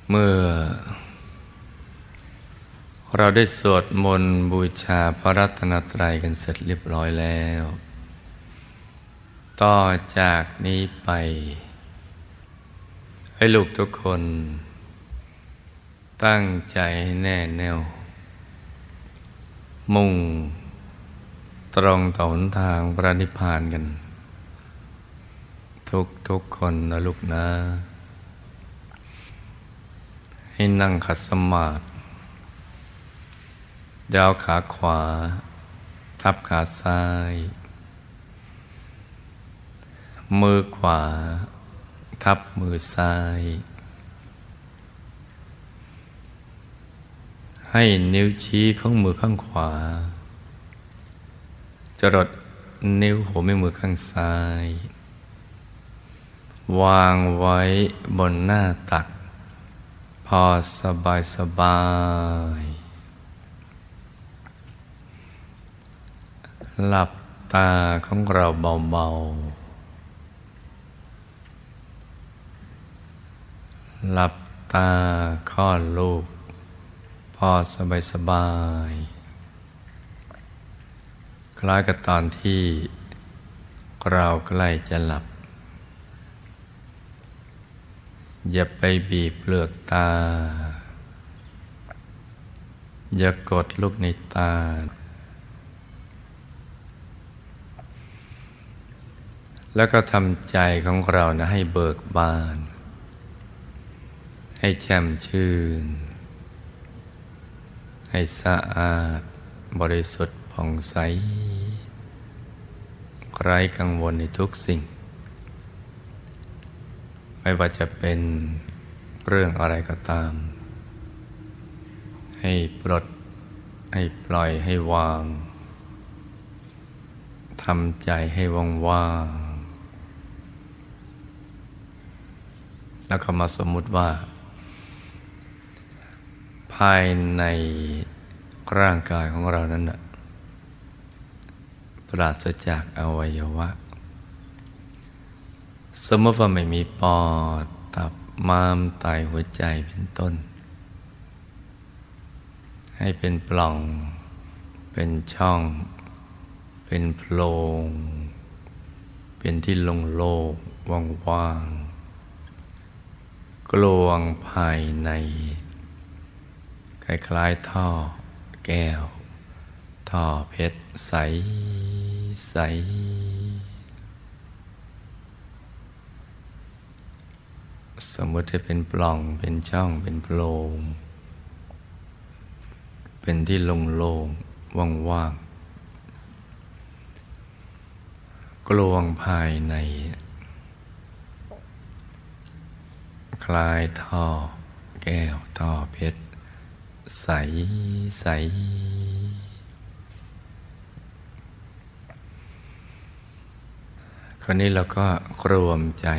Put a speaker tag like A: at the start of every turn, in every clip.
A: เมื่อเราได้สวดมนต์บูชาพระรัตนตรัยกันเสร็จเรียบร้อยแล้วต่อจากนี้ไปให้ลูกทุกคนตั้งใจให้แน่แน่วมุ่งตรงต่อหนทางพระนิพพานกันทุกคนนะลูกนะให้นั่งขัดสมาธิยาวขาขวาทับขาซ้ายมือขวาทับมือซ้ายให้นิ้วชี้ของมือข้างขวาจรดนิ้วหัวแม่มือข้างซ้ายวางไว้บนหน้าตักพอสบายหลับตาของเราเบาๆหลับตาคลอดลูกพอสบายคล้ายกับตอนที่เราใกล้จะหลับอย่าไปบีบเปลือกตาอย่ากดลูกในตาแล้วก็ทำใจของเรานะให้เบิกบานให้แช่มชื่นให้สะอาดบริสุทธิ์ผ่องใสไร้กังวลในทุกสิ่งไม่ว่าจะเป็นเรื่องอะไรก็ตามให้ปลดให้ปล่อยให้วางทำใจให้ว่างๆแล้วก็มาสมมุติว่าภายในร่างกายของเรานั้นนะปราศจากอวัยวะสมมติว่าไม่มีปอดตับม้ามไตหัวใจเป็นต้นให้เป็นปล่องเป็นช่องเป็นโพรงเป็นที่โล่งๆว่างๆกลวงภายในคล้ายๆท่อแก้วท่อเพชรใสใสสมมติให้เป็นปล่องเป็นช่องเป็นโพรงเป็นที่โล่งๆว่างๆกลวงภายในคล้ายท่อแก้วท่อเพชรใสใสคราวนี้เราก็รวมใจ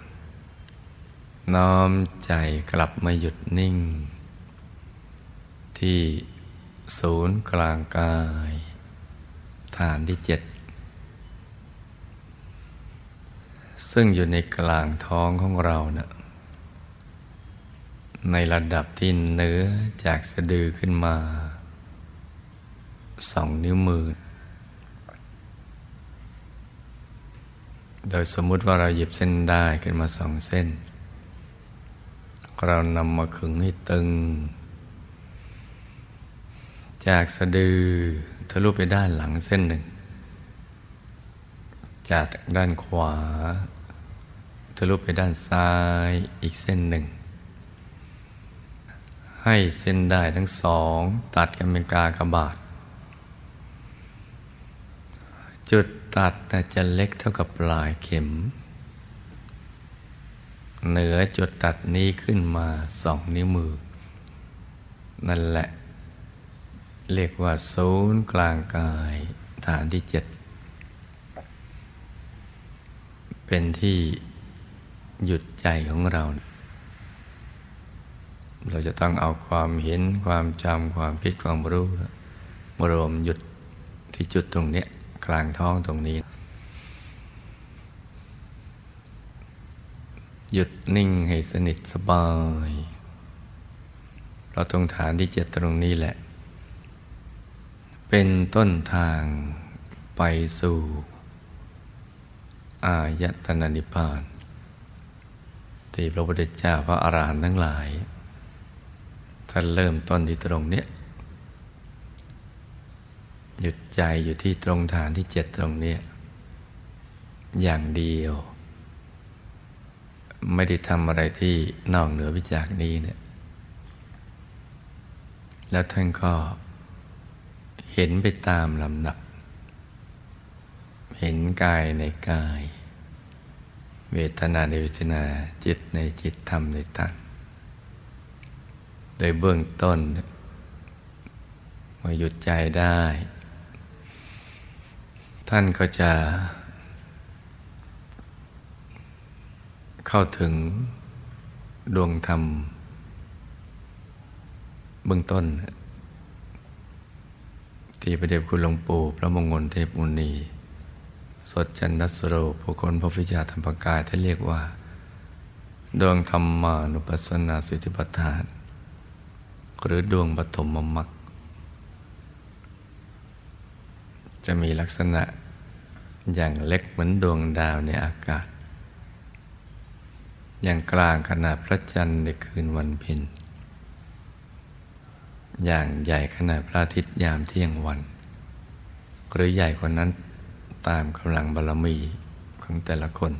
A: น้อมใจกลับมาหยุดนิ่งที่ศูนย์กลางกายฐานที่7ซึ่งอยู่ในกลางท้องของเรานะในระดับที่เหนือจากสะดือขึ้นมา2 นิ้วมือโดยสมมุติว่าเราหยิบเส้นด้ายขึ้นมา2 เส้นเรานำมาขึงให้ตึงจากสะดือทะลุไปด้านหลังเส้นหนึ่งจากด้านขวาทะลุไปด้านซ้ายอีกเส้นหนึ่งให้เส้นด้ายทั้ง2ตัดกันเป็นกากบาทจุดตัดจะเล็กเท่ากับปลายเข็มเหนือจุดตัดนี้ขึ้นมา2 นิ้วมือนั่นแหละเรียกว่าศูนย์กลางกายฐานที่7เป็นที่หยุดใจของเราเราจะต้องเอาความเห็นความจำความคิดความรู้มารวมหยุดที่จุดตรงนี้กลางท้องตรงนี้ หยุดนิ่งให้สนิทสบายเพราะตรงฐานที่7ตรงนี้แหละเป็นต้นทางไปสู่อายตนะนิพพานที่พระพุทธเจ้าพระอรหันต์ทั้งหลายท่านเริ่มต้นที่ตรงเนี้ยหยุดใจอยู่ที่ตรงฐานที่7ตรงเนี้ยอย่างเดียวไม่ได้ทำอะไรที่นอกเหนือไปจากนี้เนี่ยแล้วท่านก็เห็นไปตามลำดับเห็นกายในกายเวทนาในเวทนาจิตในจิตธรรมในธรรมโดยเบื้องต้นเมื่อหยุดใจได้ท่านก็จะเข้าถึงดวงธรรมเบื้องต้นที่พระเดชคุณหลวงปู่พระมงคลเทพมุนีสดจันทสโรผู้คนพระวิชาธรรมกายท่านเรียกว่าดวงธรรมานุปัสสนาสติปัฏฐานหรือดวงปฐมมรรคจะมีลักษณะอย่างเล็กเหมือนดวงดาวในอากาศอย่างกลางขนาดพระจันทร์ในคืนวันเพ็ญอย่างใหญ่ขนาดพระอาทิตย์ยามเที่ยงวันหรือใหญ่กว่านั้นตามกำลังบารมีของแต่ละคน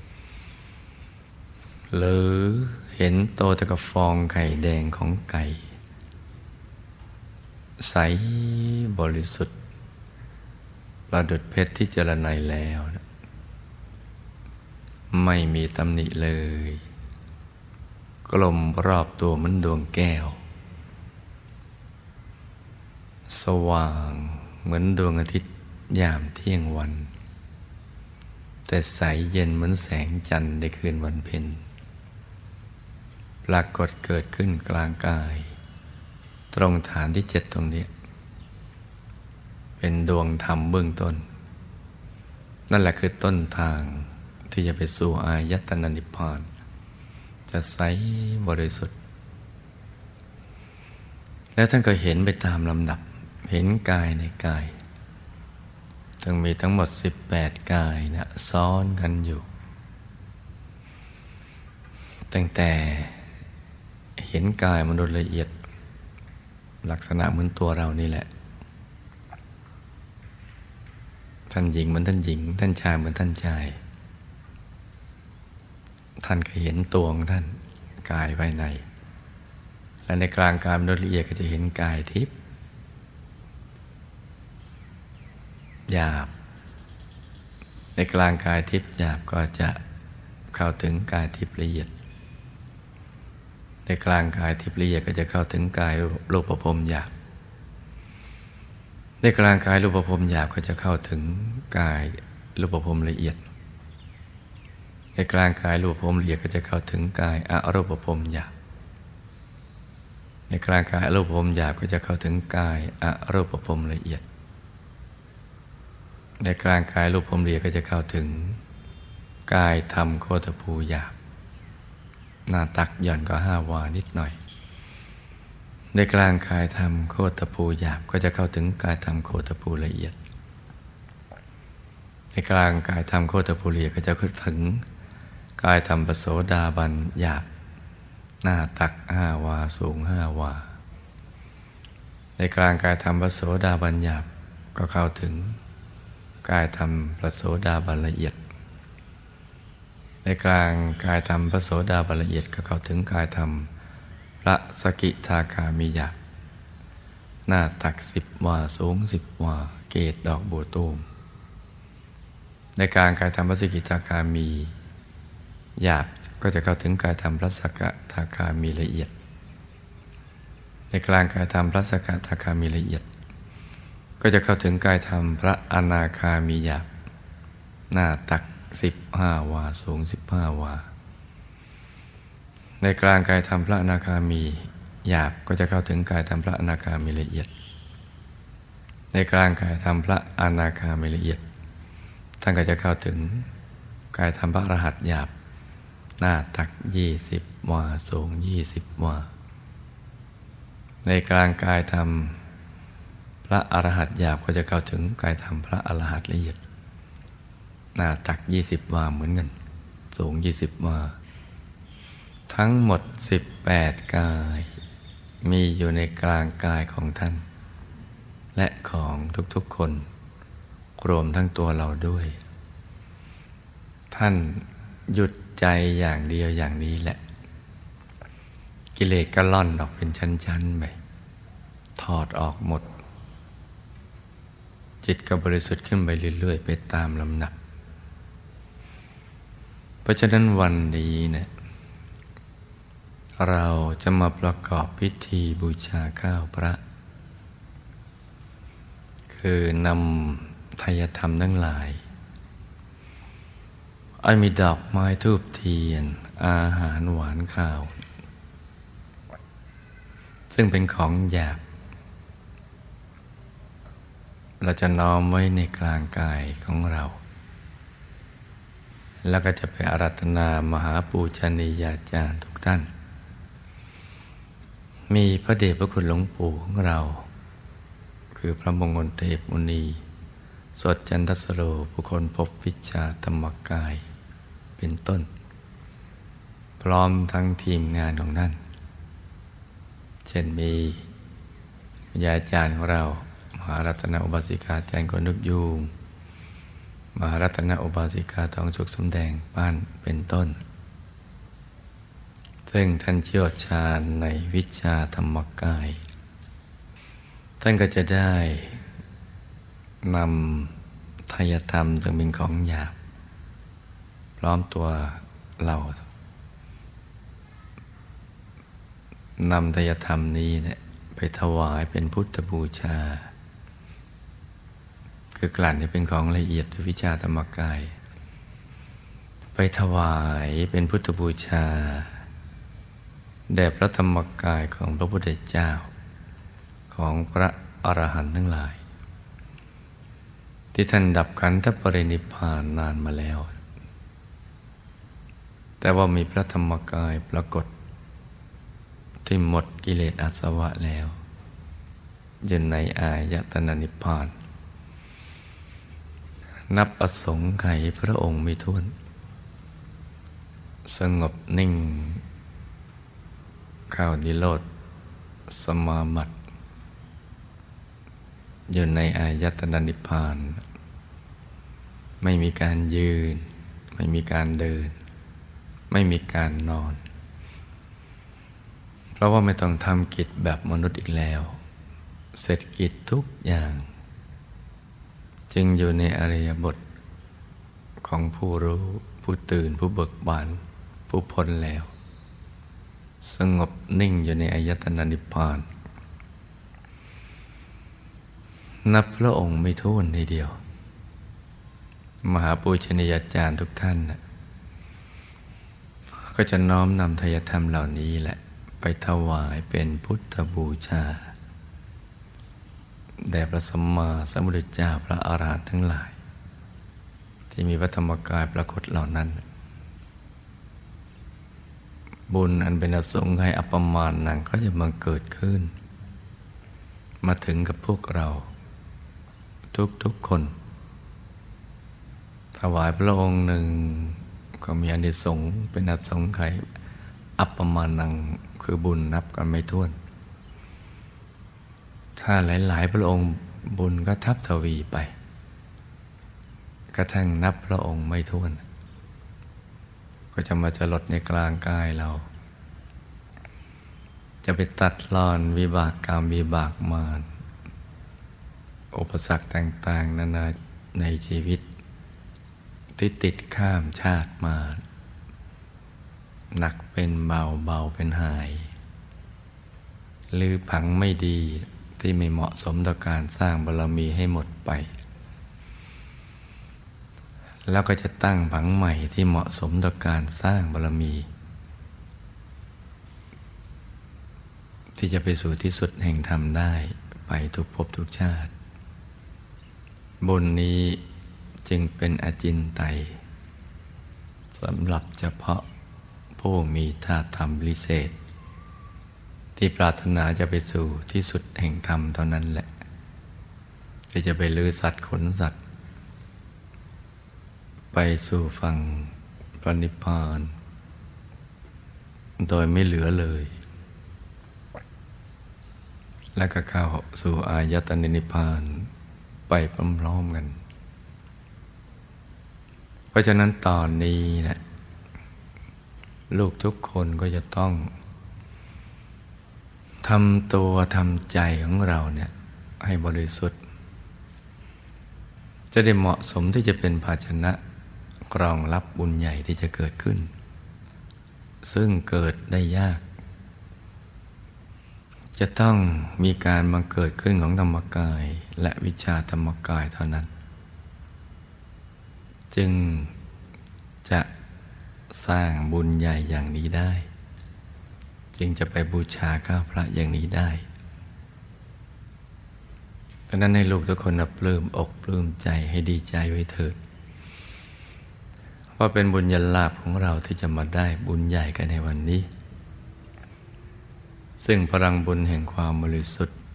A: หรือเห็นโตแต่กับฟองไข่แดงของไก่ใสบริสุทธิ์ประดุจเพชรที่เจรไนแล้วไม่มีตำหนิเลยกลมรอบตัวเหมือนดวงแก้วสว่างเหมือนดวงอาทิตย์ยามเที่ยงวันแต่ใสเย็นเหมือนแสงจันทร์ในคืนวันเพ็ญปรากฏเกิดขึ้นกลางกายตรงฐานที่7ตรงนี้เป็นดวงธรรมเบื้องต้นนั่นแหละคือต้นทางที่จะไปสู่อายตนะนิพพานจะใสบริสุทธิ์แล้วท่านก็เห็นไปตามลำดับเห็นกายในกายจึงมีทั้งหมด18กายนะซ้อนกันอยู่ตั้งแต่เห็นกายมนุษย์ละเอียดลักษณะเหมือนตัวเรานี่แหละท่านหญิงเหมือนท่านหญิงท่านชายเหมือนท่านชายท่านก็เห็นตัวของท่านกายภายในและในกลางกายมนุษย์ละเอียดก็จะเห็นกายทิพย์หยาบในกลางกายทิพย์หยาบก็จะเข้าถึงกายทิพย์ละเอียดในกลางกายทิพย์ละเอียดก็จะเข้าถึงกายรูปภพหยาบในกลางกายรูปภพหยาบก็จะเข้าถึงกายรูปภพละเอียดในกลางกายรูปภพละเอียดก็จะเข้าถึงกายอรูปภพหยาบในกลางกายอรูปภพหยาบก็จะเข้าถึงกายอรูปภพละเอียดในกลางกายรูปภพละเอียดก็จะเข้าถึงกายธรรมโคตภูหยาบหน้าตักหย่อนก็5 วานิดหน่อยในกลางกายธรรมโคตภูหยาบก็จะเข้าถึงกายธรรมโคตภูละเอียดในกลางกายธรรมโคตภูละเอียดก็จะเข้าถึงกายธรรมปโสดาบันหยาบหน้าตัก5 วาสูง5 วาในกลางกายธรรมปโสดาบันหยาบก็เข้าถึงกายธรรมปโสดาบันละเอียดในกลางกายธรรมพระโสดาบันละเอียดก็เข้าถึงกายธรรมพระสกิทาคามีหยาบหน้าตัก10 วาสูง10 วาเกศดอกบัวตูมในกลางกายธรรมพระสกิทาคามีหยาบก็จะเข้าถึงกายธรรมพระสกทาคามีละเอียดในกลางกายธรรมพระสกทาคามีละเอียดก็จะเข้าถึงกายธรรมพระอนาคามีหยาบหน้าตัก15 วาสูง15 วาในกลางกายธรรมพระอนาคามีหยาบก็จะเข้าถึงกายธรรมพระอนาคามีละเอียดในกลางกายธรรมพระอนาคามีละเอียดท่านก็จะเข้าถึงกายธรรมพระอรหัตหยาบหน้าตัก20 วาสูง20 วาในกลางกายธรรมพระอรหันต์หยาบก็จะเข้าถึงกายธรรมพระอรหันต์ละเอียดหน้าตัก20 วาเหมือนกันสูง20 วาทั้งหมด18 กายมีอยู่ในกลางกายของท่านและของทุกๆคนรวมทั้งตัวเราด้วยท่านหยุดใจอย่างเดียวอย่างนี้แหละกิเลสก็ล่อนออกเป็นชั้นๆไปถอดออกหมดจิตก็บริสุทธิ์ขึ้นไปเรื่อยๆไปตามลำดับเพราะฉะนั้นวันนี้เนี่ยเราจะมาประกอบพิธีบูชาข้าวพระคือนำไทยธรรมทั้งหลายอันมีดอกไม้ธูปเทียนอาหารหวานข้าวซึ่งเป็นของหยาบเราจะน้อมไว้ในกลางกายของเราแล้วก็จะไปอาราธนามหาปูชนียาจารย์ทุกท่านมีพระเดชพระคุณหลวงปู่ของเราคือพระมงคลเทพมุนีสดจันทสโรบุคคลพบวิชาธรรมกายเป็นต้นพร้อมทั้งทีมงานของท่านเช่นมียาจารย์ของเรามหารัตนอุบาสิกาแจ้งคนนึกยูงมหารัตนอุบาสิกาทองสุขสำแดงป้านเป็นต้นซึ่งท่านเชี่ยวชาญในวิชาธรรมกายท่านก็จะได้นำไทยธรรมซึ่งเป็นของหยาบพร้อมตัวเรานำไทยธรรมนี้เนี่ยไปถวายเป็นพุทธบูชาคือกลั่นให้เป็นของละเอียดด้วยวิชาธรรมกายไปถวายเป็นพุทธบูชาแด่พระธรรมกายของพระพุทธเจ้าของพระอรหันต์ทั้งหลายที่ท่านดับขันธปรินิพพานนานมาแล้วแต่ว่ามีพระธรรมกายปรากฏที่หมดกิเลสอาสวะแล้วอยู่ในอายตนะนิพพานนับอสงไขยพระองค์ไม่ถ้วนสงบนิ่งเข้านิโรธสมาบัติอยู่ในอายตนะนิพพานไม่มีการยืนไม่มีการเดินไม่มีการนอนเพราะว่าไม่ต้องทำกิจแบบมนุษย์อีกแล้วเสร็จกิจทุกอย่างจึงอยู่ในอริยบทของผู้รู้ผู้ตื่นผู้เบิกบานผู้พ้นแล้วสงบนิ่งอยู่ในอายตนะนิพพานนับพระองค์ไม่ถ้วนทีเดียวมหาปูชนียาจารย์ทุกท่านก็จะน้อมนำไทยธรรมเหล่านี้แหละไปถวายเป็นพุทธบูชาแด่พระสัมมาสัมพุทธเจ้าพระอรหันต์ทั้งหลายที่มีพระธรรมกายปรากฏเหล่านั้นบุญอันเป็นอสงไขยอัปปมาณนังก็จะมาเกิดขึ้นมาถึงกับพวกเราทุกคน ถวายพระองค์หนึ่งก็มีอานิสงส์เป็นอสงไขยอัปปมาณังคือบุญนับกันไม่ถ้วนถ้าหลายๆพระองค์บุญก็ทับทวีไปกระทั่งนับพระองค์ไม่ถ้วนก็จะมาจรดในกลางกายเราจะไปตัดรอนวิบากกรรมวิบากมารอุปสรรคต่างๆนานาในชีวิตที่ติดข้ามชาติมาหนักเป็นเบาเบาเป็นหายหรือผังไม่ดีที่ไม่เหมาะสมต่อการสร้างบารมีให้หมดไปแล้วก็จะตั้งผังใหม่ที่เหมาะสมต่อการสร้างบารมี ที่จะไปสู่ที่สุดแห่งธรรมได้ไปทุกภพทุกชาติบุญนี้จึงเป็นอจินไตยสำหรับเฉพาะผู้มีธาตุธรรมพิเศษที่ปรารถนาจะไปสู่ที่สุดแห่งธรรมเท่านั้นแหละที่จะไปลื้อสัตว์ขนสัตว์ไปสู่ฝั่งพระนิพพานโดยไม่เหลือเลยและก็เข้าสู่อายตนะนิพพานไปพร้อมๆกันเพราะฉะนั้นตอนนี้นะลูกทุกคนก็จะต้องทำตัวทำใจของเราเนี่ยให้บริสุทธิ์จะได้เหมาะสมที่จะเป็นภาชนะรองรับบุญใหญ่ที่จะเกิดขึ้นซึ่งเกิดได้ยากจะต้องมีการบังเกิดขึ้นของธรรมกายและวิชาธรรมกายเท่านั้นจึงจะสร้างบุญใหญ่อย่างนี้ได้จึงจะไปบูชาข้าพระอย่างนี้ได้ดังนั้นให้ลูกทุกคนปลื้มอกปลื้มใจให้ดีใจไว้เถิดว่าเป็นบุญญาลาภของเราที่จะมาได้บุญใหญ่กันในวันนี้ซึ่งพลังบุญแห่งความบริสุทธิ์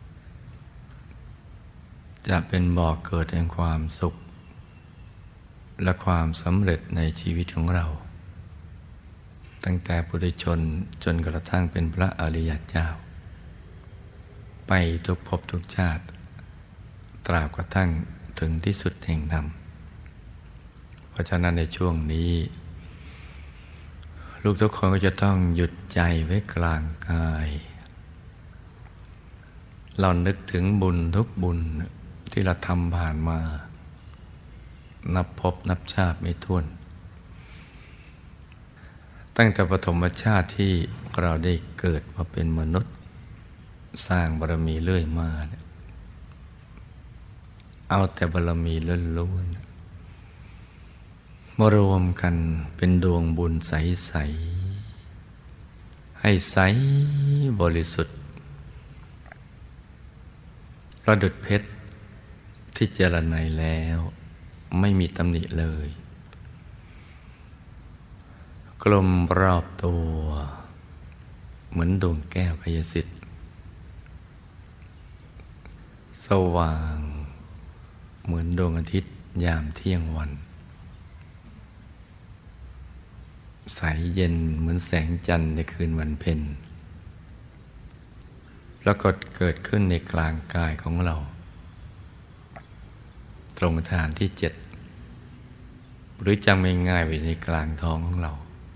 A: จะเป็นบ่อเกิดแห่งความสุขและความสำเร็จในชีวิตของเราตั้งแต่ปุถุชนจนกระทั่งเป็นพระอริยเจ้าไปทุกภพทุกชาติตราบกระทั่งถึงที่สุดแห่งธรรมเพราะฉะนั้นในช่วงนี้ลูกทุกคนก็จะต้องหยุดใจไว้กลางกายเรานึกถึงบุญทุกบุญที่เราทำผ่านมานับภพนับชาติไม่ถ้วนตั้งแต่ปฐมชาติที่เราได้เกิดมาเป็นมนุษย์สร้างบารมีเรื่อยมาเนี่ยเอาแต่บารมีล้วนๆมารวมกันเป็นดวงบุญใสๆให้ใสบริสุทธิ์ประดุจเพชรที่เจรไนแล้วไม่มีตำหนิเลยกลมรอบตัวเหมือนดวงแก้วกายสิทธิ์สว่างเหมือนดวงอาทิตย์ยามเที่ยงวันใสเย็นเหมือนแสงจันทร์ในคืนวันเพ็ญแล้วก็เกิดขึ้นในกลางกายของเราตรงฐานที่7หรือจำง่ายๆไว้ในกลางท้องของเรา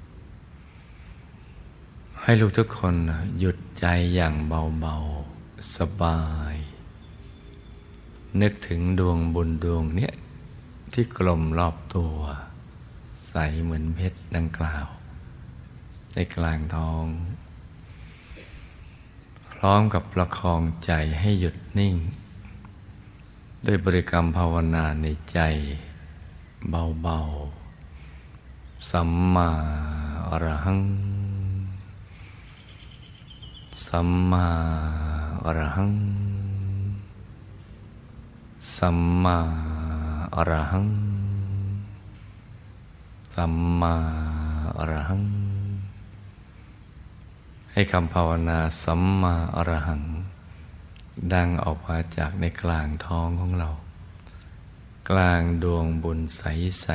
A: ให้ลูกทุกคนหยุดใจอย่างเบาๆสบายนึกถึงดวงบุญดวงเนี้ยที่กลมรอบตัวใสเหมือนเพชรดังกล่าวในกลางท้องพร้อมกับประคองใจให้หยุดนิ่งด้วยบริกรรมภาวนาในใจเบาๆสัมมาอรหังสัมมาอรหังสัมมาอรหังสัมมาอรหังให้คำภาวนาสัมมาอรหังดังออกมาจากในกลางท้องของเรากลางดวงบุญใส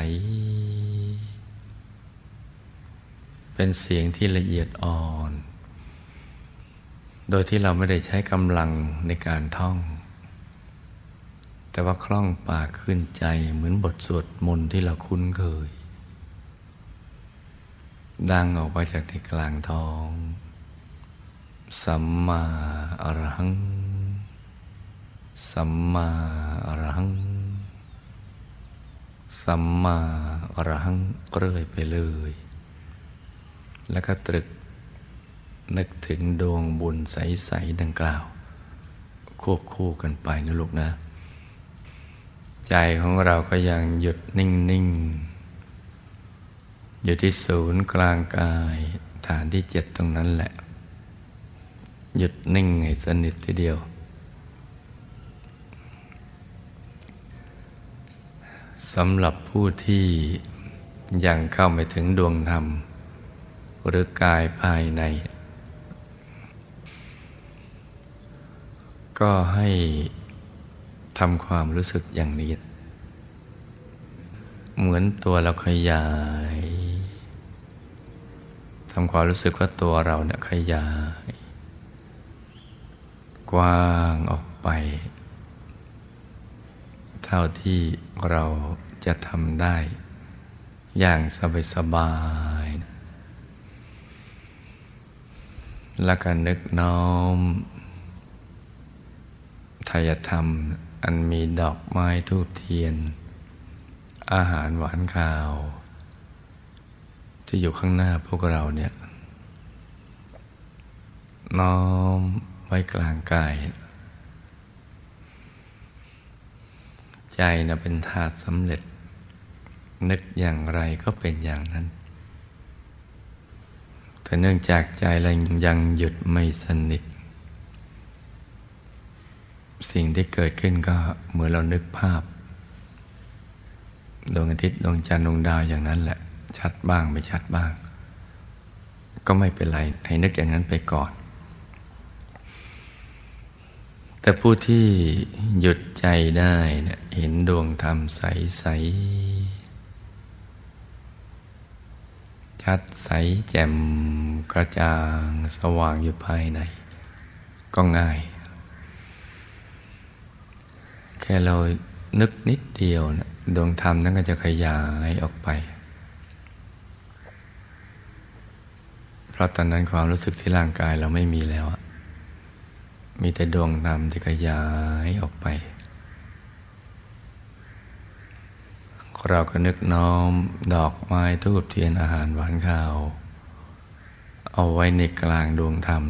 A: ๆเป็นเสียงที่ละเอียดอ่อนโดยที่เราไม่ได้ใช้กำลังในการท่องแต่ว่าคล่องปากขึ้นใจเหมือนบทสวดมนต์ที่เราคุ้นเคยดังออกมาจากในกลางท้องสัมมาอรหังสัมมาอรหังสัมมาอรหังเรื่อยไปเลยแล้วก็ตรึกนึกถึงดวงบุญใสๆดังกล่าวควบคู่กันไปนะลูกนะใจของเราก็ยังหยุดนิ่งๆอยู่ที่ศูนย์กลางกายฐานที่7ตรงนั้นแหละหยุดนิ่งให้สนิททีเดียวสำหรับผู้ที่ยังเข้าไม่ถึงดวงธรรมหรือกายภายในก็ให้ทำความรู้สึกอย่างนี้เหมือนตัวเราขยายทำความรู้สึกว่าตัวเราเนี่ยขยายกว้างออกไปเท่าที่เราจะทำได้อย่างสบายๆแล้วก็นึกน้อมไทยธรรมอันมีดอกไม้ธูปเทียนอาหารหวานข้าวที่อยู่ข้างหน้าพวกเราเนี่ยน้อมไว้กลางกายใจนะเป็นธาตุสำเร็จนึกอย่างไรก็เป็นอย่างนั้นแต่เนื่องจากใจเรายังหยุดไม่สนิทสิ่งที่เกิดขึ้นก็เหมือนเรานึกภาพดวงอาทิตย์ดวงจันทร์ดวงดาวอย่างนั้นแหละชัดบ้างไม่ชัดบ้างก็ไม่เป็นไรให้นึกอย่างนั้นไปก่อนแต่ผู้ที่หยุดใจได้เนี่ยเห็นดวงธรรมใสๆชัดใสแจ่มกระจ่างสว่างอยู่ภายในก็ง่ายแค่เรานึกนิดเดียวนะดวงธรรมนั้นก็จะขยายออกไปเพราะตอนนั้นความรู้สึกที่ร่างกายเราไม่มีแล้วมีแต่ดวงธรรมที่ขยายออกไปเราก็นึกน้อมดอกไม้ธูปเทียนอาหารหวานข้าวเอาไว้ในกลางดวงธรรม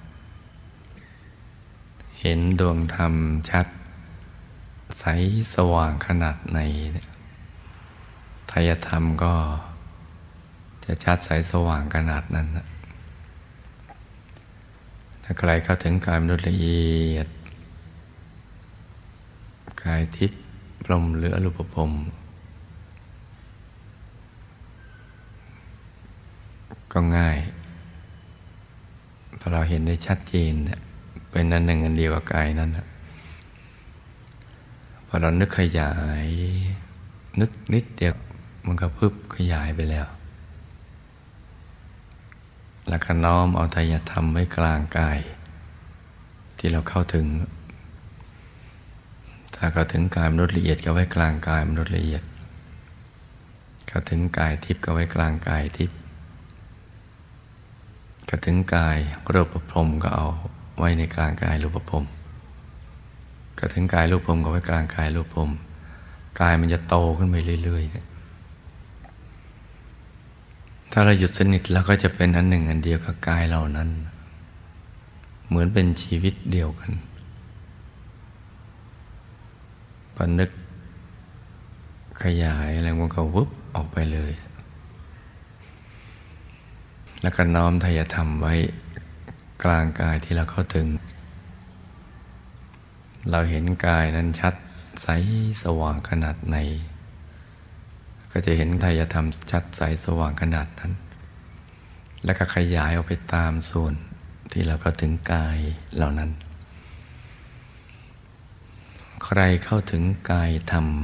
A: เห็นดวงธรรมชัดใสสว่างขนาดไหนไตรธรรมก็จะชัดใสสว่างขนาดนั้นนะถ้าใครเข้าถึงกายมนุษย์ละเอียดกายทิพย์พรหมหรืออรูปพรหมก็ง่ายพอเราเห็นได้ชัดเจนเป็นอันหนึ่งอันเดียวกับกายนั้นพอเรานึกขยายนึกนิดเดียวมันก็พึบขยายไปแล้วแล้วก็น้อมเอาไตรธรรมไว้กลางกายที่เราเข้าถึงถ้าเข้าถึงกายมนุษย์ละเอียดก็ไว้กลางกายมนุษย์ละเอียดเข้าถึงกายทิพย์ก็ไว้กลางกายทิพย์เข้าถึงกายรูปพรหมก็เอาไว้ในกลางกายรูปพรหมเข้าถึงกายรูปพรหมก็ไว้กลางกายรูปพรหมกายมันจะโตขึ้นไปเรื่อยๆถ้าเราหยุดสนิทแล้วก็จะเป็นอันหนึ่งอันเดียวกับกายเหล่านั้นเหมือนเป็นชีวิตเดียวกันพอนึกขยายอะไรมันก็วุบออกไปเลยแล้วก็น้อมไตรธรรมไว้กลางกายที่เราเข้าถึงเราเห็นกายนั้นชัดใสสว่างขนาดไหนก็จะเห็นไตรธรรมชัดใสสว่างขนาดนั้นแล้วก็ขยายออกไปตามส่วนที่เราเข้าถึงกายเหล่านั้นใครเข้าถึงกายธรรม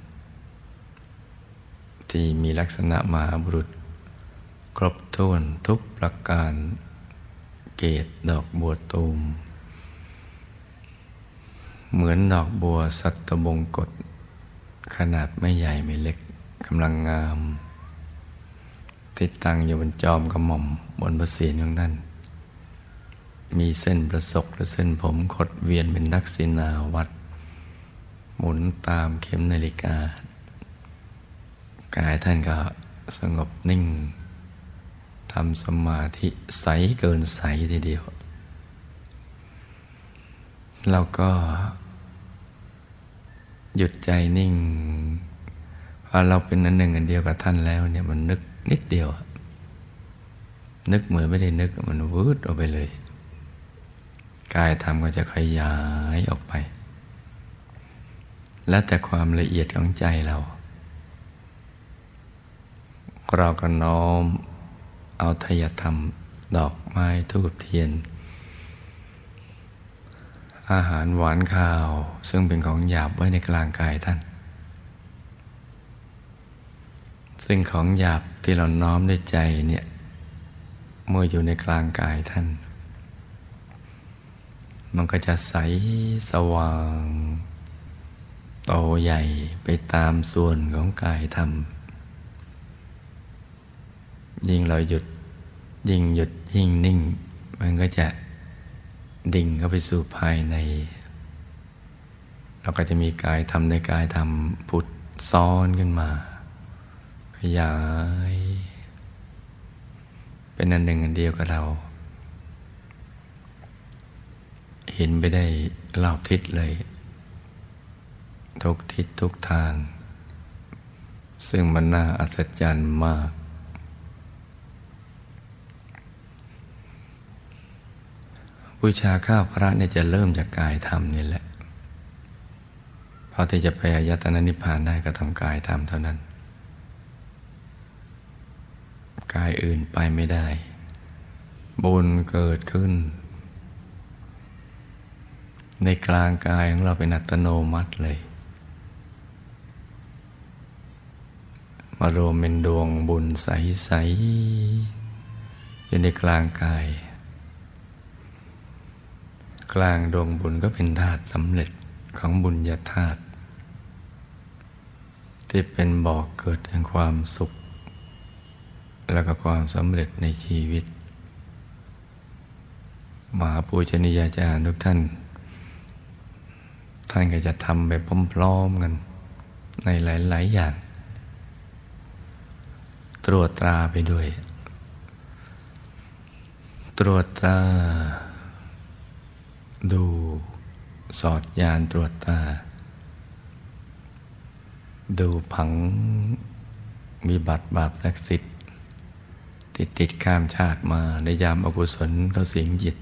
A: ที่มีลักษณะมหาบุรุษครบถ้วนทุกประการเกศดอกบัวตูมเหมือนดอกบัวสัตบงกฎขนาดไม่ใหญ่ไม่เล็กกำลังงามติดตั้งอยู่บนจอมกระหม่อมบนพระศีรของท่านมีเส้นประศกและเส้นผมขดเวียนเป็นลักษิณาวัดหมุนตามเข็มนาฬิกากายท่านก็สงบนิ่งทำสมาธิใสเกินใสทีเดียวเราก็หยุดใจนิ่งพอเราเป็นอันหนึ่งอันเดียวกับท่านแล้วเนี่ยมันนึกนิดเดียวนึกเหมือนไม่ได้นึกมันวืดออกไปเลยกายธรรมก็จะขยายออกไปแล้วแต่ความละเอียดของใจเราก็น้อมเอาไตรธรรมดอกไม้ธูปเทียนอาหารหวานข้าวซึ่งเป็นของหยาบไว้ในกลางกายท่านซึ่งของหยาบที่เราน้อมด้วยใจเนี่ยเมื่ออยู่ในกลางกายท่านมันก็จะใสสว่างโตใหญ่ไปตามส่วนของกายธรรมยิ่งเราหยุดยิ่งนิ่งมันก็จะดิ่งเข้าไปสู่ภายในเราก็จะมีกายธรรมในกายธรรมผุดซ้อนขึ้นมาขยายเป็นอันหนึ่งอันเดียวกับเราเห็นไปได้รอบทิศเลยทุกทิศทุกทางซึ่งมันน่าอัศจรรย์มากบูชาข้าวพระเนี่ยจะเริ่มจากกายธรรมนี่แหละเพราะที่จะไปอายตนะนิพพานได้ก็ต้องกายธรรมเท่านั้นกายอื่นไปไม่ได้บุญเกิดขึ้นในกลางกายของเราเป็นอัตโนมัติเลยมารวมเป็นดวงบุญใสๆอยู่ในกลางกายกลางดวงบุญก็เป็นธาตุสำเร็จของบุญญาธาตุที่เป็นบ่อเกิดแห่งความสุขและก็ความสำเร็จในชีวิตมหาปูชนียาจารย์ทุกท่านก็จะทำไปพร้อมๆกันในหลายๆอย่างตรวจตราไปด้วยตรวจตราดูสอดญาณตรวจตาดูผังวิบัติบาปศักดิ์สิทธิ์ติดข้ามชาติมาในยามอกุศลเขาสิงจิต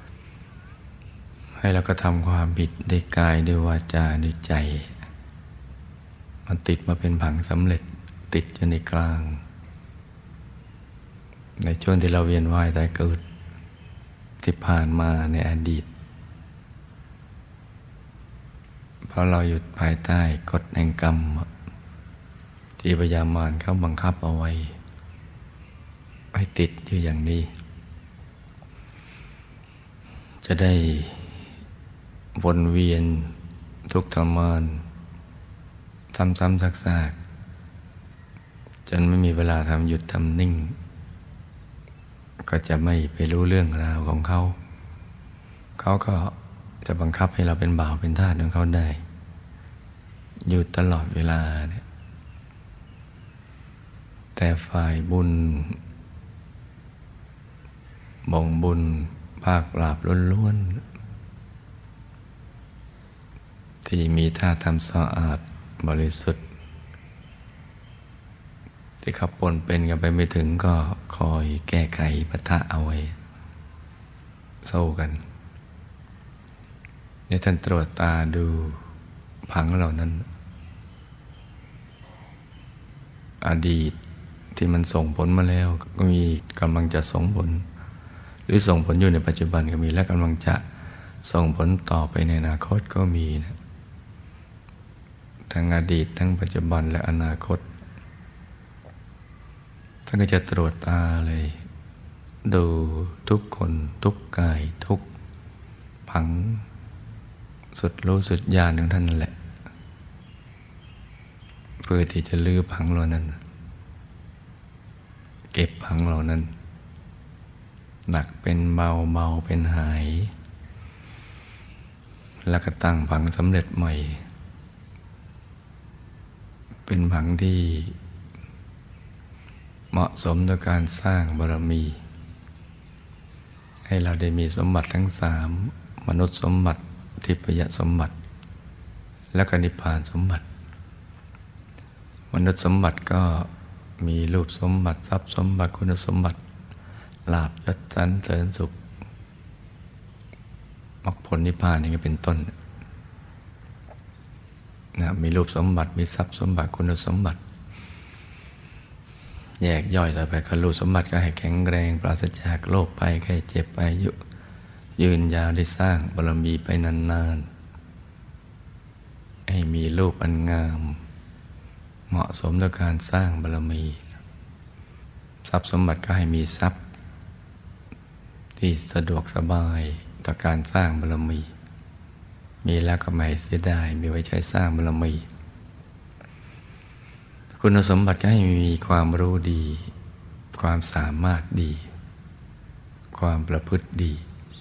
A: ให้เราก็ทำความผิดด้วยกายด้วยวาจาด้วยใจมันติดมาเป็นผังสำเร็จติดอยู่ในกลางในช่วงที่เราเวียนว่ายตายเกิดที่ผ่านมาในอดีตเพราะเราอยู่ภายใต้กฎแห่งกรรมที่พยามารเขาบังคับเอาไว้ให้ติดอยู่อย่างนี้จะได้วนเวียนทุกข์ทรมานซ้ำๆซากๆจนไม่มีเวลาทำหยุดทำนิ่งก็จะไม่ไปรู้เรื่องราวของเขาก็จะบังคับให้เราเป็นบ่าวเป็นทาสของเขาได้อยู่ตลอดเวลาเนี่ยแต่ฝ่ายบุญบ่งบุญภาคปราบล้วนๆที่มีท่าทำสะอาดบริสุทธิ์ที่ขับปนเป็นกันไปไม่ถึงก็คอยแก้ไขปะทะเอาไว้สู้กันเนี่ยท่านตรวจตาดูผังเหล่านั้นอดีตที่มันส่งผลมาแล้วก็มีกำลังจะส่งผลหรือส่งผลอยู่ในปัจจุบันก็มีและกำลังจะส่งผลต่อไปในอนาคตก็มีนะทั้งอดีตทั้งปัจจุบันและอนาคตท่านก็จะตรวจตาเลยดูทุกคนทุกกายทุกผังสุดรู้สุดญาณของท่านนั่นแหละเพื่อที่จะลื้อผังเหล่านั้นเก็บผังเหล่านั้นหนักเป็นเบาเบาเป็นหายแล้วก็ตั้งผังสำเร็จใหม่เป็นผังที่เหมาะสมต่อการสร้างบารมีให้เราได้มีสมบัติทั้งสามมนุษย์สมบัติทิพยสมบัติและก็นิพพานสมบัติมนุษย์สมบัติก็มีรูปสมบัติทรัพย์สมบัติคุณสมบัติลาภยศสรรเสริญสุขมรรคผลนิพพานนี่ก็เป็นต้นนะมีรูปสมบัติมีทรัพย์สมบัติคุณสมบัติแยกย่อยต่อไปคือรูปสมบัติก็ให้แข็งแรงปราศจากโรคภัยไข้เจ็บอายุยืนยาวได้สร้างบารมีไปนานๆให้มีรูปอันงามเหมาะสมต่อการสร้างบารมีทรัพย์สมบัติก็ให้มีทรัพย์ที่สะดวกสบายต่อการสร้างบารมีมีแล้วก็ไม่เสียดายมีไว้ใช้สร้างบารมีคุณสมบัติก็ให้มีความรู้ดีความสามารถดีความประพฤติดี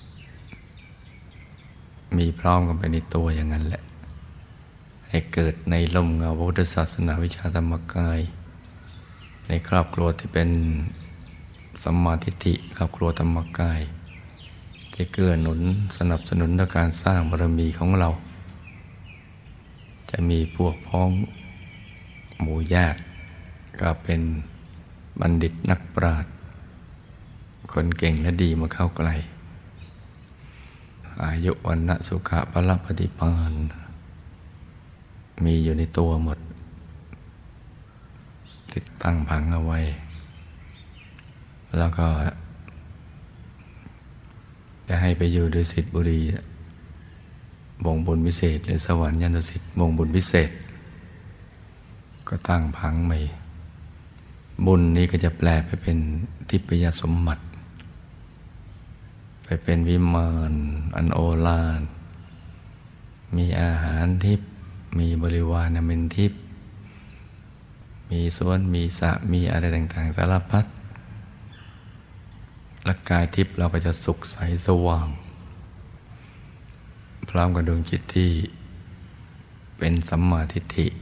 A: มีพร้อมกันไปในตัวอย่างนั้นแหละให้เกิดในร่มเงาพุทธศาสนาวิชาธรรมกายในครอบครัวที่เป็นสัมมาทิฏฐิครอบครัวธรรมกายที่เกื้อหนุนสนับสนุนต่อการสร้างบารมีของเราจะมีพวกพ้องหมู่ญาติก็เป็นบัณฑิตนักปราชญ์คนเก่งและดีมาเข้าใกล้อายุวันนะสุขะพละปฏิภาณมีอยู่ในตัวหมดติดตั้งผังเอาไว้แล้วก็จะให้ไปอยู่ดุสิตบุรีวงบุญวิเศษหรือสวรรค์ยันดุสิตวงบุญวิเศษก็ตั้งผังใหม่บุญนี้ก็จะแปลไปเป็นทิพยสมบัติไปเป็นวิมานอันโอฬารมีอาหารทิพย์มีบริวารเป็นทิพย์มีสวนมีสระมีอะไรต่างๆสารพัดและกายทิพย์เราก็จะสุขใสสว่างพร้อมกับดวงจิตที่เป็นสัมมาทิฏฐิ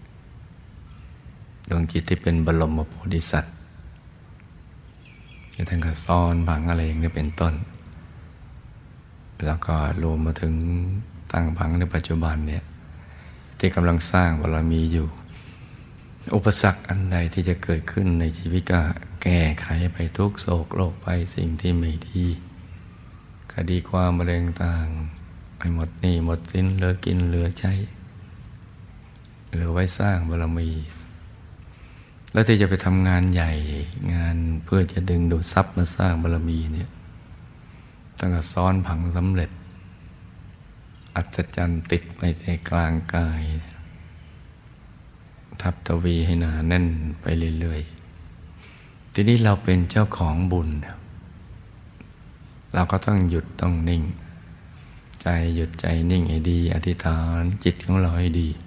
A: ดวงจิตที่เป็นบรมโพธิสัตว์ที่ท่านก็ซ้อนผังอะไรอย่างนี้เป็นต้นแล้วก็รวมมาถึงตั้งผังในปัจจุบันเนี่ยที่กำลังสร้างบารมีอยู่อุปสรรคอันใดที่จะเกิดขึ้นในชีวิตก็แก้ไขไปทุกโศกโรคไปสิ่งที่ไม่ดีคดีความอะไรต่างให้หมดหนี้หมดสินเหลือกินเหลือใช้เหลือไว้สร้างบารมีแล้วที่จะไปทำงานใหญ่งานเพื่อจะดึงดูดทรัพย์มาสร้างบารมีเนี่ยตั้งแต่ซ้อนผังสำเร็จอัศจรรย์ติดไปในกลางกายทับทวีให้หนาแน่นไปเรื่อยๆทีนี้เราเป็นเจ้าของบุญเราก็ต้องหยุดต้องนิ่งใจหยุดใจนิ่งให้ดีอธิษฐานจิตของเราให้ดี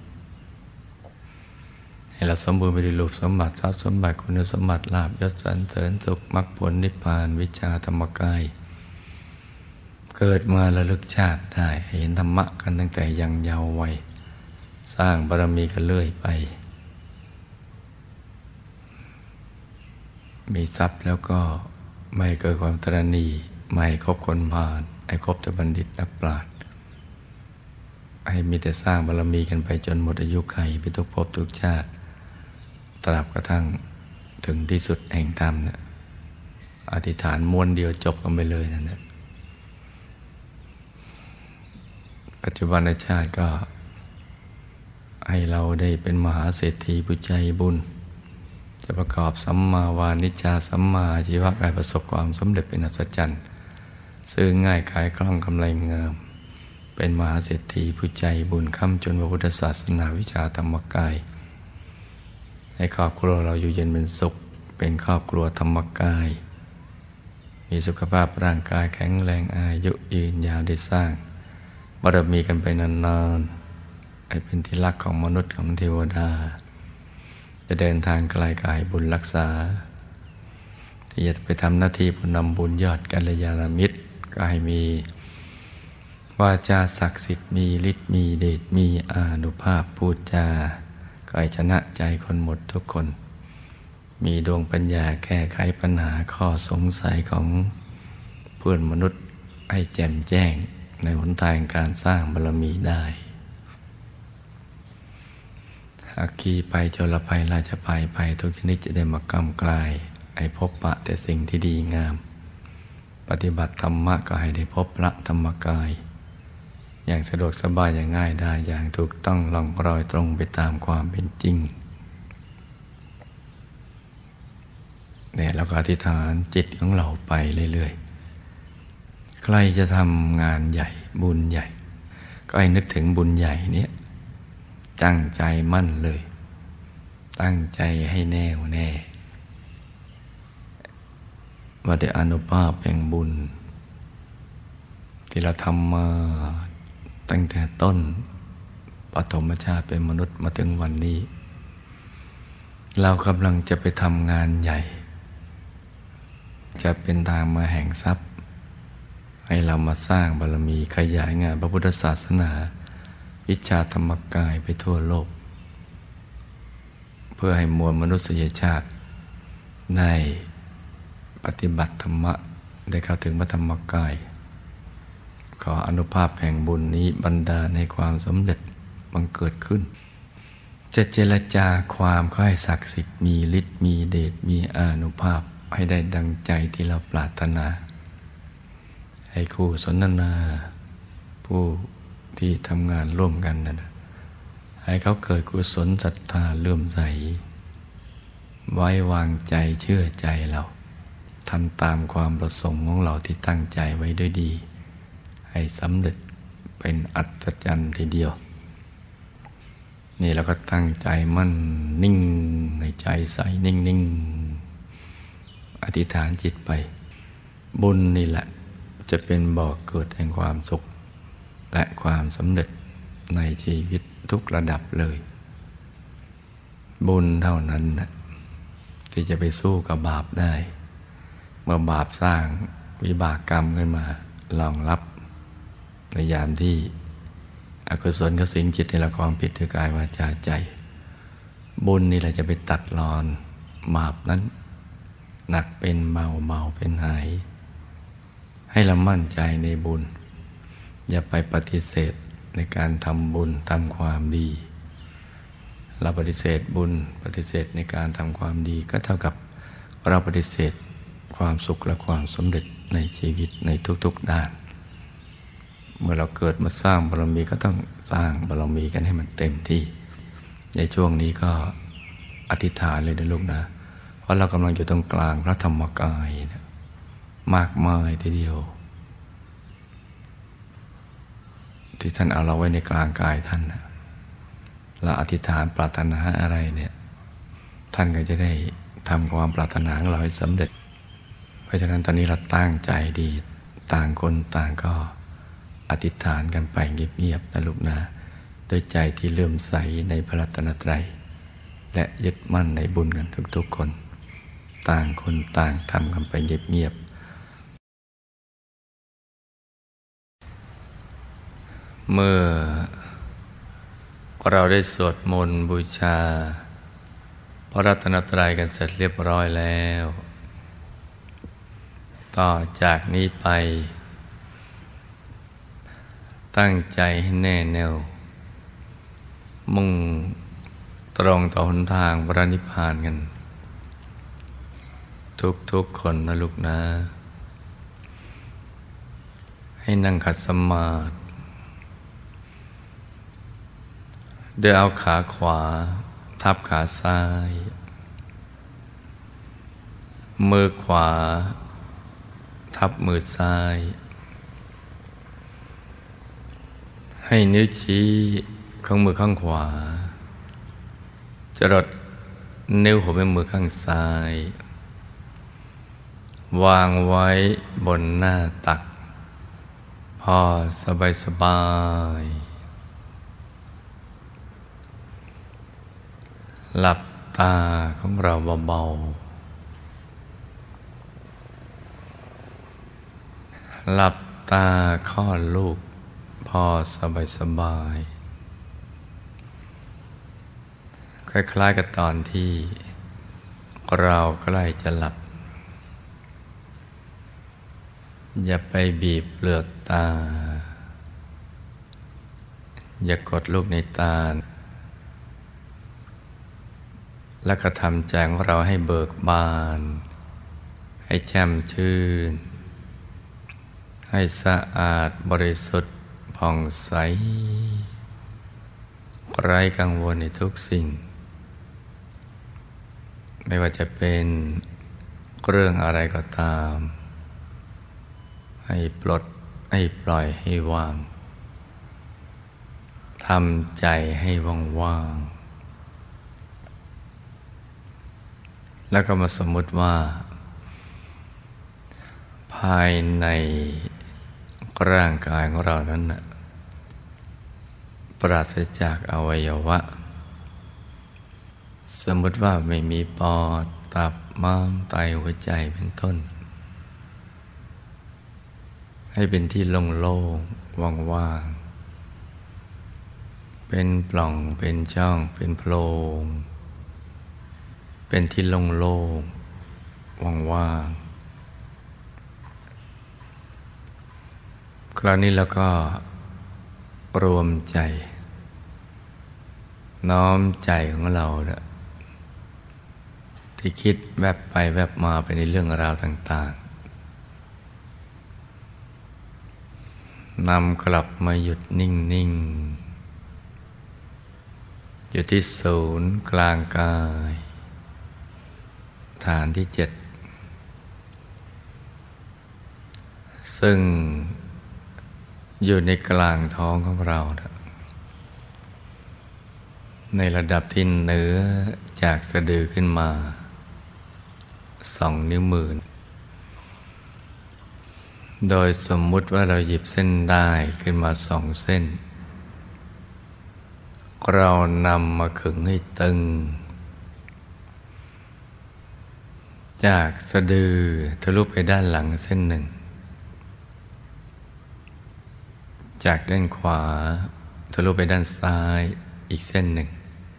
A: ให้เราสมบูรณ์ไปด้วยรูปสมบัติทรัพย์สมบัติคุณสมบัติลาภยศสรรเสริญสุขมรรคผลนิพพานวิชาธรรมกายเกิดมาระลึกชาติได้เห็นธรรมะกันตั้งแต่ยังเยาว์วัยสร้างบารมีกันเรื่อยไปมีทรัพย์แล้วก็ไม่เกิดความตระหนี่ไม่คบคนพาลให้คบแต่บัณฑิตนักปราชญ์ให้มีแต่สร้างบารมีกันไปจนหมดอายุขัยไปทุกภพทุกชาติตราบกระทั่งถึงที่สุดแห่งธรรมเนี่ยอธิษฐานม้วนเดียวจบกันไปเลยนั่นแหละปัจจุบันชาติก็ให้เราได้เป็นมหาเศรษฐีผู้ใจบุญจะประกอบสัมมาวานิจจาสัมมาอาชีวะกายประสบความสำเร็จเป็นอัศจรรย์ซื้อง่ายขายคล่องกำไรงามเป็นมหาเศรษฐีผู้ใจบุญค้ำจนพระพุทธศาสนาวิชาธรรมกายให้ครอบครัวเราอยู่เย็นเป็นสุขเป็นครอบครัวธรรมกายมีสุขภาพร่างกายแข็งแรงอายุยืนยาวได้สร้างบารมีกันไปนานๆให้เป็นที่รักของมนุษย์ของเทวดาจะเดินทางไกลกายบุญรักษาที่จะไปทำหน้าที่ผู้นำบุญยอดกัลยาณมิตรก็ให้มีวาจาศักดิ์สิทธิ์มีฤทธิ์มีเดชมีอานุภาพพูดจาก็ให้ชนะใจคนหมดทุกคนมีดวงปัญญาแก้ไขปัญหาข้อสงสัยของเพื่อนมนุษย์ให้แจ่มแจ้งในหนทางการสร้างบารมีได้อัคคีภัยโจรภัยราชภัยภัยทุกชนิดจะได้มากำกลายให้พบปะแต่สิ่งที่ดีงามปฏิบัติธรรมะก็ให้ได้พบพระธรรมกายอย่างสะดวกสบายอย่างง่ายได้อย่างถูกต้องล่องรอยตรงไปตามความเป็นจริงเนี่ยเราก็อธิษฐานจิตของเราไปเรื่อยๆครจะทำงานใหญ่บุญใหญ่ก็ให้นึกถึงบุญใหญ่นี้ตั้งใจมั่นเลยตั้งใจให้แน่วแน่ว่าได้อานุภาพแห่งบุญที่เราทำมาตั้งแต่ต้นปฐมชาติเป็นมนุษย์มาถึงวันนี้เรากำลังจะไปทำงานใหญ่จะเป็นทางมาแห่งทรัพย์ให้เรามาสร้างบารมีขยายงานพระพุทธศาสนาวิชาธรรมกายไปทั่วโลกเพื่อให้มวลมนุษยชาติได้ปฏิบัติธรรมะได้เข้าถึงพระธรรมกายขออนุภาพแห่งบุญนี้บันดาลให้ความสำเร็จบังเกิดขึ้นจะเจรจาความขอให้ศักดิ์สิทธิ์มีฤทธิ์มีเดชมีอานุภาพให้ได้ดังใจที่เราปรารถนาให้คู่สนทนาผู้ที่ทำงานร่วมกันนะให้เขาเกิดกุศลศรัทธาเลื่อมใสไว้วางใจเชื่อใจเราทำตามความประสงค์ของเราที่ตั้งใจไว้ด้วยดีให้สำเร็จเป็นอัศจรรย์ทีเดียวนี่เราก็ตั้งใจมั่นนิ่งในใจใสนิ่งๆอธิษฐานจิตไปบุญนี่แหละจะเป็นบ่อเกิดแห่งความสุขและความสำเร็จในชีวิตทุกระดับเลยบุญเท่านั้นนะที่จะไปสู้กับบาปได้เมื่อบาปสร้างวิบากกรรมขึ้นมารองรับในยามที่อกุศลก็สิงจิตในละความผิดด้วยกายวาจาใจบุญนี่แหละจะไปตัดรอนบาปนั้นหนักเป็นเบาเบาเป็นหายให้เรามั่นใจในบุญอย่าไปปฏิเสธในการทำบุญทำความดีเราปฏิเสธบุญปฏิเสธในการทำความดีก็เท่ากับเราปฏิเสธความสุขและความสำเร็จในชีวิตในทุกๆด้านเมื่อเราเกิดมาสร้างบารมีก็ต้องสร้างบารมีกันให้มันเต็มที่ในช่วงนี้ก็อธิษฐานเลยนะลูกนะเพราะเรากำลังอยู่ตรงกลางพระธรรมกายนะมากมายทีเดียวที่ท่านเอาเราไว้ในกลางกายท่านนะเราอธิษฐานปรารถนาอะไรเนี่ยท่านก็จะได้ทำความปรารถนาของเราให้สำเร็จเพราะฉะนั้นตอนนี้เราตั้งใจดีต่างคนต่างก็อธิษฐานกันไปเงียบๆนะลูกนะด้วยใจที่เลื่อมใสในพระรัตนตรัยและยึดมั่นในบุญกันทุกๆคนต่างคนต่างทำกันไปเงียบๆเมื่อเราได้สวดมนต์บูชาพระรัตนตรัยกันเสร็จเรียบร้อยแล้วต่อจากนี้ไปตั้งใจให้แน่แน่วมุ่งตรงต่อหนทางพระนิพพานกันทุกคนนะลูกนะให้นั่งขัดสมาธิโดยเอาขาขวาทับขาซ้ายมือขวาทับมือซ้ายให้นิ้วชี้ของมือข้างขวาจรดนิ้วหัวแม่มือข้างซ้ายวางไว้บนหน้าตักพอสบายหลับตาของเราเบาๆหลับตาคลอดลูกพอสบายคล้ายๆกับตอนที่เราใกล้จะหลับอย่าไปบีบเปลือกตาอย่ากดลูกในตาแล้วก็ทำใจของเราให้เบิกบานให้แช่มชื่นให้สะอาดบริสุทธิ์ผ่องใสไร้กังวลในทุกสิ่งไม่ว่าจะเป็นเรื่องอะไรก็ตามให้ปลดให้ปล่อยให้ว่างทำใจให้ว่างๆแล้วก็มาสมมุติว่าภายในร่างกายของเรานั้นนะปราศจากอวัยวะสมมติว่าไม่มีปอดตับม้ามไตหัวใจเป็นต้นให้เป็นที่โล่งๆว่างๆเป็นปล่องเป็นช่องเป็นโพรงเป็นที่โล่งๆว่างๆคราวนี้เราก็รวมใจน้อมใจของเราเนี่ยที่คิดแวบไปแวบมาไปในเรื่องราวต่างๆนำกลับมาหยุดนิ่งๆอยู่ที่ศูนย์กลางกายฐานที่7ซึ่งอยู่ในกลางท้องของเราในระดับที่เหนือจากสะดือขึ้นมา2 นิ้วมือโดยสมมุติว่าเราหยิบเส้นด้ายขึ้นมา2 เส้นเรานำมาขึงให้ตึงจากสะดือทะลุไปด้านหลังเส้นหนึ่งจากด้านขวาทะลุไปด้านซ้ายอีกเส้นหนึ่ง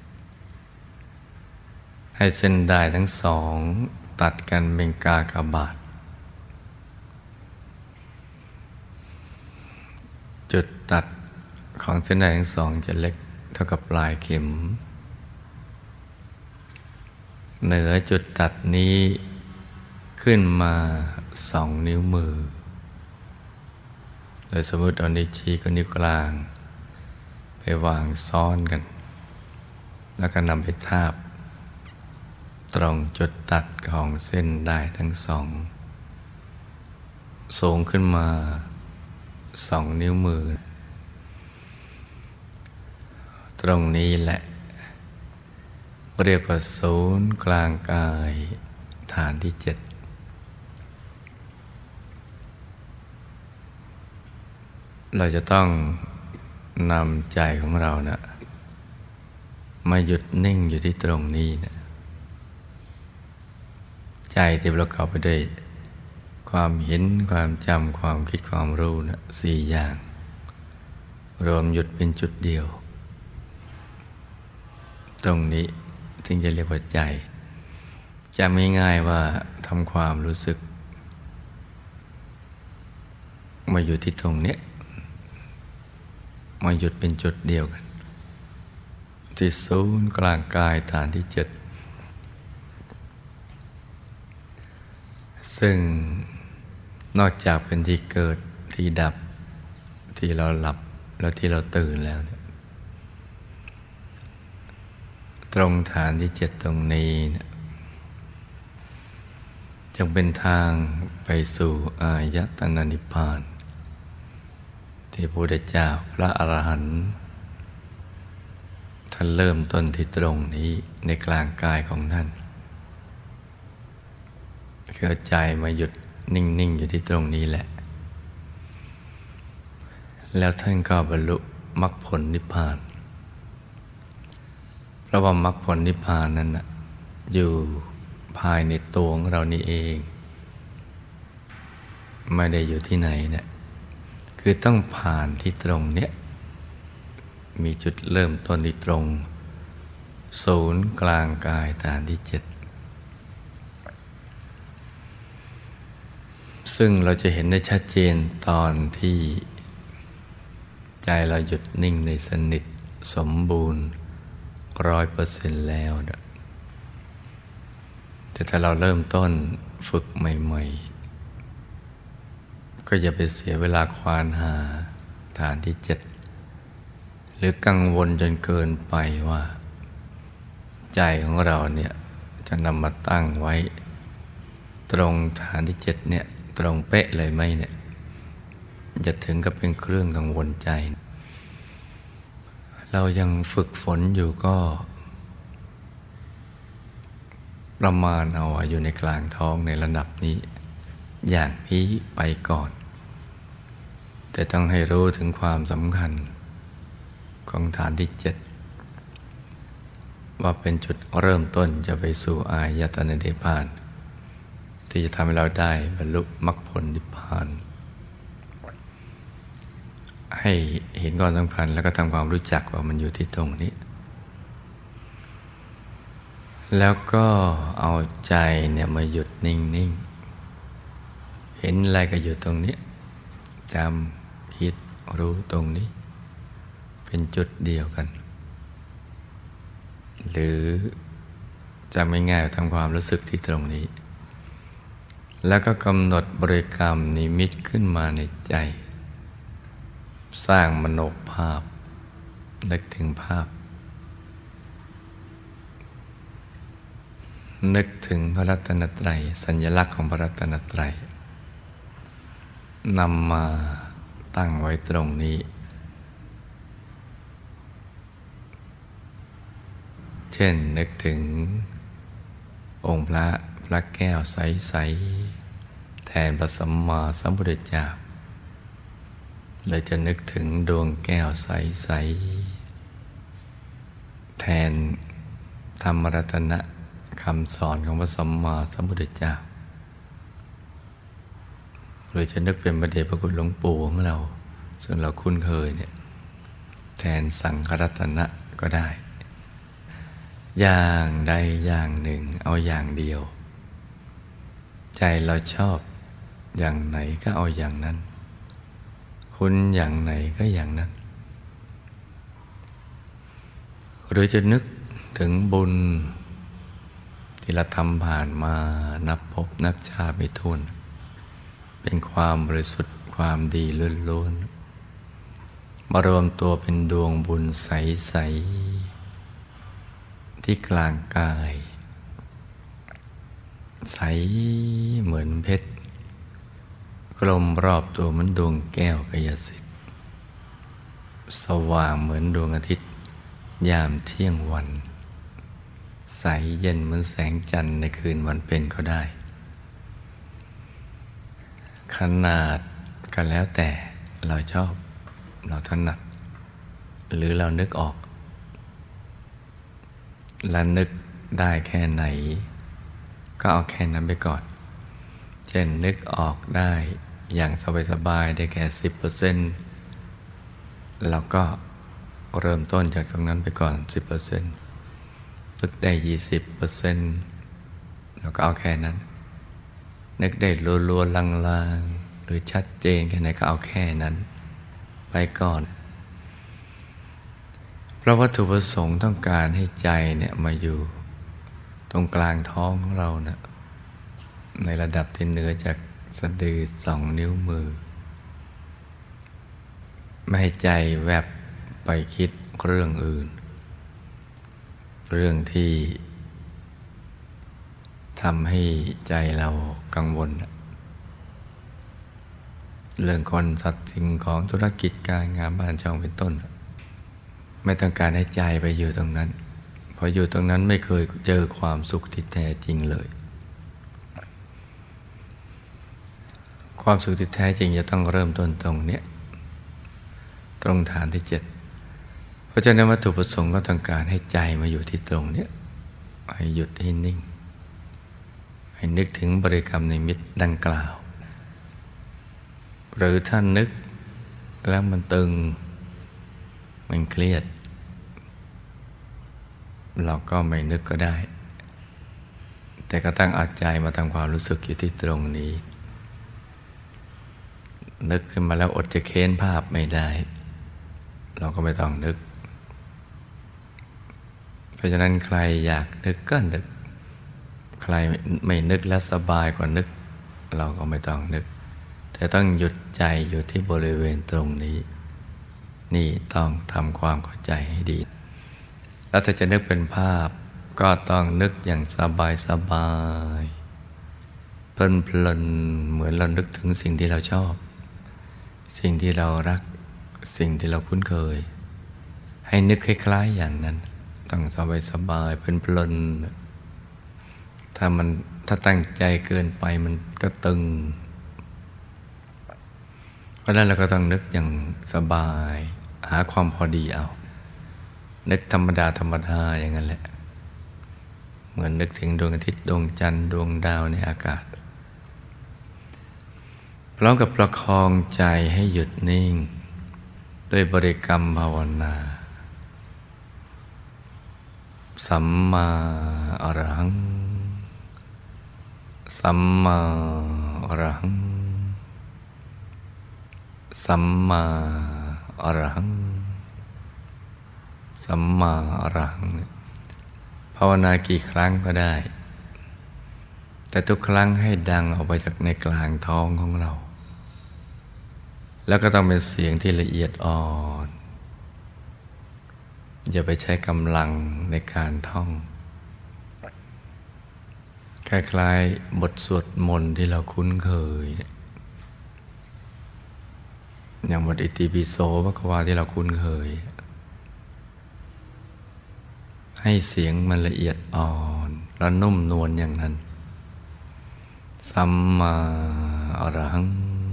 A: ให้เส้นด้ายทั้งสองตัดกันเป็นกากบาทจุดตัดของเส้นด้ายทั้งสองจะเล็กเท่ากับปลายเข็มเหนือจุดตัดนี้ขึ้นมา2 นิ้วมือโดยสมมติเอานิ้วชี้กับนิ้วกลางไปวางซ้อนกันแล้วก็นำไปทาบตรงจุดตัดของเส้นด้ายทั้งสองสูงขึ้นมา2 นิ้วมือตรงนี้แหละเรียกว่าศูนย์กลางกายฐานที่7เราจะต้องนำใจของเรานะมาหยุดนิ่งอยู่ที่ตรงนี้นะใจที่ประกอบไปด้วยความเห็นความจำความคิดความรู้นะ4 อย่างรวมหยุดเป็นจุดเดียวตรงนี้ถึงจะเรียกว่าใจจำง่ายๆว่าทำความรู้สึกมาอยู่ที่ตรงนี้มาหยุดเป็นจุดเดียวกันที่ศูนย์กลางกายฐานที่7ซึ่งนอกจากเป็นที่เกิดที่ดับที่เราหลับแล้วที่เราตื่นแล้วเนี่ยตรงฐานที่7ตรงนี้เนี่ยจึงเป็นทางไปสู่อายตนะนิพพานที่พระพุทธเจ้าพระอรหันต์ท่านเริ่มต้นที่ตรงนี้ในกลางกายของท่านคือเอาใจมาหยุดนิ่งๆอยู่ที่ตรงนี้แหละแล้วท่านก็บรรลุมรรคผลนิพพานเพราะว่ามรรคผลนิพพานนั้นน่ะอยู่ภายในตัวของเรานี่เองไม่ได้อยู่ที่ไหนเนี่ยคือต้องผ่านที่ตรงเนี้ยมีจุดเริ่มต้นที่ตรงศูนย์กลางกายฐานที่7ซึ่งเราจะเห็นได้ชัดเจนตอนที่ใจเราหยุดนิ่งในสนิทสมบูรณ์ 100% แล้วนะแต่ถ้าเราเริ่มต้นฝึกใหม่ๆก็อย่าไปเสียเวลาควานหาฐานที่7หรือกังวลจนเกินไปว่าใจของเราเนี่ยจะนำมาตั้งไว้ตรงฐานที่7เนี่ยตรงเป๊ะเลยไหมเนี่ยจะถึงกับเป็นเครื่องกังวลใจเรายังฝึกฝนอยู่ก็ประมาณเอาอยู่ในกลางท้องในระดับนี้อย่างนี้ไปก่อนแต่ต้องให้รู้ถึงความสำคัญของฐานที่7ว่าเป็นจุดเริ่มต้นจะไปสู่อายตนะนิพพานที่จะทำให้เราได้บรรลุมรรคผลนิพพานให้เห็นความสำคัญแล้วก็ทำความรู้จักว่ามันอยู่ที่ตรงนี้แล้วก็เอาใจเนี่ยมาหยุดนิ่งๆเห็นอะไรก็อยู่ตรงนี้จำคิดรู้ตรงนี้เป็นจุดเดียวกันหรือจะไม่ง่ายทำความรู้สึกที่ตรงนี้แล้วก็กำหนดบริกรรมนิมิตขึ้นมาในใจสร้างมโนภาพนึกถึงภาพนึกถึงพระรัตนตรัยสัญลักษณ์ของพระรัตนตรัยนำมาตั้งไว้ตรงนี้เช่นนึกถึงองค์พระแก้วใสๆแทนพระสัมมาสัมพุทธเจ้าเลยจะนึกถึงดวงแก้วใสๆแทนธรรมรัตนะคำสอนของพระสัมมาสัมพุทธเจ้าหรือจะนึกเป็นพระเดชพระคุณหลวงปู่ของเราซึ่งเราคุ้นเคยเนี่ยแทนสังฆรัตนะก็ได้อย่างใดอย่างหนึ่งเอาอย่างเดียวใจเราชอบอย่างไหนก็เอาอย่างนั้นคุณอย่างไหนก็อย่างนั้นหรือจะนึกถึงบุญที่เราทำผ่านมานับภพนับชาติไม่ถ้วนเป็นความบริสุทธิ์ความดีล้วนๆมารวมตัวเป็นดวงบุญใสๆที่กลางกายใสเหมือนเพชรกลมรอบตัวเหมือนดวงแก้วกายสิทธิ์สว่างเหมือนดวงอาทิตย์ยามเที่ยงวันใสเย็นเหมือนแสงจันทร์ในคืนวันเพ็ญก็ได้ขนาดกันแล้วแต่เราชอบเราถนัดหรือเรานึกออกและนึกได้แค่ไหนก็เอาแค่นั้นไปก่อนเช่นนึกออกได้อย่างสบายๆได้แค่ 10% เราก็เริ่มต้นจากตรงนั้นไปก่อน 10% นึกได้ 20% เราก็เอาแค่นั้นนึกได้รัวๆลางๆหรือชัดเจนแค่ไหนก็เอาแค่นั้นไปก่อนเพราะวัตถุประสงค์ต้องการให้ใจเนี่ยมาอยู่ตรงกลางท้องของเรานะในระดับที่เหนือจากสะดือ2 นิ้วมือไม่ให้ใจแวบไปคิดเรื่องอื่นเรื่องที่ทำให้ใจเรากังวลเรื่องคนสัตว์สิ่งของธุรกิจการงานบ้านช่องเป็นต้นไม่ต้องการให้ใจไปอยู่ตรงนั้นเพราะอยู่ตรงนั้นไม่เคยเจอความสุขที่แท้จริงเลยความสุขที่แท้จริงจะต้องเริ่มต้นตรงเนี้ยตรงฐานที่7เพราะฉะนั้นวัตถุประสงค์ก็ต้องการให้ใจมาอยู่ที่ตรงเนี้ยให้หยุดให้นิ่งให้นึกถึงบริกรรมนิมิตดังกล่าวหรือท่านนึกแล้วมันตึงมันเครียดเราก็ไม่นึกก็ได้แต่ก็ตั้งเอาใจมาทำความรู้สึกอยู่ที่ตรงนี้นึกขึ้นมาแล้วอดจะเค้นภาพไม่ได้เราก็ไม่ต้องนึกเพราะฉะนั้นใครอยากนึกก็นึกใครไม่นึกแล้วสบายกว่านึกเราก็ไม่ต้องนึกแต่ต้องหยุดใจอยู่ที่บริเวณตรงนี้นี่ต้องทำความเข้าใจให้ดีแล้วถ้าจะนึกเป็นภาพก็ต้องนึกอย่างสบายเพลินๆเหมือนเรานึกถึงสิ่งที่เราชอบสิ่งที่เรารักสิ่งที่เราคุ้นเคยให้นึกคล้ายๆอย่างนั้นต้องสบายๆเพลินๆถ้าตั้งใจเกินไปมันก็ตึงเพราะฉะนั้นเราก็ต้องนึกอย่างสบายหาความพอดีเอานึกธรรมดาอย่างนั้นแหละเหมือนนึกถึงดวงอาทิตย์ดวงจันทร์ดวงดาวในอากาศพร้อมกับประคองใจให้หยุดนิ่งด้วยบริกรรมภาวนาสัมมาอรหังสัมมาอรหังสัมมาอรหังสัมมาอรหังภาวนากี่ครั้งก็ได้แต่ทุกครั้งให้ดังออกไปจากในกลางท้องของเราแล้วก็ต้องเป็นเสียงที่ละเอียดอ่อนอย่าไปใช้กำลังในการท่องคล้ายๆบทสวดมนต์ที่เราคุ้นเคยอย่างบทอิติปิโสภควาที่เราคุ้นเคยให้เสียงมันละเอียดอ่อนและนุ่มนวลอย่างนั้นสัมมาอรหัง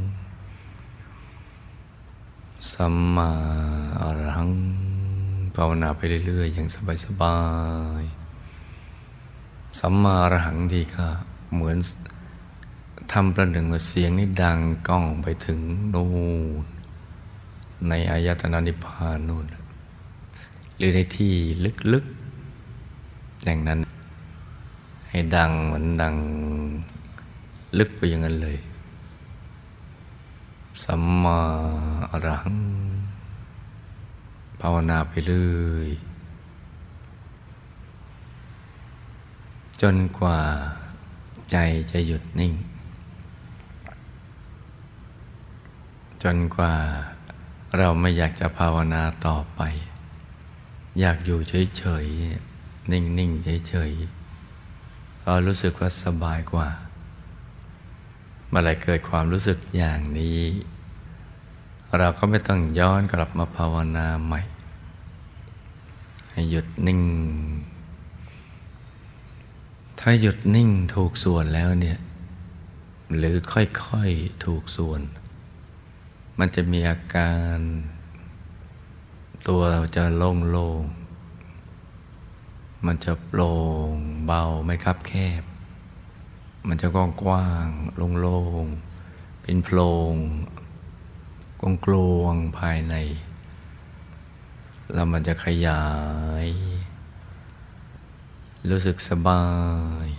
A: สัมมาอรหังภาวนาไปเรื่อยๆอย่างสบายๆสัมมาอรหังที่ก็เหมือนทำประหนึ่งว่าเสียงนี้ดังก้องไปถึงนู่นในอายตนะนิพพานนู่นหรือในที่ลึกๆอย่างนั้นให้ดังเหมือนดังลึกไปอย่างนั้นเลยสัมมาอรหังภาวนาไปเรื่อยจนกว่าใจจะหยุดนิ่งจนกว่าเราไม่อยากจะภาวนาต่อไปอยากอยู่เฉยๆนิ่งๆเฉยๆเรารู้สึกว่าสบายกว่าเมื่อไหร่เกิดความรู้สึกอย่างนี้เราก็ไม่ต้องย้อนกลับมาภาวนาใหม่ให้หยุดนิ่งถ้าหยุดนิ่งถูกส่วนแล้วเนี่ยหรือค่อยๆถูกส่วนมันจะมีอาการตัวเราจะโล่งๆมันจะโปร่งเบาไม่คับแคบมันจะกว้างๆโล่งๆเป็นโพรงกลวงภายในแล้วมันจะขยายรู้สึกสบาย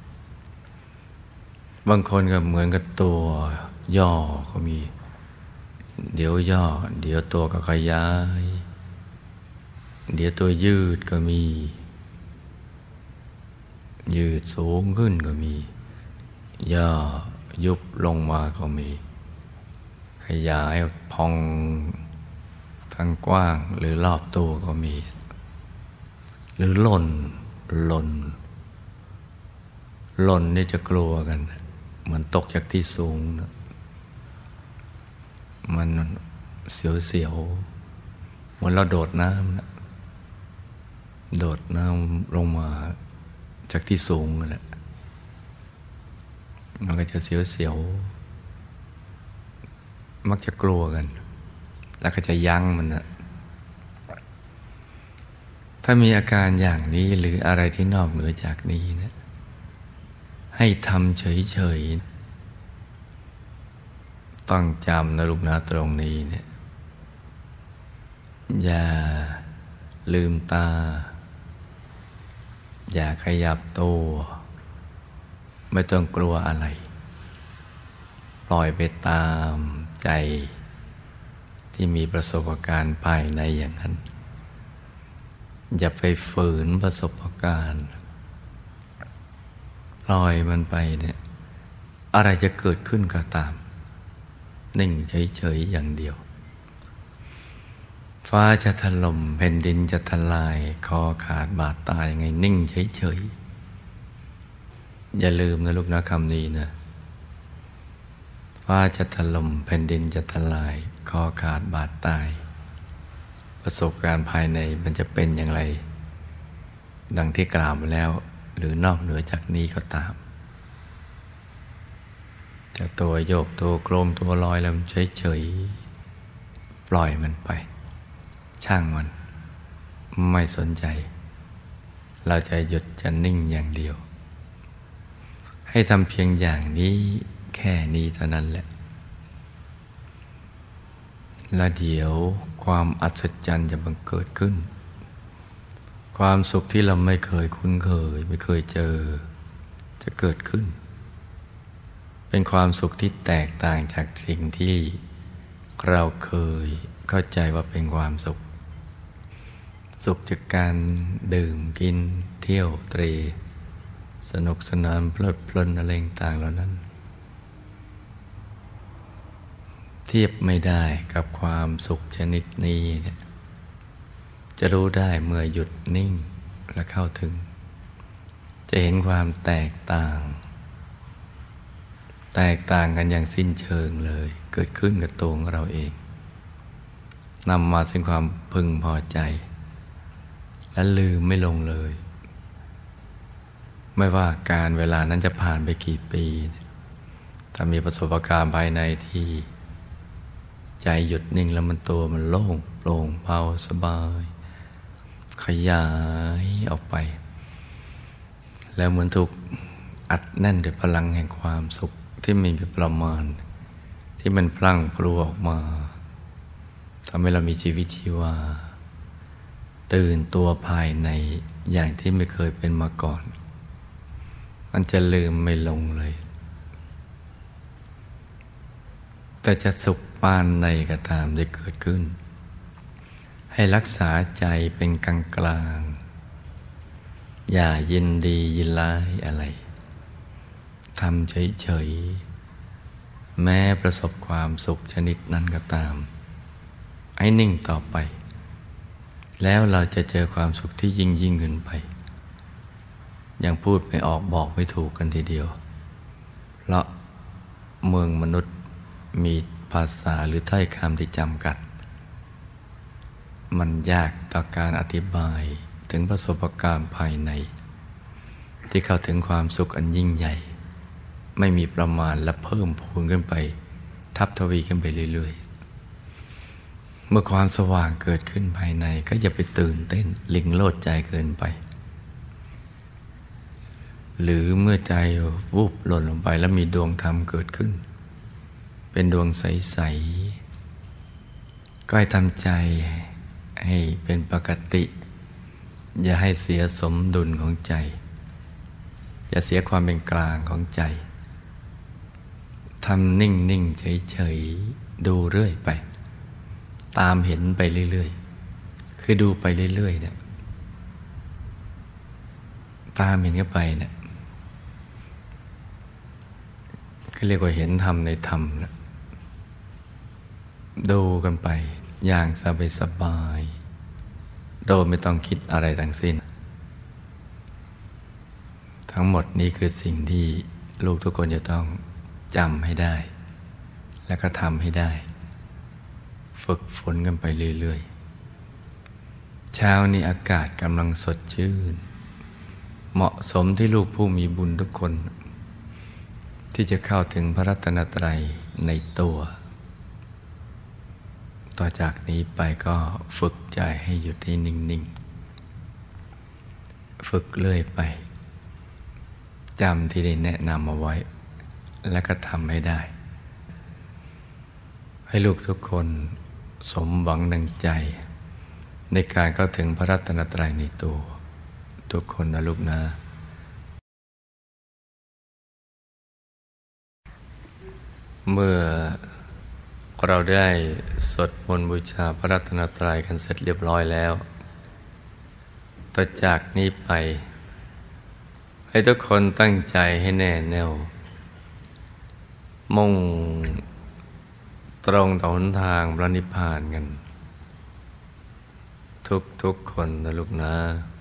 A: บางคนก็เหมือนกับตัวย่อก็มีเดี๋ยวย่อเดี๋ยวตัวก็ขยายเดี๋ยวตัวยืดก็มียืดสูงขึ้นก็มีย่อยุบลงมาก็มีขยายพองทั้งกว้างหรือรอบตัวก็มีหรือหล่นนี่จะกลัวกันเหมือนตกจากที่สูงนะมันเสียวๆเหมือนเราโดดน้ำนะโดดน้ำลงมาจากที่สูงนั่นแหละมันก็จะเสียวๆมักจะกลัวกันแล้วก็จะยั้งมันนะถ้ามีอาการอย่างนี้หรืออะไรที่นอกเหนือจากนี้นะให้ทำเฉยๆต้องจำนะลูกนะตรงนี้เนี่ยอย่าลืมตาอย่าขยับตัวไม่ต้องกลัวอะไรปล่อยไปตามใจที่มีประสบการณ์ภายในอย่างนั้นอย่าไปฝืนประสบการณ์ปล่อยมันไปเนี่ยอะไรจะเกิดขึ้นก็ตามนิ่งเฉยๆอย่างเดียวฟ้าจะถล่มแผ่นดินจะทลายคอขาดบาดตายไงนิ่งเฉยๆอย่าลืมนะลูกนะคำนี้นะฟ้าจะถล่มแผ่นดินจะทลายคอขาดบาดตายประสบการณ์ภายในมันจะเป็นอย่างไร ดังที่กล่าวมาแล้วหรือนอกเหนือจากนี้ก็ตามจะตัวโยกตัวโครมตัวลอยแล้วมันเฉยๆปล่อยมันไปช่างมันไม่สนใจเราจะหยุดจะนิ่งอย่างเดียวให้ทำเพียงอย่างนี้แค่นี้เท่านั้นแหละแล้วเดี๋ยวความอัศจรรย์จะบังเกิดขึ้นความสุขที่เราไม่เคยคุ้นเคยไม่เคยเจอจะเกิดขึ้นเป็นความสุขที่แตกต่างจากสิ่งที่เราเคยเข้าใจว่าเป็นความสุขสุขจากการดื่มกินเที่ยวเตร่สนุกสนานเพลิดเพลินอะไรต่างๆเหล่านั้นเทียบไม่ได้กับความสุขชนิดนี้เนี่ยจะรู้ได้เมื่อหยุดนิ่งและเข้าถึงจะเห็นความแตกต่างกันอย่างสิ้นเชิงเลยเกิดขึ้นกับตัวของเราเองนำมาซึ่งความพึงพอใจและลืมไม่ลงเลยไม่ว่าการเวลานั้นจะผ่านไปกี่ปีถ้ามีประสบการณ์ภายในที่ใจหยุดนิ่งแล้วมันตัวมันโล่งโปร่งเบาสบายขยายออกไปแล้วเหมือนถูกอัดแน่นด้วยพลังแห่งความสุขที่ไม่มีประมาณที่มันพลั่งพลูออกมาทำให้เรามีชีวิตชีวาตื่นตัวภายในอย่างที่ไม่เคยเป็นมาก่อนมันจะลืมไม่ลงเลยแต่จะสุขปานในก็ตามได้เกิดขึ้นให้รักษาใจเป็นกลางกลางอย่ายินดียินร้ายอะไรทำเฉยๆแม้ประสบความสุขชนิดนั้นก็ตามให้นิ่งต่อไปแล้วเราจะเจอความสุขที่ยิ่งขึ้นไปยังพูดไม่ออกบอกไม่ถูกกันทีเดียวเพราะเมืองมนุษย์มีภาษาหรือถ้อยคำที่จำกัดมันยากต่อการอธิบายถึงประสบการณ์ภายในที่เข้าถึงความสุขอันยิ่งใหญ่ไม่มีประมาณและเพิ่มพูนขึ้นไปทับทวีขึ้นไปเรื่อยๆเมื่อความสว่างเกิดขึ้นภายในก็อย่าไปตื่นเต้นลิงโลดใจเกินไปหรือเมื่อใจวูบหล่นลงไปแล้วมีดวงธรรมเกิดขึ้นเป็นดวงใสๆก็ให้ทำใจให้เป็นปกติอย่าให้เสียสมดุลของใจอย่าเสียความเป็นกลางของใจทำนิ่งๆเฉยๆดูเรื่อยไปตามเห็นไปเรื่อยๆคือดูไปเรื่อยๆเนี่ยตามเห็นเข้าไปเนี่ยก็เรียกว่าเห็นธรรมในธรรมนะดูกันไปอย่างสบายๆโดยไม่ต้องคิดอะไรทั้งสิ้นทั้งหมดนี้คือสิ่งที่ลูกทุกคนจะต้องจำให้ได้และก็ทำให้ได้ฝึกฝนกันไปเรื่อยๆเช้านี้อากาศกำลังสดชื่นเหมาะสมที่ลูกผู้มีบุญทุกคนที่จะเข้าถึงพระรัตนตรัยในตัวต่อจากนี้ไปก็ฝึกใจให้หยุดให้นิ่งๆฝึกเรื่อยไปจำที่ได้แนะนำเอาไว้แล้วก็ทำให้ได้ให้ลูกทุกคนสมหวังดังใจในการเข้าถึงพระรัตนตรัยในตัวทุกคนนะลูกนะเมื่อเราได้สวดมนต์บูชาพระรัตนตรัยกันเสร็จเรียบร้อยแล้วต่อจากนี้ไปให้ทุกคนตั้งใจให้แน่แน่วมุ่งตรงต่อหนทางพระนิพพานกันทุกคนนะลูกนะ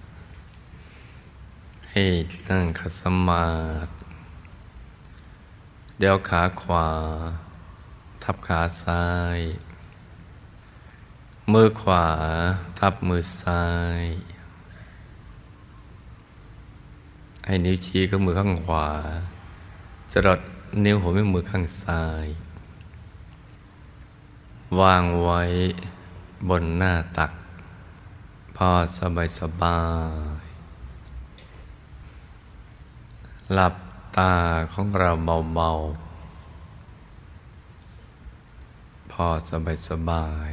A: ให้ตั้งขัดสมาธิเดี๋ยวขาขวาทับขาซ้ายมือขวาทับมือซ้าย ให้นิ้วชี้กับมือข้างขวาจรดนิ้วหัวแม่มือข้างซ้าย วางไว้บนหน้าตักพอสบายหลับตาของเราเบาๆพอสบาย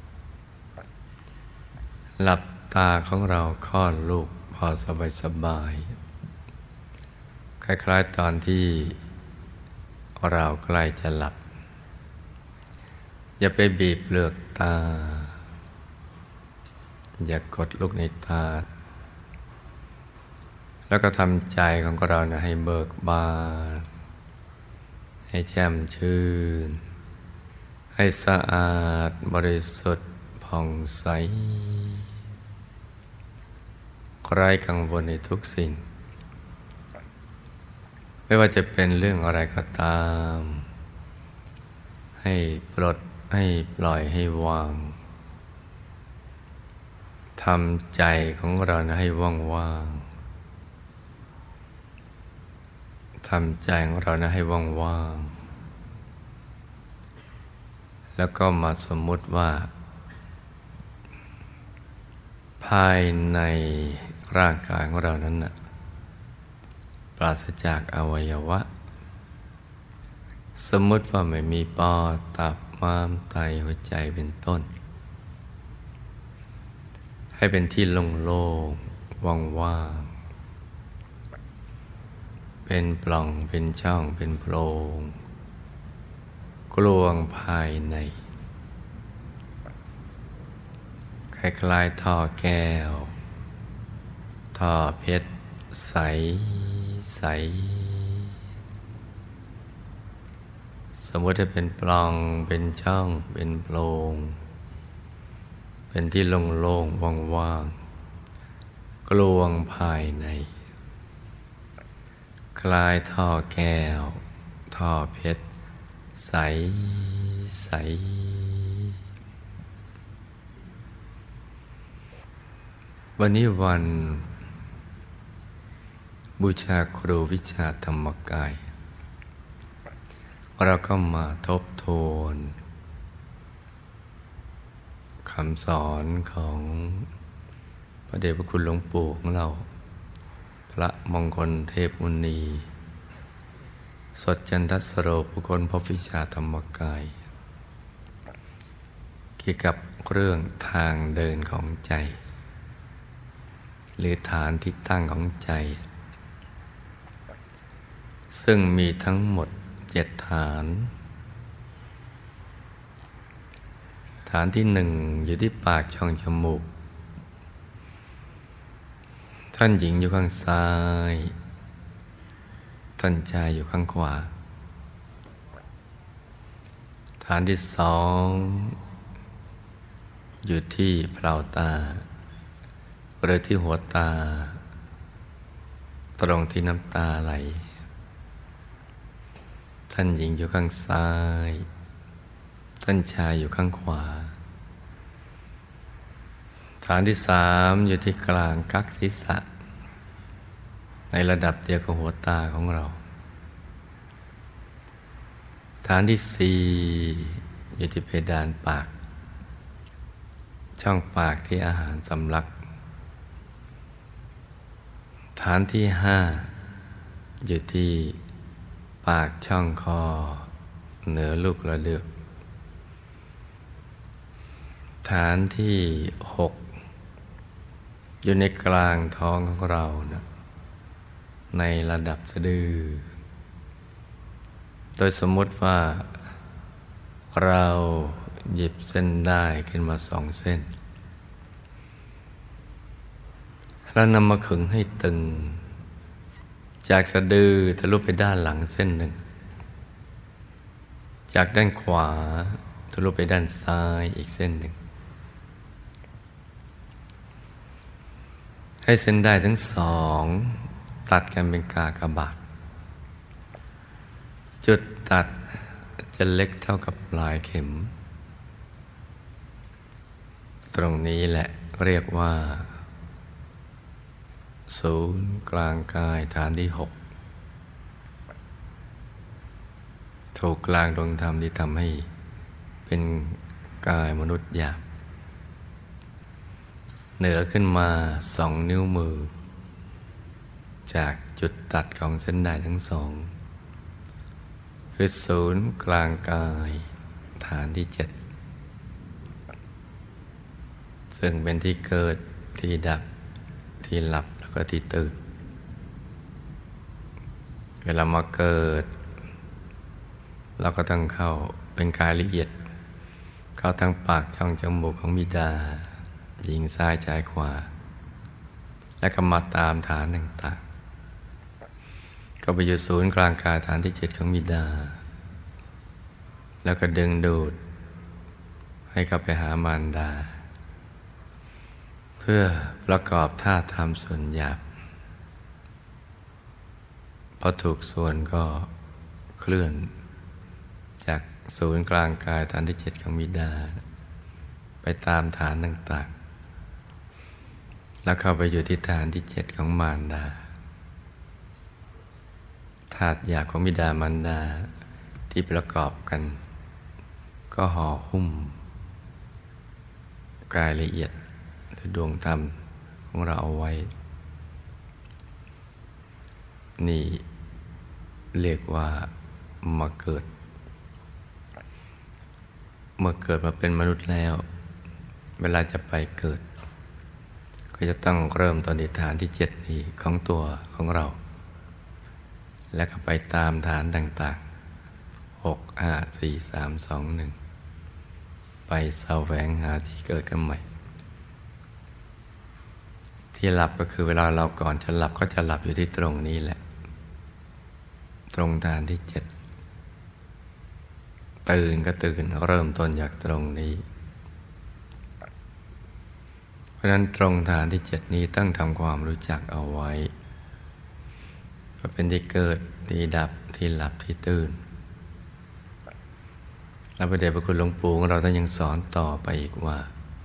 A: หลับตาของเราคลอดลูกพอสบายคล้ายๆตอนที่เราใกล้จะหลับอย่าไปบีบเปลือกตาอย่ากดลูกในตาแล้วก็ทำใจของเราให้เบิกบานให้แจ่มชื่นให้สะอาดบริสุทธิ์ผ่องใสไร้กังวลในทุกสิ่งไม่ว่าจะเป็นเรื่องอะไรก็ตามให้ปลดให้ปล่อยให้วางทำใจของเราให้ว่างๆทำใจของเราให้ว่างๆแล้วก็มาสมมุติว่าภายในร่างกายของเรานั้นปราศจากอวัยวะสมมติว่าไม่มีปอดตับม้ามไตหัวใจเป็นต้นให้เป็นที่โล่งๆว่างๆเป็นปล่องเป็นช่องเป็นโพรงกลวงภายในคล้ายๆท่อแก้วท่อเพชรใสใสสมมติจะเป็นปล่องเป็นช่องเป็นโพรงเป็นที่โล่งๆว่างๆกลวงภายในคล้ายท่อแก้วท่อเพชรใสใสวันนี้วันบูชาครูวิชาธรรมกายเราก็มาทบทวนคำสอนของพระเดชพระคุณหลวงปู่ของเราพระมงคลเทพมุนีสดจันทสโรบุคคลพบวิชาธรรมกายเกี่ยวกับเรื่องทางเดินของใจหรือฐานที่ตั้งของใจซึ่งมีทั้งหมด7 ฐานฐานที่1อยู่ที่ปากช่องจมูกท่านหญิงอยู่ข้างซ้ายท่านชายอยู่ข้างขวาฐานที่2อยู่ที่เปล่าตาหรือที่หัวตาตรงที่น้ำตาไหลท่านหญิงอยู่ข้างซ้ายท่านชายอยู่ข้างขวาฐานที่3อยู่ที่กลางกั๊กศีรษะในระดับเดียวกับหัวตาของเราฐานที่4อยู่ที่เพดานปากช่องปากที่อาหารสำลักฐานที่5อยู่ที่ปากช่องคอเหนือลูกกระเดือกฐานที่6อยู่ในกลางท้องของเรานะในระดับสะดือโดยสมมติว่าเราหยิบเส้นได้ขึ้นมา2 เส้นแล้วนำมาขึงให้ตึงจากสะดือทะลุไปด้านหลังเส้นหนึ่งจากด้านขวาทะลุไปด้านซ้ายอีกเส้นหนึ่งให้เส้นได้ทั้ง2ตัดกันเป็นกากบาทจุดตัดจะเล็กเท่ากับปลายเข็มรงนี้แหละเรียกว่าศูนย์กลางกายฐานที่6ถูกกลางดวงธรรมที่ทำให้เป็นกายมนุษย์หยาบเหนือขึ้นมา2 นิ้วมือจากจุดตัดของเส้นด้ายทั้งสองคือศูนย์กลางกายฐานที่7ซึ่งเป็นที่เกิดที่ดับที่หลับแล้วก็ที่ตื่นเวลามาเกิดเราก็ต้องเข้าเป็นกายละเอียดเข้าทางปากช่องจมูกของบิดาหญิงซ้ายชายขวาและก็มาตามฐานต่างๆก็ไปอยู่ศูนย์กลางกายฐานที่7ของบิดาแล้วก็ดึงดูดให้เข้าไปหามารดาเพื่อประกอบท่าทำส่วนหยาบพอถูกส่วนก็เคลื่อนจากศูนย์กลางกายฐานที่7ของบิดาไปตามฐานต่างๆแล้วเข้าไปอยู่ที่ฐานที่7ของมารดาธาตุหยาบของบิดามารดาที่ประกอบกันก็ห่อหุ้มกายละเอียดหรือดวงธรรมของเราเอาไว้นี่เรียกว่ามาเกิดเมื่อเกิดมาเป็นมนุษย์แล้วเวลาจะไปเกิดก็จะต้องเริ่มตอนที่ฐานที่7นี้ของตัวของเราแล้วก็ไปตามฐานต่างๆ6 5 4 3 2 1ไปแสวงหาที่เกิดกันใหม่ที่หลับก็คือเวลาเราก่อนจะหลับก็จะหลับอยู่ที่ตรงนี้แหละตรงฐานที่7ตื่นก็ตื่นเริ่มต้นจากตรงนี้เพราะนั้นตรงฐานที่7นี้ต้องทำความรู้จักเอาไว้ก็เป็นที่เกิดที่ดับที่หลับที่ตื่นแล้วพระเดชพระคุณหลวงปู่ของเราท่านยังสอนต่อไปอีกว่า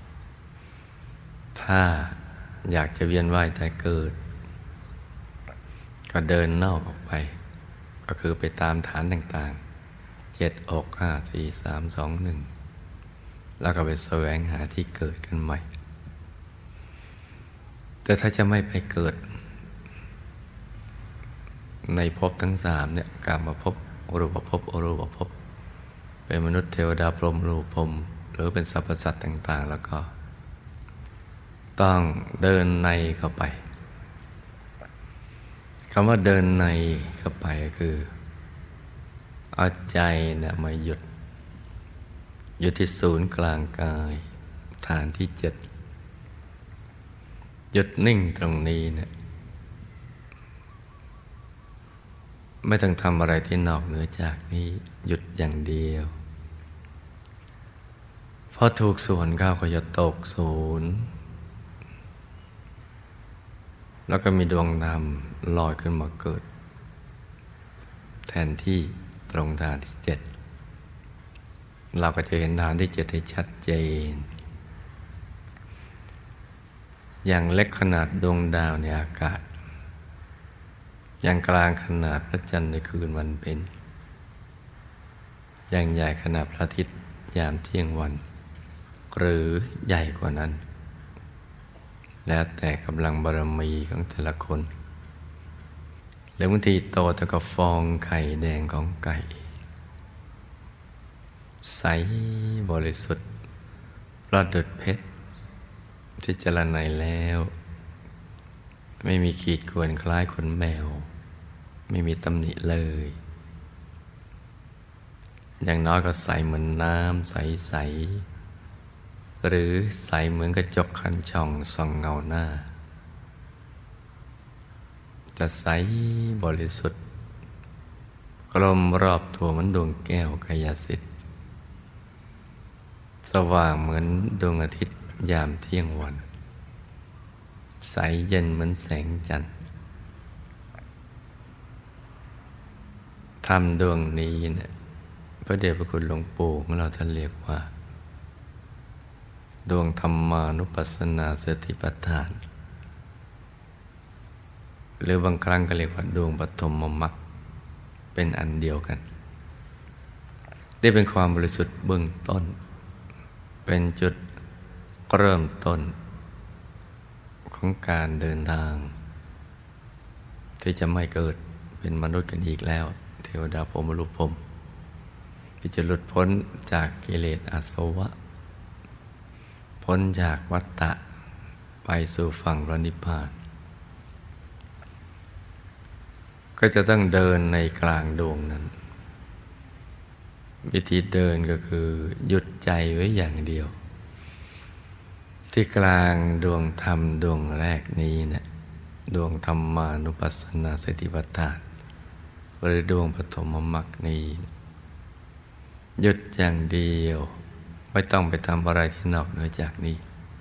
A: ถ้าอยากจะเวียนว่ายแต่เกิดก็เดินนอกออกไปก็คือไปตามฐานต่างๆ7 6 5 4 3 2 1แล้วก็ไปแสวงหาที่เกิดกันใหม่แต่ถ้าจะไม่ไปเกิดในภพทั้ง3เนี่ยกามภพรูปภพอรูปภพเป็นมนุษย์เทวดาพรหมรูปพรหมหรือเป็นสรรพสัตว์ต่างๆแล้วก็ต้องเดินในเข้าไปคำว่าเดินในเข้าไปคือเอาใจเนี่ยมาหยุดอยู่ที่ศูนย์กลางกายฐานที่7หยุดนิ่งตรงนี้เนี่ยไม่ต้องทำอะไรที่นอกเหนือจากนี้หยุดอย่างเดียวพอถูกส่วนเข้าก็จะตกศูนย์แล้วก็มีดวงธรรมลอยขึ้นมาเกิดแทนที่ตรงฐานที่7เราก็จะเห็นฐานที่7ให้ชัดเจนอย่างเล็กขนาดดวงดาวในอากาศอย่างกลางขนาดพระจันทร์ในคืนวันเพ็ญอย่างใหญ่ขนาดพระอาทิตย์ยามเที่ยงวันหรือใหญ่กว่านั้นแล้วแต่กำลังบารมีของแต่ละคนหรือบางทีโตเท่ากับฟองไข่แดงของไก่ใสบริสุทธิ์ประดุจเพชรที่เจรไนแล้วไม่มีขีดข่วนคล้ายขนแมวไม่มีตำหนิเลยอย่างน้อยก็ใสเหมือนน้ำใสๆหรือใสเหมือนกระจกคันช่องส่องเงาหน้าจะใสบริสุทธิ์กลมรอบตัวเหมือนดวงแก้วกายสิทธิ์สว่างเหมือนดวงอาทิตย์ยามเที่ยงวันใสเย็นเหมือนแสงจันทร์ธรรมดวงนี้เนี่ยพระเดชพระคุณหลวงปู่ของเราท่านเรียกว่าดวงธรรมานุปัสสนาสติปัฏฐานหรือบางครั้งก็เรียกว่าดวงปฐมมรรคเป็นอันเดียวกันได้เป็นความบริสุทธิ์เบื้องต้นเป็นจุดเริ่มต้นของการเดินทางที่จะไม่เกิดเป็นมนุษย์กันอีกแล้วเทวดาพรหมรูปพรหมที่จะหลุดพ้นจากกิเลสอาสวะพ้นจากวัฏฏะไปสู่ฝั่งพระนิพพานก็จะต้องเดินในกลางดวงนั้นวิธีเดินก็คือหยุดใจไว้อย่างเดียวที่กลางดวงธรรมดวงแรกนี้นะดวงธรรมานุปัสสนาสติปัฏฐานหรือดวงปฐมมรรคนี้หยุดอย่างเดียวไม่ต้องไปทำอะไรที่นอกเหนือจากนี้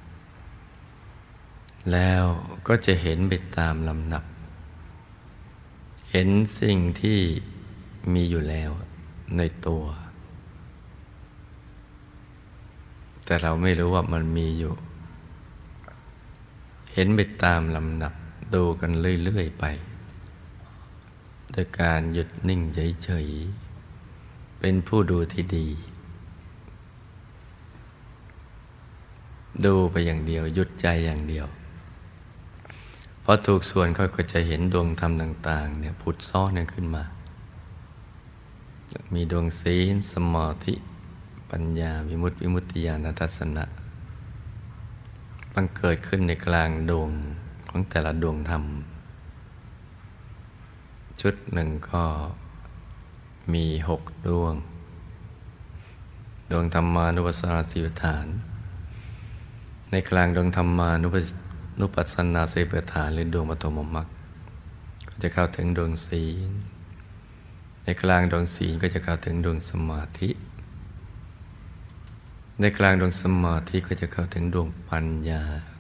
A: แล้วก็จะเห็นไปตามลำดับเห็นสิ่งที่มีอยู่แล้วในตัวแต่เราไม่รู้ว่ามันมีอยู่เห็นไปตามลำดับดูกันเรื่อยๆไปโดยการหยุดนิ่งเฉยๆเป็นผู้ดูที่ดีดูไปอย่างเดียวหยุดใจอย่างเดียวพอถูกส่วนค่อยๆจะเห็นดวงธรรมต่างๆเนี่ยผุดซ้อนขึ้นมามีดวงศีลสมาธิปัญญาวิมุตติวิมุตติญาณทัสสนะบังเกิดขึ้นในกลางดวงของแต่ละดวงธรรมชุดหนึ่งก็มี6 ดวงดวงธรรมานุปัสสนาสติปัฏฐานในกลางดวงธรรมานุปัสสนาสติปัฏฐานหรือดวงปฐมมรรคก็จะเข้าถึงดวงศีลในกลางดวงศีลก็จะเข้าถึงดวงสมาธิในกลางดวงสมาธิก็จะเข้าถึงดวงปัญญา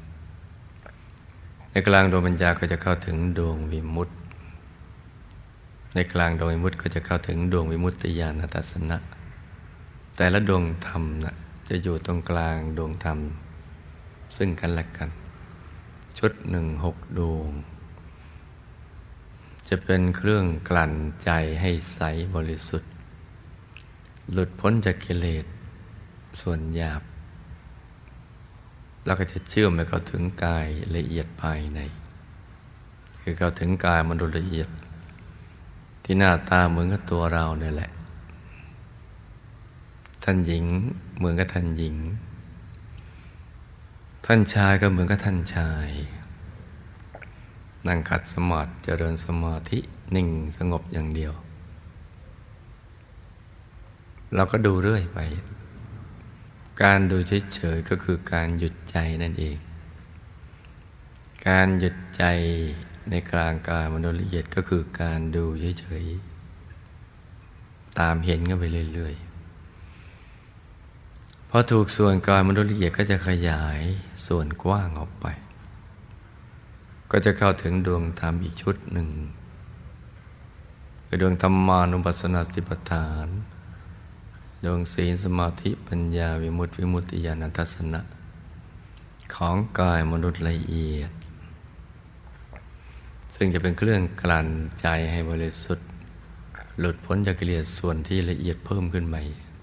A: ในกลางดวงปัญญาก็จะเข้าถึงดวงวิมุตติในกลางดวงวิมุตติก็จะเข้าถึงดวงวิมุตติญาณทัสสนะแต่ละดวงธรรมนะจะอยู่ตรงกลางดวงธรรมซึ่งกันและกันชุดหนึ่ง6 ดวงจะเป็นเครื่องกลั่นใจให้ใสบริสุทธิ์หลุดพ้นจากกิเลสส่วนหยาบแล้วก็จะเชื่อมไปเข้าถึงกายละเอียดภายในคือเข้าถึงกายมนุษย์ละเอียดที่หน้าตาเหมือนกับตัวเราเนี่ยแหละท่านหญิงเหมือนกับท่านหญิงท่านชายก็เหมือนกับท่านชายนั่งขัดสมาธิเจริญสมาธินิ่งสงบอย่างเดียวเราก็ดูเรื่อยไปการดูเฉยๆก็คือการหยุดใจนั่นเองการหยุดใจในกลางกายมนุษย์ละเอียดก็คือการดูเฉยๆตามเห็นกันไปเรื่อยๆพอถูกส่วนกายมนุษย์ละเอียดก็จะขยายส่วนกว้างออกไปก็จะเข้าถึงดวงธรรมอีกชุดหนึ่งคือดวงธรรมานุปัสสนาสติปัฏฐานดวงศีลสมาธิปัญญาวิมุตติวิมุตติญาณทัสสนะของกายมนุษย์ละเอียดซึ่งจะเป็นเครื่องกลั่นใจให้บริสุทธิ์หลุดพ้นจากกิเลสส่วนที่ละเอียดเพิ่มขึ้นใหม่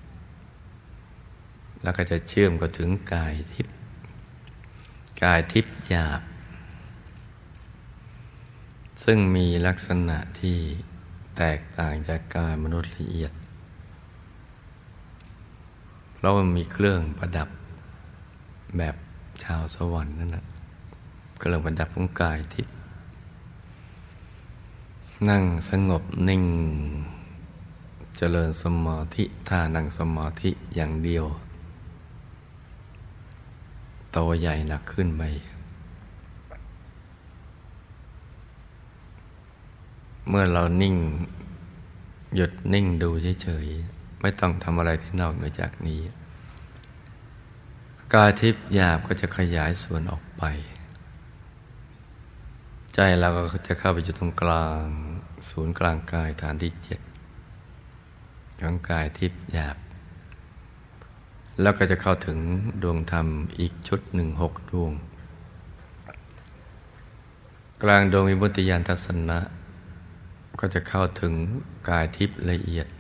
A: แล้วก็จะเชื่อมกับถึงกายทิพย์กายทิพย์หยาบซึ่งมีลักษณะที่แตกต่างจากกายมนุษย์ละเอียดเพราะมันมีเครื่องประดับแบบชาวสวรรค์นั่นแหละเครื่องประดับของกายทิพย์นั่งสงบนิ่งเจริญสมาธิท่านั่งสมาธิอย่างเดียวโตใหญ่หนักขึ้นไปเมื่อเรานิ่งหยุดนิ่งดูเฉยๆไม่ต้องทำอะไรที่นอกเหนือจากนี้กายทิพย์หยาบก็จะขยายส่วนออกไปใจเราก็จะเข้าไปอยู่ตรงกลางศูนย์กลางกายฐานที่7ของกายทิพย์หยาบแล้วก็จะเข้าถึงดวงธรรมอีกชุดหนึ่ง6 ดวงกลางดวงวิมุตติญาณทัศนะก็จะเข้าถึงกายทิพย์ละเอียด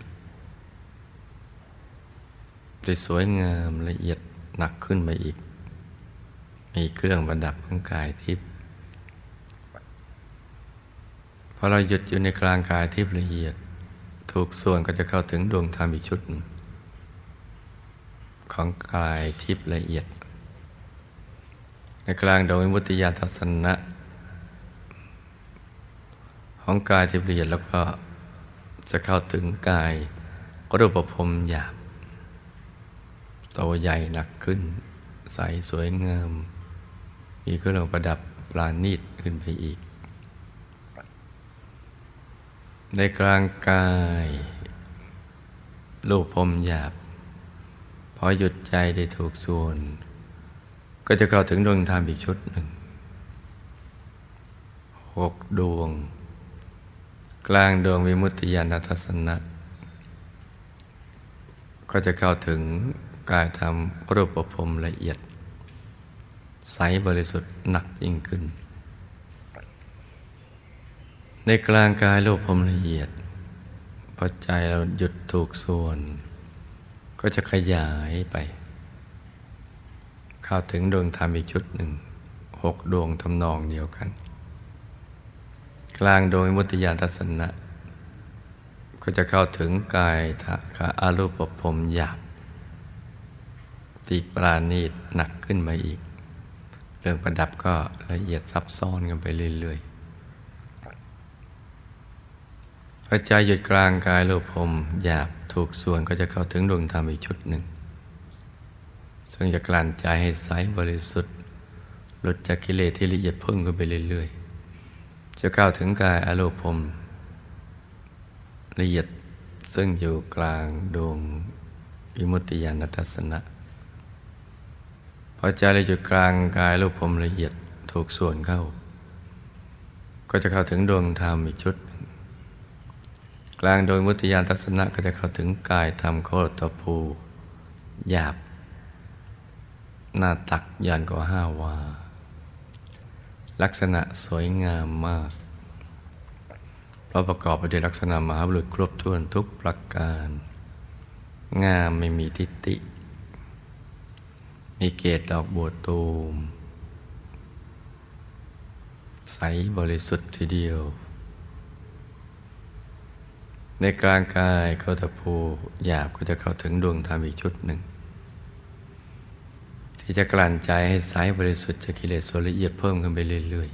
A: ที่สวยงามละเอียดหนักขึ้นไปอีกมีเครื่องประดับของกายทิพย์พอเราหยุดอยู่ในกลางกายทิพย์ละเอียดถูกส่วนก็จะเข้าถึงดวงธรรมอีกชุดหนึ่งของกายทิพย์ละเอียดในกลางดวงวิมุตติญาณทัศนะของกายทิพย์ละเอียดแล้วก็จะเข้าถึงกายรูปภพหยาบโตใหญ่หนักขึ้นใสสวยงามมีเครื่องประดับปราณีตขึ้นไปอีกในกลางกายรูปภพหยาบพอหยุดใจได้ถูกส่วนก็จะเข้าถึงดวงธรรมอีกชุดหนึ่ง6 ดวงกลางดวงวิมุตติญาณทัศนะก็จะเข้าถึงกายธรรมรูปภพละเอียดใสบริสุทธิ์หนักยิ่งขึ้นในกลางกายรูปภพละเอียดพอใจเราหยุดถูกส่วนก็จะขยายไปเข้าถึงดวงธรรมอีกชุดหนึ่ง6 ดวงทำนองเดียวกันกลางดวงวิมุตติญาณทัศนะก็จะเข้าถึงกายอารูปภพหยาบที่ปราณีตหนักขึ้นมาอีกเรื่องประดับก็ละเอียดซับซ้อนกันไปเรื่อยๆพอใจหยุดกลางกายรูปภพหยาบถูกส่วนก็จะเข้าถึงดวงธรรมอีกชุดหนึ่งซึ่งจะกลั่นใจให้ใสบริสุทธิ์หลุดจากกิเลสที่ละเอียดเพิ่มขึ้นไปเรื่อยๆจะเข้าถึงกายอารูปภพละเอียดซึ่งอยู่กลางดวงวิมุตติญาณทัศนะพอใจเลยจุดกลางกายรูปภพละเอียดถูกส่วนเข้าก็จะเข้าถึงดวงธรรมอีกชุดกลางดวงวิมุตติญาณทัศนะก็จะเข้าถึงกายธรรมโคตภูหยาบหน้าตักยานกว่า5 วาลักษณะสวยงามมากเพราะประกอบไปด้วยลักษณะมหาบุรุษครบถ้วนทุกประการงามไม่มีทิฏฐิมีเกศดอกบัวตูมใสบริสุทธิ์ทีเดียวในกลางกายโคตภูหยาบก็จะเข้าถึงดวงธรรมอีกชุดหนึ่งที่จะกลั่นใจให้ใสบริสุทธิ์จากกิเลสส่วนละเอียดเพิ่มขึ้นไปเรื่อย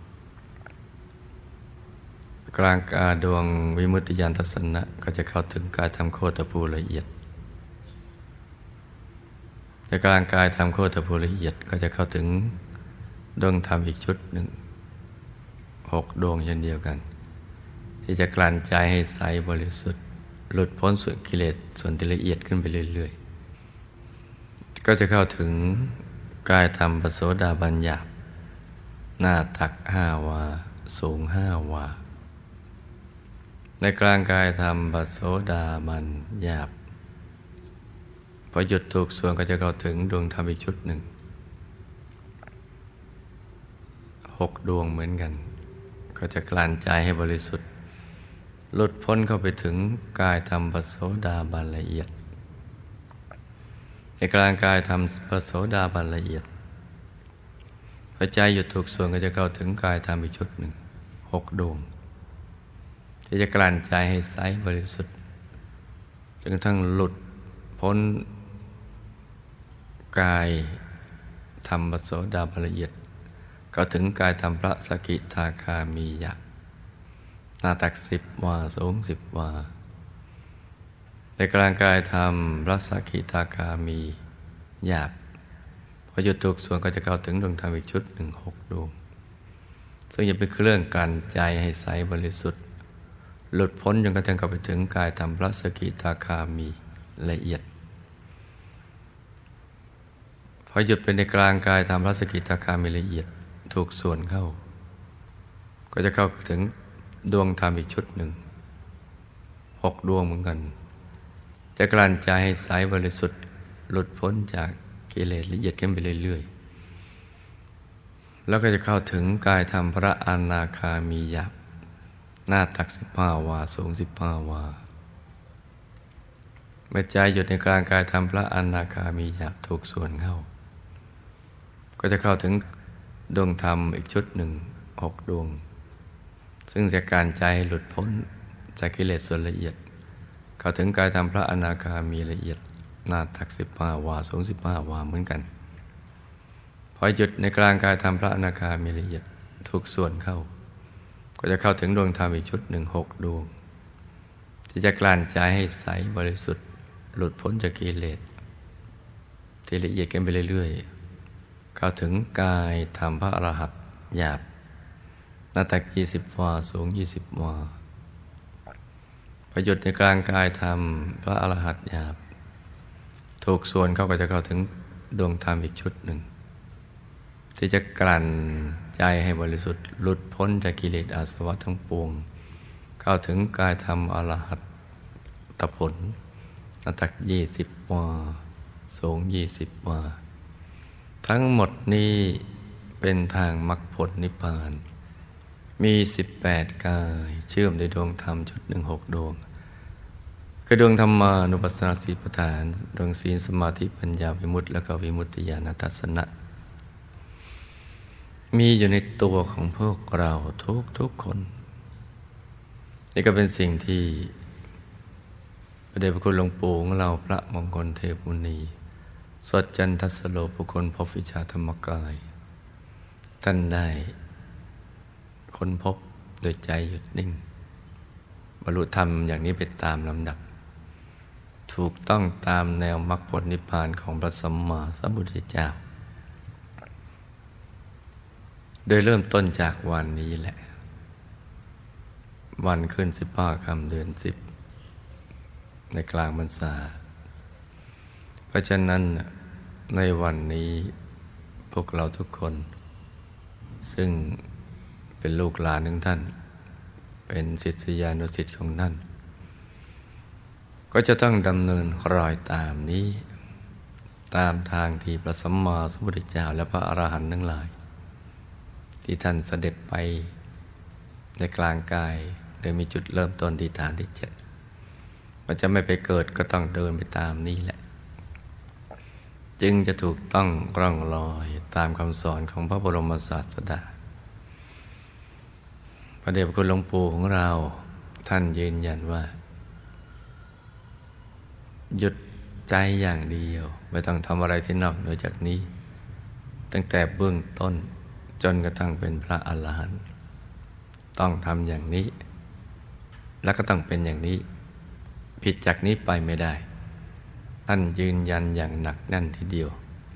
A: ๆกลางกายดวงวิมุตติญาณทัศนะก็จะเข้าถึงกายธรรมโคตภูละเอียดในกลางกายธรรมโคตภูละเอียดก็จะเข้าถึงดวงธรรมอีกชุดหนึ่ง6 ดวงเช่นเดียวกันที่จะกลั่นใจให้ใสบริสุทธิ์หลุดพ้นส่วนกิเลสส่วนที่ละเอียดขึ้นไปเรื่อยๆก็จะเข้าถึงกายธรรมพระโสดาบันหยาบหน้าตัก5 วาสูง5 วาในกลางกายธรรมพระโสดาบันหยาบพอหยุดถูกส่วนก็จะเข้าถึงดวงธรรมอีกชุดหนึ่ง6 ดวงเหมือนกันก็จะกลั่นใจให้บริสุทธิ์หลุดพ้นเข้าไปถึงกายธรรมพระโสดาบันละเอียดในกลางกายธรรมพระโสดาบันละเอียดพอใจหยุดถูกส่วนก็จะเข้าถึงกายธรรมอีกชุดหนึ่ง6 ดวงที่จะกลั่นใจให้ใสบริสุทธิ์จนกระทั่งหลุดพ้นกายธรรมพระโสดาบันละเอียดก็ถึงกายธรรมพระสกิทาคามีหยาบหน้าตัก10 วาสูง10 วาในกลางกายธรรมพระสกิทาคามีหยาบพอหยุดถูกส่วนก็จะเข้าถึงดวงธรรมอีกชุดหนึ่ง6 ดวงซึ่งจะเป็นเครื่องกลั่นใจให้ใสบริสุทธิ์หลุดพ้นจนกระทั่งเข้าไปถึงกายธรรมพระสกิทาคามีละเอียดพอหยุดเป็นในกลางกายธรรมพระสกิทาคามีละเอียดถูกส่วนเข้าก็จะเข้าถึงดวงธรรมอีกชุดหนึ่ง6 ดวงเหมือนกันจะกลั่นใจให้ใสบริสุทธิ์หลุดพ้นจากกิเลสละเอียดขึ้นไปเรื่อยๆแล้วก็จะเข้าถึงกายธรรมพระอนาคามีหยาบหน้าตัก15 วาสูง15 วาเมื่อใจหยุดในกลางกายธรรมพระอนาคามีหยาบถูกส่วนเข้าก็จะเข้าถึงดวงธรรมอีกชุดหนึ่ง6 ดวงซึ่งจะการใจให้หลุดพ้นจากกิเลสส่วนละเอียดเข้าถึงกายธรรมพระอนาคามีละเอียดหน้าตัก15 วาสูง15 วาเหมือนกันพอหยุดในกลางกายธรรมพระอนาคามีละเอียดถูกส่วนเข้าก็จะเข้าถึงดวงธรรมอีกชุดหนึ่ง6 ดวงที่จะกลั่นใจให้ใสบริสุทธิ์หลุดพ้นจากกิเลสที่ละเอียดกันไปเรื่อยๆเข้าถึงกายธรรมพระอรหันต์หยาบหน้าตัก20 วาสูง20 วาพอหยุดในกลางกายธรรมพระอรหันต์หยาบถูกส่วนเข้าก็จะเข้าถึงดวงธรรมอีกชุดหนึ่งที่จะกลั่นใจให้บริสุทธิ์หลุดพ้นจากกิเลสอาสวะทั้งปวงเข้าถึงกายธรรมอรหัตตผลหน้าตัก20 วาสูง20 วาทั้งหมดนี้เป็นทางมรรคผลนิพพานมี18 กายเชื่อมในดวงธรรมชุดหนึ่ง6 ดวงคือดวงธรรมานุปัสสนาสีปฐานดวงศีลสมาธิปัญญาวิมุตติและก็วิมุตติญาณทัสสนะมีอยู่ในตัวของพวกเราทุกคนนี่ก็เป็นสิ่งที่พระเดชพระคุณหลวงปู่ของเราพระมงคลเทพมุนีสดจันทสโลบุคคลพบวิชาธรรมกายท่านได้ค้นพบโดยใจหยุดนิ่งบรรลุธรรมอย่างนี้ไปตามลำดับถูกต้องตามแนวมรรคผลนิพพานของพระสัมมาสัมพุทธเจ้าโดยเริ่มต้นจากวันนี้แหละวันขึ้น15 ค่ำเดือน10ในกลางพรรษาเพราะฉะนั้นในวันนี้พวกเราทุกคนซึ่งเป็นลูกหลานของท่านเป็นศิษยานุศิษย์ของท่านก็จะต้องดำเนินรอยตามนี้ตามทางที่พระสัมมาสัมพุทธเจ้าและพระอรหันต์ทั้งหลายที่ท่านเสด็จไปในกลางกายโดยมีจุดเริ่มต้นที่ฐานที่7มันจะไม่ไปเกิดก็ต้องเดินไปตามนี้แหละจึงจะถูกต้องร่องรอยตามคำสอนของพระบรมศาสดาพระเดชพระคุณหลวงปู่ของเราท่านยืนยันว่าหยุดใจอย่างเดียวไม่ต้องทำอะไรที่นอกเหนือจากนี้ตั้งแต่เบื้องต้นจนกระทั่งเป็นพระอรหันต์ต้องทำอย่างนี้แล้วก็ต้องเป็นอย่างนี้ผิดจากนี้ไปไม่ได้ท่านยืนยันอย่างหนักแน่นทีเดียว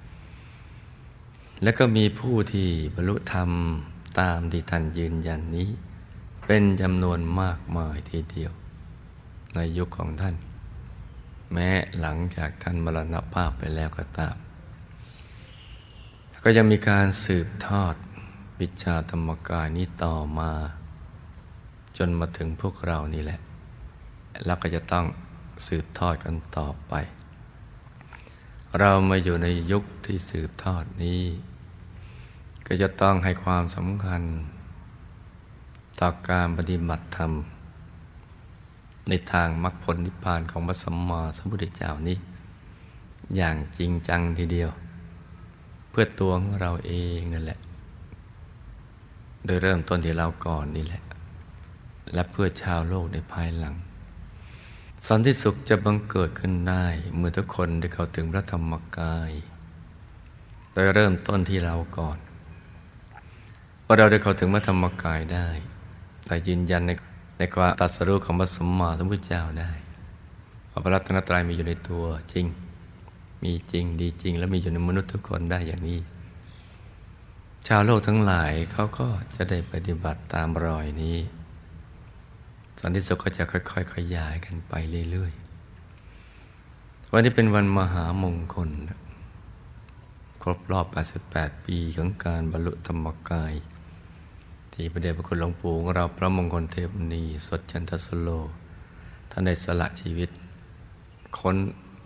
A: แล้วก็มีผู้ที่บรรลุธรรมตามที่ท่านยืนยันนี้เป็นจำนวนมากมายทีเดียวในยุคของท่านแม้หลังจากท่านมรณภาพไปแล้วก็ตามก็ยังมีการสืบทอดวิชาธรรมกายนี้ต่อมาจนมาถึงพวกเรานี่แหละแล้วก็จะต้องสืบทอดกันต่อไปเรามาอยู่ในยุคที่สืบทอดนี้ก็จะต้องให้ความสำคัญต่อการปฏิบัติธรรมในทางมรรคผลนิพพานของพระสัมมาสัมพุทธเจ้านี้อย่างจริงจังทีเดียวเพื่อตัวของเราเองนั่นแหละโดยเริ่มต้นที่เราก่อนนี่แหละและเพื่อชาวโลกในภายหลังสันติสุขจะบังเกิดขึ้นได้เมื่อทุกคนได้เข้าถึงพระธรรมกายโดยเริ่มต้นที่เราก่อนว่าเราได้เข้าถึงพระธรรมกายได้แต่ยืนยันในความตรัสรู้ของพระสัมมาสัมพุทธเจ้าได้ว่าพระรัตนตรัยมีอยู่ในตัวจริงมีจริงดีจริงและมีอยู่ในมนุษย์ทุกคนได้อย่างนี้ชาวโลกทั้งหลายเขาก็จะได้ปฏิบัติตามรอยนี้สันติสุขก็จะค่อยๆขยายกันไปเรื่อยๆวันนี้เป็นวันมหามงคลครบรอบ88 ปีของการบรรลุธรรมกายที่พระเดชพระคุณหลวงปู่ของเราพระมงคลเทพมุนีสดจันทสโลท่านได้สละชีวิตค้น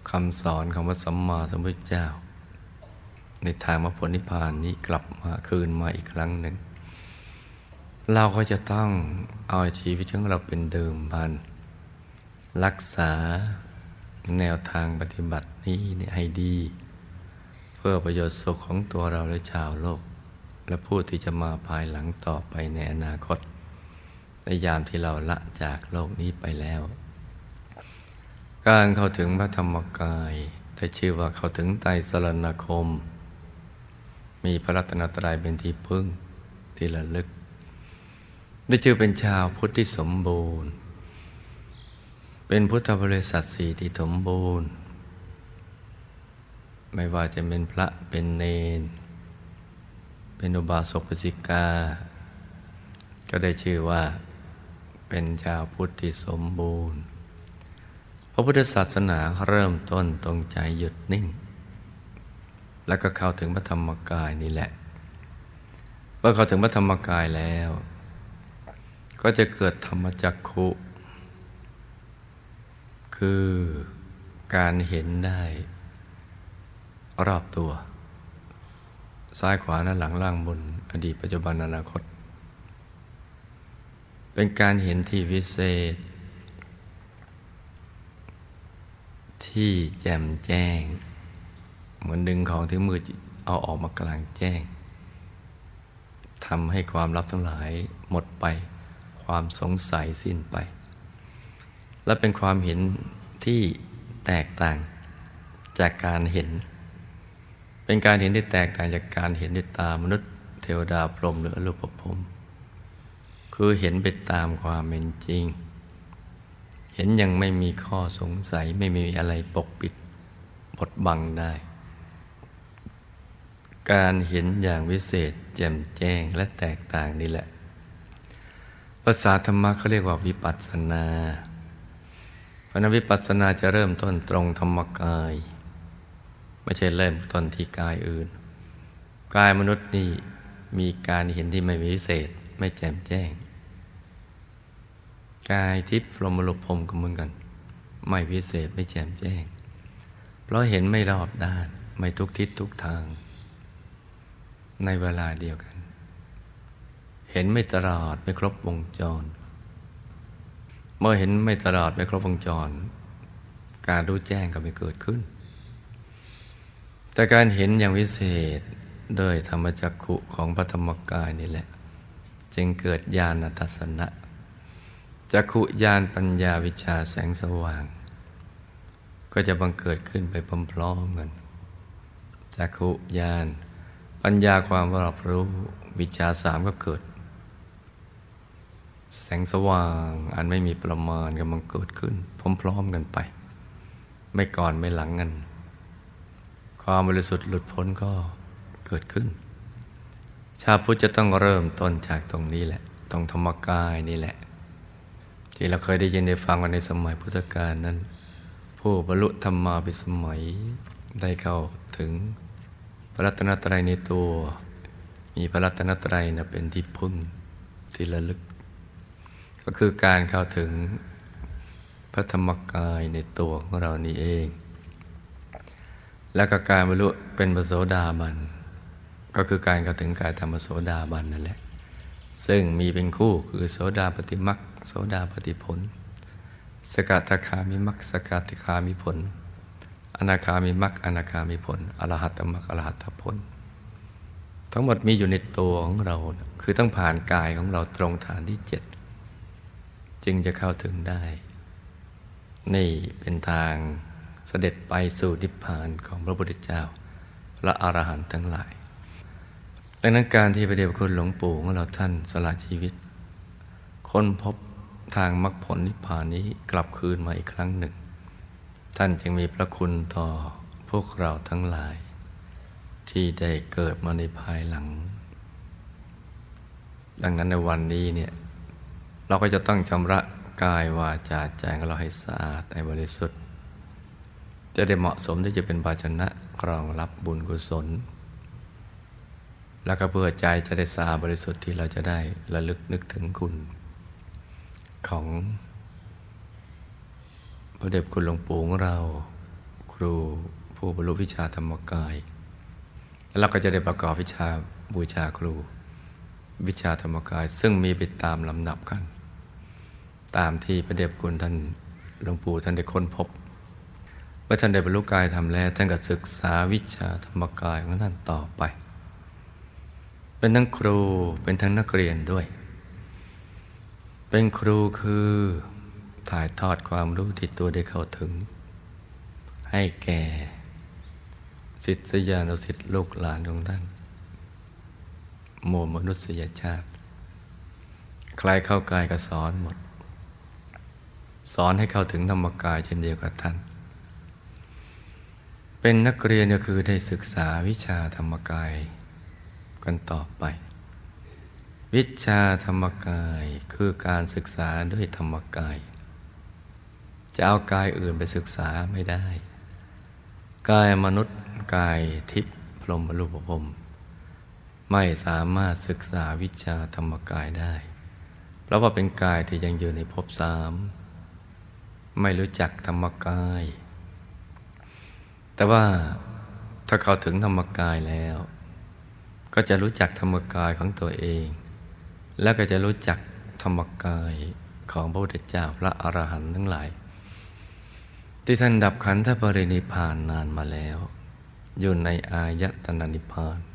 A: คำสอนของพระสัมมาสัมพุทธเจ้าในทางมรรคผลนิพพานนี้กลับมาคืนมาอีกครั้งหนึ่งเราก็จะต้องเอาชีวิตของเราเป็นเดิมพันรักษาแนวทางปฏิบัตินี้ให้ดีเพื่อประโยชน์สุขของตัวเราและชาวโลกและผู้ที่จะมาภายหลังต่อไปในอนาคตในยามที่เราละจากโลกนี้ไปแล้วการเข้าถึงพระธรรมกายได้ชื่อว่าเข้าถึงไตรสรณคมมีพระรัตนตรัยเป็นที่พึ่งที่ระลึกได้ชื่อเป็นชาวพุทธที่สมบูรณ์เป็นพุทธบริษัทสี่ที่สมบูรณ์ไม่ว่าจะเป็นพระเป็นเณรเป็นอุบาสกอุบาสิกาก็ได้ชื่อว่าเป็นชาวพุทธที่สมบูรณ์พระพุทธศาสนาเริ่มต้นตรงใจหยุดนิ่งแล้วก็เข้าถึงพระธรรมกายนี่แหละเมื่อเข้าถึงพระธรรมกายแล้วก็จะเกิดธรรมจักขุคือการเห็นได้รอบตัวซ้ายขวาหน้าหลังล่างบนอดีตปัจจุบันอนาคตเป็นการเห็นที่วิเศษที่แจ่มแจ้งเหมือนดึงของที่มืดเอาออกมากลางแจ้งทำให้ความลับทั้งหลายหมดไปความสงสัยสิ้นไปและเป็นความเห็นที่แตกต่างจากการเห็นเป็นการเห็นที่แตกต่างจากการเห็นด้วยตามนุษย์เทวดาพรหมหรืออรูปภพคือเห็นไปตามความเป็นจริงเห็นยังไม่มีข้อสงสัยไม่มีอะไรปกปิดบดบังได้การเห็นอย่างวิเศษแจ่มแจ้งและแตกต่างนี่แหละภาษาธรรมะเขาเรียกว่าวิปัสสนาเพราะนั้นวิปัสสนาจะเริ่มต้นตรงธรรมกายไม่ใช่เริ่มต้นที่กายอื่นกายมนุษย์นี่มีการเห็นที่ไม่วิเศษไม่แจ่มแจ้งกายทิพย์พรหมโลกพรหมก็เหมือนกันไม่วิเศษไม่แจ่มแจ้งเพราะเห็นไม่รอบด้านไม่ทุกทิศทุกทางในเวลาเดียวกันเห็นไม่ตลอดไม่ครบวงจรเมื่อเห็นไม่ตลอดไม่ครบวงจรการรู้แจ้งก็ไม่เกิดขึ้นแต่การเห็นอย่างวิเศษโดยธรรมจักขุของพระธรรมกายนี่แหละจึงเกิดญาณทัสสนะจักขุญาณปัญญาวิชาแสงสว่างก็จะบังเกิดขึ้นไปพร้อมๆกันจักขุญาณปัญญาความรอบรู้วิชาสามก็เกิดแสงสว่างอันไม่มีประมาณกำลังเกิดขึ้นพร้อมๆกันไปไม่ก่อนไม่หลังกันความบริสุทธิ์หลุดพ้นก็เกิดขึ้นชาวพุทธจะต้องเริ่มต้นจากตรงนี้แหละตรงธรรมกายนี่แหละที่เราเคยได้ยินได้ฟังกันในสมัยพุทธกาลนั้นผู้บรรลุธรรมาภิสมัยได้เข้าถึงพระรัตนตรัยในตัวมีพระรัตนตรัยเป็นที่พึ่งที่ระลึกก็คือการเข้าถึงพระธรรมกายในตัวของเรานี่เองและก็การบรรลุเป็นพระโสดาบันก็คือการเข้าถึงกายธรรมโสดาบันนั่นแหละซึ่งมีเป็นคู่คือโสดาปัตติมรรคโสดาปัตติผลสกทาคามิมรรคสกทาคามิผลอนาคามิมรรคอนาคามิผลอรหัตตมรรคอรหัตตผลทั้งหมดมีอยู่ในตัวของเราคือต้องผ่านกายของเราตรงฐานที่7จึงจะเข้าถึงได้นี่เป็นทางเสด็จไปสู่นิพพานของพระพุทธเจ้าพระอรหันต์ทั้งหลายดังนั้นการที่พระเดชพระคุณหลวงปู่ของเราท่านสละชีวิตค้นพบทางมรรคผลนิพพานนี้กลับคืนมาอีกครั้งหนึ่งท่านจึงมีพระคุณต่อพวกเราทั้งหลายที่ได้เกิดมาในภายหลังดังนั้นในวันนี้เนี่ยเราก็จะต้องชำระกายวาจาใจของเราให้สะอาดให้บริสุทธิ์จะได้เหมาะสมที่จะเป็นภาชนะรองรับบุญกุศลแล้วก็เพื่อใจจะได้สะอาดบริสุทธิ์ที่เราจะได้ระลึกนึกถึงคุณของพระเดชคุณหลวงปู่ของเราครูรูผู้บรรลุวิชาธรรมกายแล้วเราก็จะได้ประกอบวิชาบูชาครูวิชาธรรมกายซึ่งมีไปตามลำดับกันตามที่พระเดชพระคุณท่านหลวงปู่ท่านได้ค้นพบเมื่อท่านได้บรรลุกายธรรมแล้วท่านก็ศึกษาวิชาธรรมกายของท่านต่อไปเป็นทั้งครูเป็นทั้งนักเรียนด้วยเป็นครูคือถ่ายทอดความรู้ที่ตัวได้เข้าถึงให้แก่ศิษยานุศิษย์ลูกหลานของท่านหมู่มนุษยชาติใครเข้ากายก็สอนหมดสอนให้เข้าถึงธรรมกายเช่นเดียวกับท่านเป็นนักเรียนก็คือได้ศึกษาวิชาธรรมกายกันต่อไปวิชาธรรมกายคือการศึกษาด้วยธรรมกายจะเอากายอื่นไปศึกษาไม่ได้กายมนุษย์กายทิพย์พรหมรูปพรหมไม่สามารถศึกษาวิชาธรรมกายได้เพราะว่าเป็นกายที่ยังอยู่ในภพสามไม่รู้จักธรรมกายแต่ว่าถ้าเข้าถึงธรรมกายแล้วก็จะรู้จักธรรมกายของตัวเองแล้วก็จะรู้จักธรรมกายของพระพุทธเจ้าพระอรหันต์ทั้งหลายที่ท่านดับขันธปรินิพพานนานมาแล้วอยู่ในอายตนะนิพพาน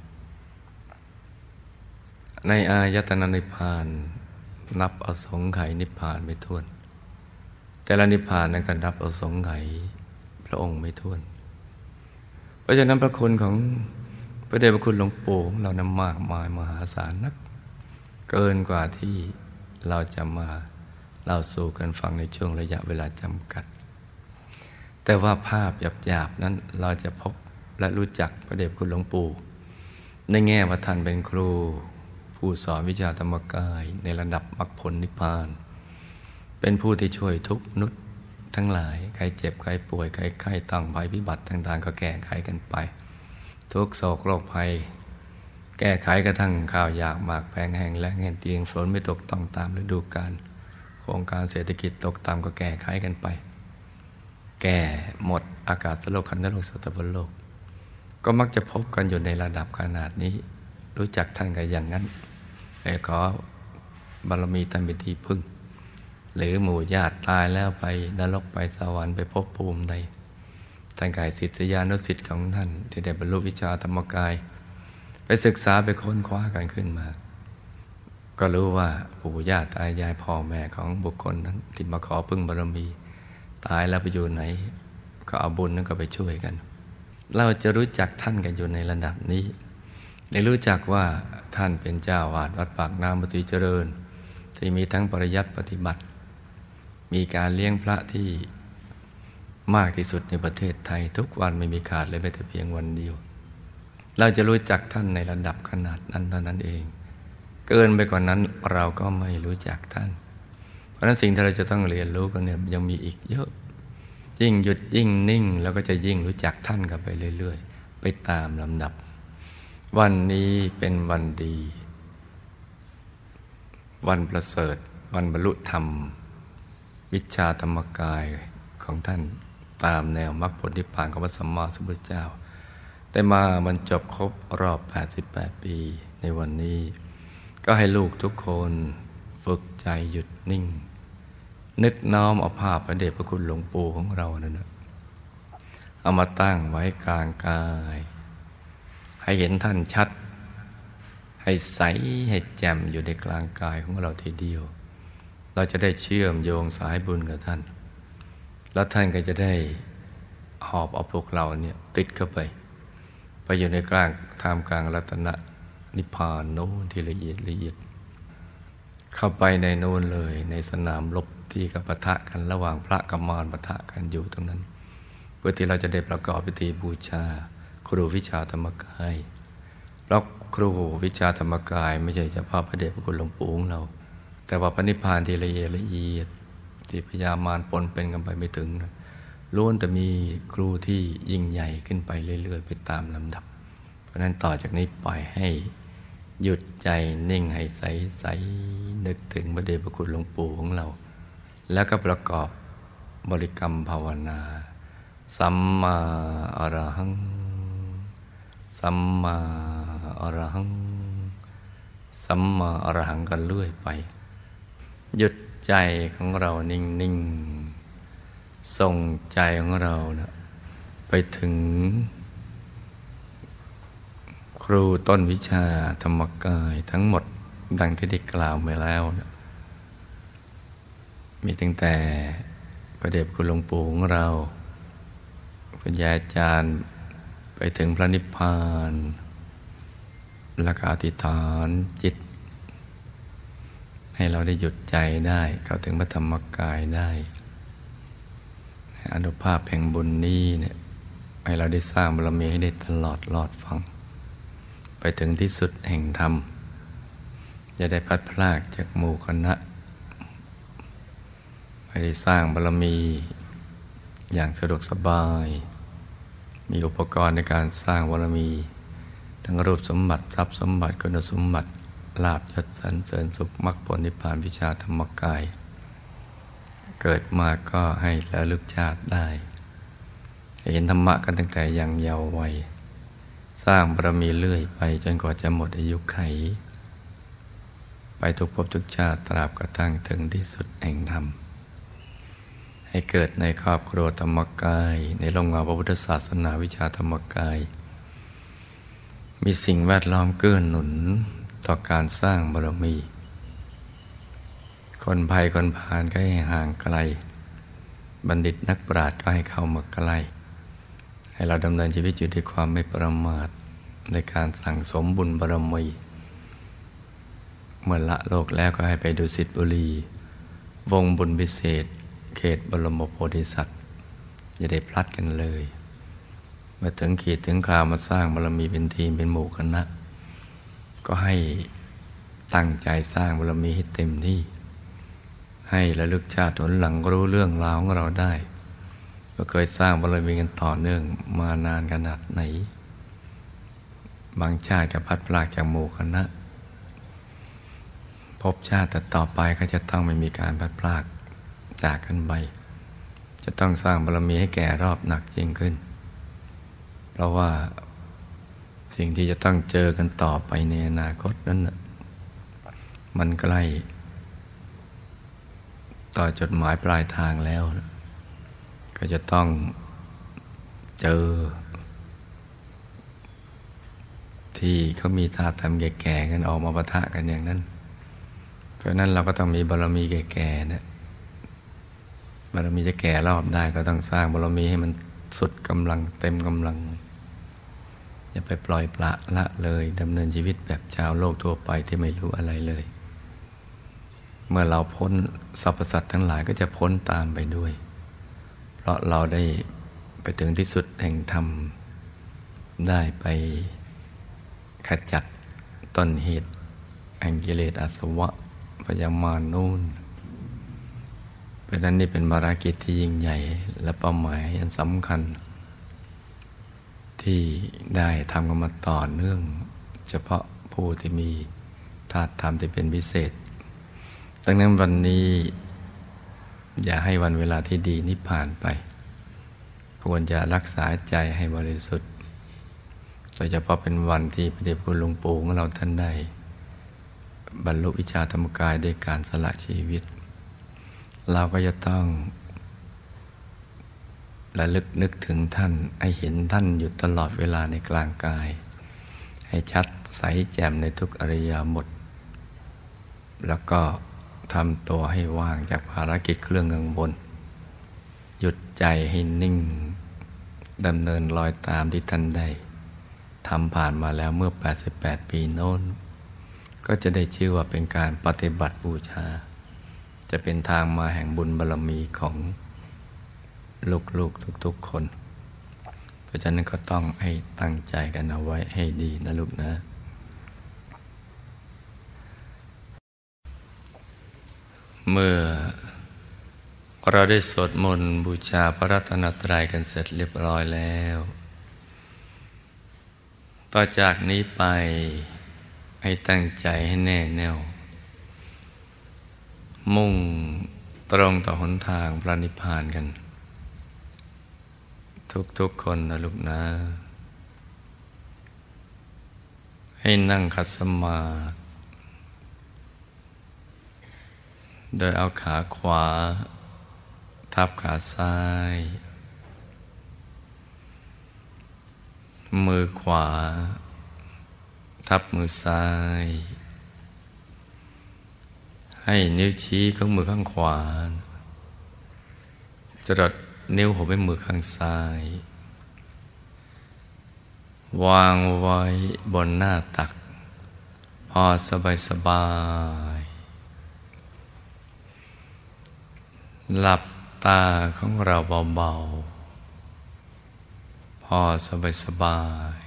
A: ในอายตนะนิพพานนับอสงไขยนิพพานไม่ถ้วนแต่ละนิพพานนั้นก็นับอสงไขยพระองค์ไม่ถ้วนเพราะฉะนั้นพระคุณของพระเดชพระคุณหลวงปู่ของเรานั้นมากมายมหาศาลนักเกินกว่าที่เราจะมาเล่าสู่กันฟังในช่วงระยะเวลาจำกัดแต่ว่าภาพหยาบๆนั้นเราจะพบและรู้จักพระเดชพระคุณหลวงปู่ในแง่ว่าท่านเป็นครูผู้สอนวิชาธรรมกายในระดับมรรคผลนิพพานเป็นผู้ที่ช่วยทุกมนุษย์ทั้งหลายใครเจ็บใครป่วยใครไข้ตั้งภัยพิบัติต่างๆก็แก้ไขกันไปทุกโศกโรคภัยแก้ไขกระทั่งข้าวยากหมากแพงแห้งแล้งแห้งเตียงฝนไม่ตกต้องตามฤดูกาลโครงการเศรษฐกิจตกต่ำก็แก้ไขกันไปแก้หมดอากาศโลกขันธโลกสัตว์โลกก็มักจะพบกันอยู่ในระดับขนาดนี้รู้จักท่านกันอย่างนั้นแต่ขอบารมีท่านเป็นที่พึ่งหรือหมู่ญาติตายแล้วไปนรกไปสวรรค์ไปภพภูมิใดท่านกายศิษยานุศิษย์ของท่านที่ได้บรรลุวิชาธรรมกายไปศึกษาไปค้นคว้ากันขึ้นมาก็รู้ว่าปู่ย่าตายายพ่อแม่ของบุคคลนั้นที่มาขอพึ่งบารมีตายแล้วไปอยู่ไหนก็เอาบุญนั้นก็ไปช่วยกันเราจะรู้จักท่านกันอยู่ในระดับนี้ได้รู้จักว่าท่านเป็นเจ้าวาดวัดปากน้ำภาษีเจริญที่มีทั้งปริยัติปฏิบัติมีการเลี้ยงพระที่มากที่สุดในประเทศไทยทุกวันไม่มีขาดเลยแม้แต่เพียงวันเดียวเราจะรู้จักท่านในระดับขนาดนั้นเท่านั้นเองเกินไปกว่านั้นเราก็ไม่รู้จักท่านเพราะฉะนั้นสิ่งที่เราจะต้องเรียนรู้กันเนี่ยยังมีอีกเยอะยิ่งหยุดยิ่งนิ่งแล้วก็จะยิ่งรู้จักท่านกันไปเรื่อยๆไปตามลำดับวันนี้เป็นวันดีวันประเสริฐวันบรรลุธรรมวิชาธรรมกายของท่านตามแนวมรรคผลนิพพานของพระสัมมาสัมพุทธเจ้าได้มาบรรจบครบรอบ88ปีในวันนี้ก็ให้ลูกทุกคนฝึกใจหยุดนิ่งนึกน้อมเอาภาพพระเดชพระคุณหลวงปู่ของเรานั่นนะเอามาตั้งไว้กลางกายให้เห็นท่านชัดให้ใสให้แจ่มอยู่ในกลางกายของเราทีเดียวเราจะได้เชื่อมโยงสายบุญกับท่านแล้วท่านก็จะได้หอบเอาพวกเราเนี่ยติดเข้าไปอยู่ในกลางท่ามกลางรัตนนิพพานโน้นที่ละเอียดละเอียดเข้าไปในโน้นเลยในสนามรบที่กับปะทะกันระหว่างพระกับมารปะทะกันอยู่ตรงนั้นเพื่อที่เราจะได้ประกอบพิธีบูชาครูวิชาธรรมกายเพราะครูวิชาธรรมกายไม่ใช่เฉพาะพระเดชพระคุณหลวงปู่ของเราแต่ว่าพระนิพพานที่ละเอียดละเอียดที่พญามารปนเป็นกันไปไม่ถึงล้วนแต่มีครูที่ยิ่งใหญ่ขึ้นไปเรื่อยๆไปตามลำดับเพราะฉะนั้นต่อจากนี้ปล่อยให้หยุดใจนิ่งให้ใสๆนึกถึงพระเดชพระคุณหลวงปู่ของเราแล้วก็ประกอบบริกรรมภาวนาสัมมาอรหังสัมมาอรหังสัมมาอรหังกันเรื่อยไปหยุดใจของเรานิ่งๆส่งใจของเรานะไปถึงครูต้นวิชาธรรมกายทั้งหมดดังที่ได้กล่าวมาแล้วนะมีตั้งแต่พระเดชคุณหลวงปู่ของเราปัญญาอาจารย์ไปถึงพระนิพพานแล้วก็อธิษฐานจิตให้เราได้หยุดใจได้เข้าถึงพระธรรมกายได้อนุภาพแห่งบุญนี้เนี่ยให้เราได้สร้างบารมีให้ได้ตลอดรอดฟังไปถึงที่สุดแห่งธรรมจะได้พัดพรากจากหมู่คณะให้ได้สร้างบารมีอย่างสะดวกสบายมีอุปกรณ์ในการสร้างบารมีทั้งรูปสมบัติทรัพย์สมบัติคุณสมบัติลาภยศสรรเสริญสุขมรรคผลนิพพานวิชาธรรมกายเกิดมาก็ให้ระลึกชาติได้เห็นธรรมะกันตั้งแต่ยังเยาว์วัยสร้างบารมีเรื่อยไปจนกว่าจะหมดอายุไขไปทุกภพทุกชาติตราบกระทั่งถึงที่สุดแห่งธรรมให้เกิดในครอบครัวธรรมกายในโรงเงาพระพุทธศาสนาวิชาธรรมกายมีสิ่งแวดล้อมเกื้อหนุนต่อการสร้างบารมีคนภัยคนพาลก็ให้ห่างไกลบัณฑิตนักปราชญ์ก็ให้เข้ามาใกล้ให้เราดำเนินชีวิตอยู่ด้วยความไม่ประมาทในการสั่งสมบุญบารมีเมื่อละโลกแล้วก็ให้ไปดุสิตบุรีวงบุญพิเศษเขตบรมโพธิสัตว์อย่าได้พลัดกันเลยเมื่อถึงขีดถึงคราวมาสร้างบารมีเป็นทีมเป็นหมู่คณะก็ให้ตั้งใจสร้างบารมีให้เต็มที่ให้ระลึกชาติผลหลังรู้เรื่องราวของเราได้ว่าเคยสร้างบารมีกันต่อเนื่องมานานขนาดไหนบางชาติก็พัดพรากจากหมู่คณะภพชาติต่อไปก็จะต้องไม่มีการพัดพรากจากกันไปจะต้องสร้างบารมีให้แก่รอบหนักยิ่งขึ้นเพราะว่าสิ่งที่จะต้องเจอกันต่อไปในอนาคตนั้นน่ะมันใกล้ต่อจุดหมายปลายทางแล้วก็จะต้องเจอที่เขามีธาตุธรรมแก่ๆกันออกมาปะทะกันอย่างนั้นเพราะนั้นเราก็ต้องมีบารมีแก่ๆนะบารมีจะแก่รอบได้ก็ต้องสร้างบารมีให้มันสุดกำลังเต็มกำลังอย่าไปปล่อยปละละเลยดำเนินชีวิตแบบชาวโลกทั่วไปที่ไม่รู้อะไรเลยเมื่อเราพ้นสรรพสัตว์ทั้งหลายก็จะพ้นตามไปด้วยเพราะเราได้ไปถึงที่สุดแห่งธรรมได้ไปขจัดต้นเหตุแห่งกิเลสอาสวะพยามารนู่นเพราะนั้นนี่เป็นภารกิจที่ยิ่งใหญ่และเป้าหมายอันสำคัญที่ได้ทำกันมาต่อเนื่องเฉพาะผู้ที่มีธาตุธรรมที่เป็นพิเศษดังนั้นวันนี้อย่าให้วันเวลาที่ดีนี้ผ่านไปควรจะรักษาใจให้บริสุทธิ์โดยเฉพาะเป็นวันที่พระเดชคุณหลวงปู่ของเราท่านได้บรรลุวิชาธรรมกายด้วยการสละชีวิตเราก็จะต้องระลึกนึกถึงท่านให้เห็นท่านอยู่ตลอดเวลาในกลางกายให้ชัดใสแจ่มในทุกอริยบทแล้วก็ทำตัวให้ว่างจากภารกิจเครื่องกังวลหยุดใจให้นิ่งดำเนินรอยตามที่ท่านได้ทำผ่านมาแล้วเมื่อ88 ปีโน้นก็จะได้ชื่อว่าเป็นการปฏิบัติบูชาจะเป็นทางมาแห่งบุญบารมีของลูกๆทุกๆคนเพราะฉะนั้นก็ต้องให้ตั้งใจกันเอาไว้ให้ดีนะลูกนะเมื่อเราได้สวดมนต์บูชาพระรัตนตรัยกันเสร็จเรียบร้อยแล้วต่อจากนี้ไปให้ตั้งใจให้แน่แน่วมุ่งตรงต่อหนทางพระนิพพานกันทุกคนนะลูกนะให้นั่งขัดสมาธิโดยเอาขาขวาทับขาซ้ายมือขวาทับมือซ้ายให้นิ้วชี้ของมือข้างขวาจรดนิ้วหัวแม่มือข้างซ้ายวางไว้บนหน้าตักพอสบายหลับตาของเราเบาๆพอสบาย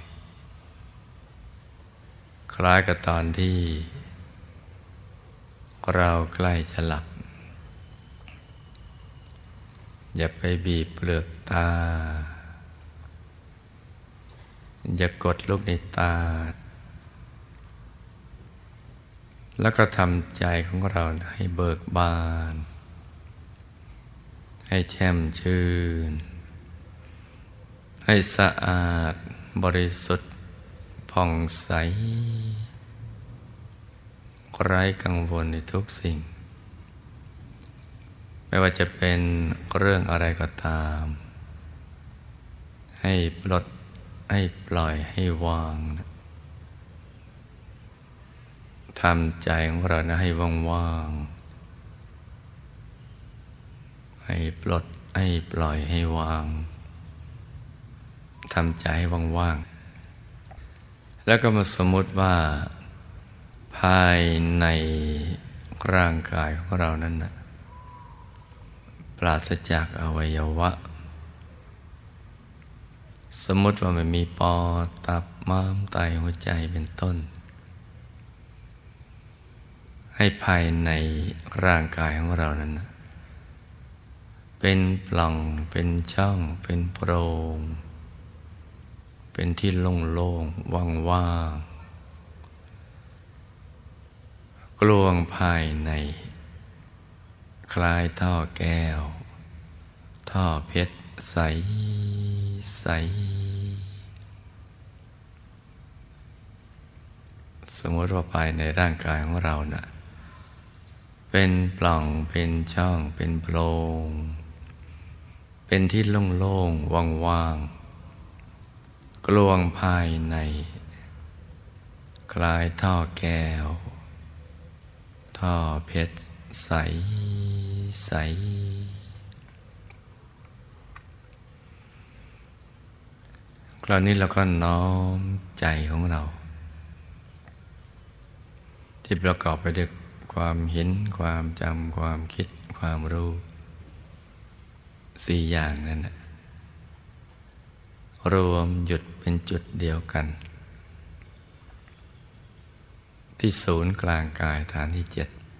A: คล้ายกับตอนที่เราใกล้จะหลับอย่าไปบีบเปลือกตาอย่ากดลูกในตาแล้วก็ทำใจของเราให้เบิกบานให้แช่มชื่นให้สะอาดบริสุทธิ์ผ่องใสไร้กังวลในทุกสิ่งไม่ว่าจะเป็นเรื่องอะไรก็ตามให้ปลดให้ปล่อยให้วางทำใจของเราให้ว่างๆให้ปลดให้ปล่อยให้วางทำใจให้ว่างๆแล้วก็มาสมมุติว่าภายในร่างกายของเรานั้นนะปราศจากอวัยวะสมมติว่ามันมีปอดตับม้ามไตหัวใจเป็นต้นให้ภายในร่างกายของเรานั้นนะเป็นปล่องเป็นช่องเป็นโพรงเป็นที่โล่งๆว่างๆกลวงภายในคล้ายท่อแก้วท่อเพชรใสใสสมมติว่าภายในร่างกายของเราน่ะเป็นปล่องเป็นช่องเป็นโพรงเป็นที่โล่งๆว่างๆกลวงภายในคล้ายท่อแก้วท่อเพชรใสใสคราวนี้เราก็น้อมใจของเราที่ประกอบไปด้วยความเห็นความจำความคิดความรู้4อย่างนั้นนะรวมหยุดเป็นจุดเดียวกันที่ศูนย์กลางกายฐานที่7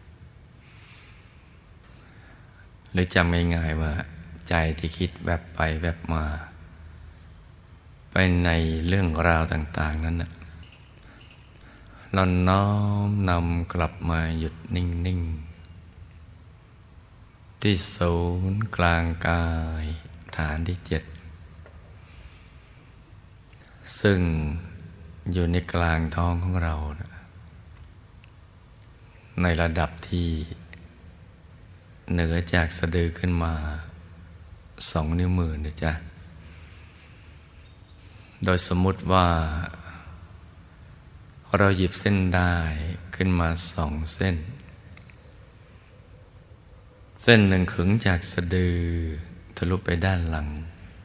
A: หรือจำง่ายๆว่าใจที่คิดแวบไปแวบมาไปในเรื่องราวต่างๆนั้นนะเราน้อมนำกลับมาหยุดนิ่งๆที่ศูนย์กลางกายฐานที่7ซึ่งอยู่ในกลางท้องของเรานะในระดับที่เหนือจากสะดือขึ้นมา2 นิ้วมือนะจ๊ะโดยสมมุติว่าเราหยิบเส้นได้ขึ้นมา2 เส้นเส้นหนึ่งขึงจากสะดือทะลุไปด้านหลัง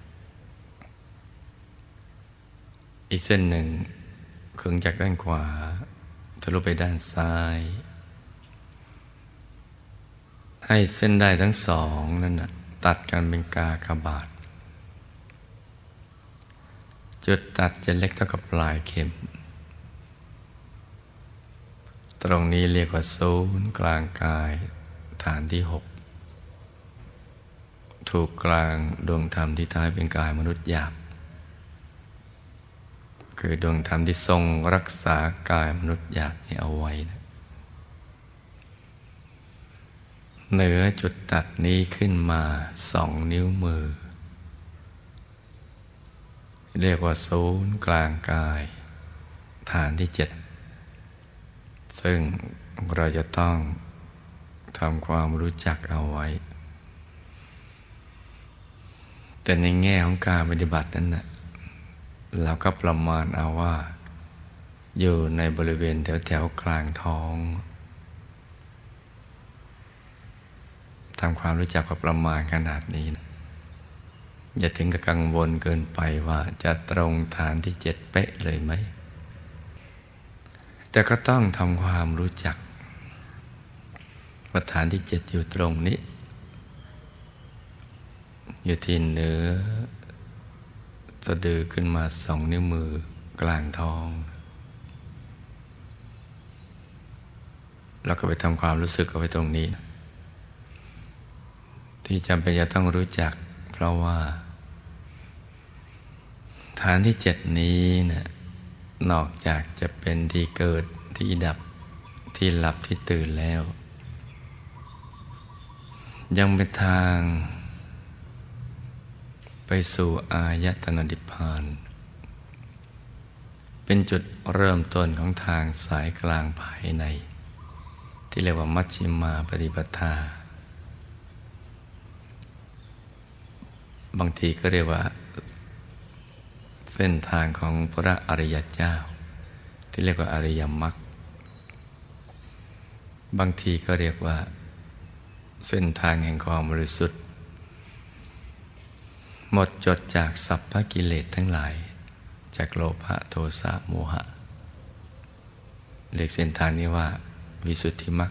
A: อีกเส้นหนึ่งขึงจากด้านขวาทะลุไปด้านซ้ายให้เส้นได้ทั้ง2นั่นนะตัดกันเป็นกากบาทจุดตัดจะเล็กเท่ากับปลายเข็มตรงนี้เรียกว่าศูนย์กลางกายฐานที่6ถูกกลางดวงธรรมที่ท้ายเป็นกายมนุษย์หยาบคือดวงธรรมที่ทรงรักษากายมนุษย์หยาบนี้เอาไว้นะเหนือจุดตัดนี้ขึ้นมา2 นิ้วมือเรียกว่าศูนย์กลางกายฐานที่7ซึ่งเราจะต้องทำความรู้จักเอาไว้แต่ในแง่ของการปฏิบัตินั้นนะเราก็ประมาณเอาว่าอยู่ในบริเวณแถวกลางท้องทำความรู้จักกับประมาณขนาดนี้นะอย่าถึงกับกังวลเกินไปว่าจะตรงฐานที่7เป๊ะเลยไหมแต่ก็ต้องทำความรู้จักว่าฐานที่7อยู่ตรงนี้อยู่ที่เหนือสะดือขึ้นมา2 นิ้วมือกลางท้องแล้วก็ไปทำความรู้สึกเอาไว้ตรงนี้ที่จำเป็นจะต้องรู้จักเพราะว่าฐานที่7นี้เนี่ยนอกจากจะเป็นที่เกิดที่ดับที่หลับที่ตื่นแล้วยังเป็นทางไปสู่อายตนะนิพพานเป็นจุดเริ่มต้นของทางสายกลางภายในที่เรียกว่ามัชฌิมาปฏิปทาบางทีก็เรียกว่าเส้นทางของพระอริยเจ้าที่เรียกว่าอริยมรรคบางทีก็เรียกว่าเส้นทางแห่งความบริสุทธิ์หมดจดจากสัพพกิเลสทั้งหลายจากโลภะโทสะโมหะเรียกเส้นทางนี้ว่าวิสุทธิมรรค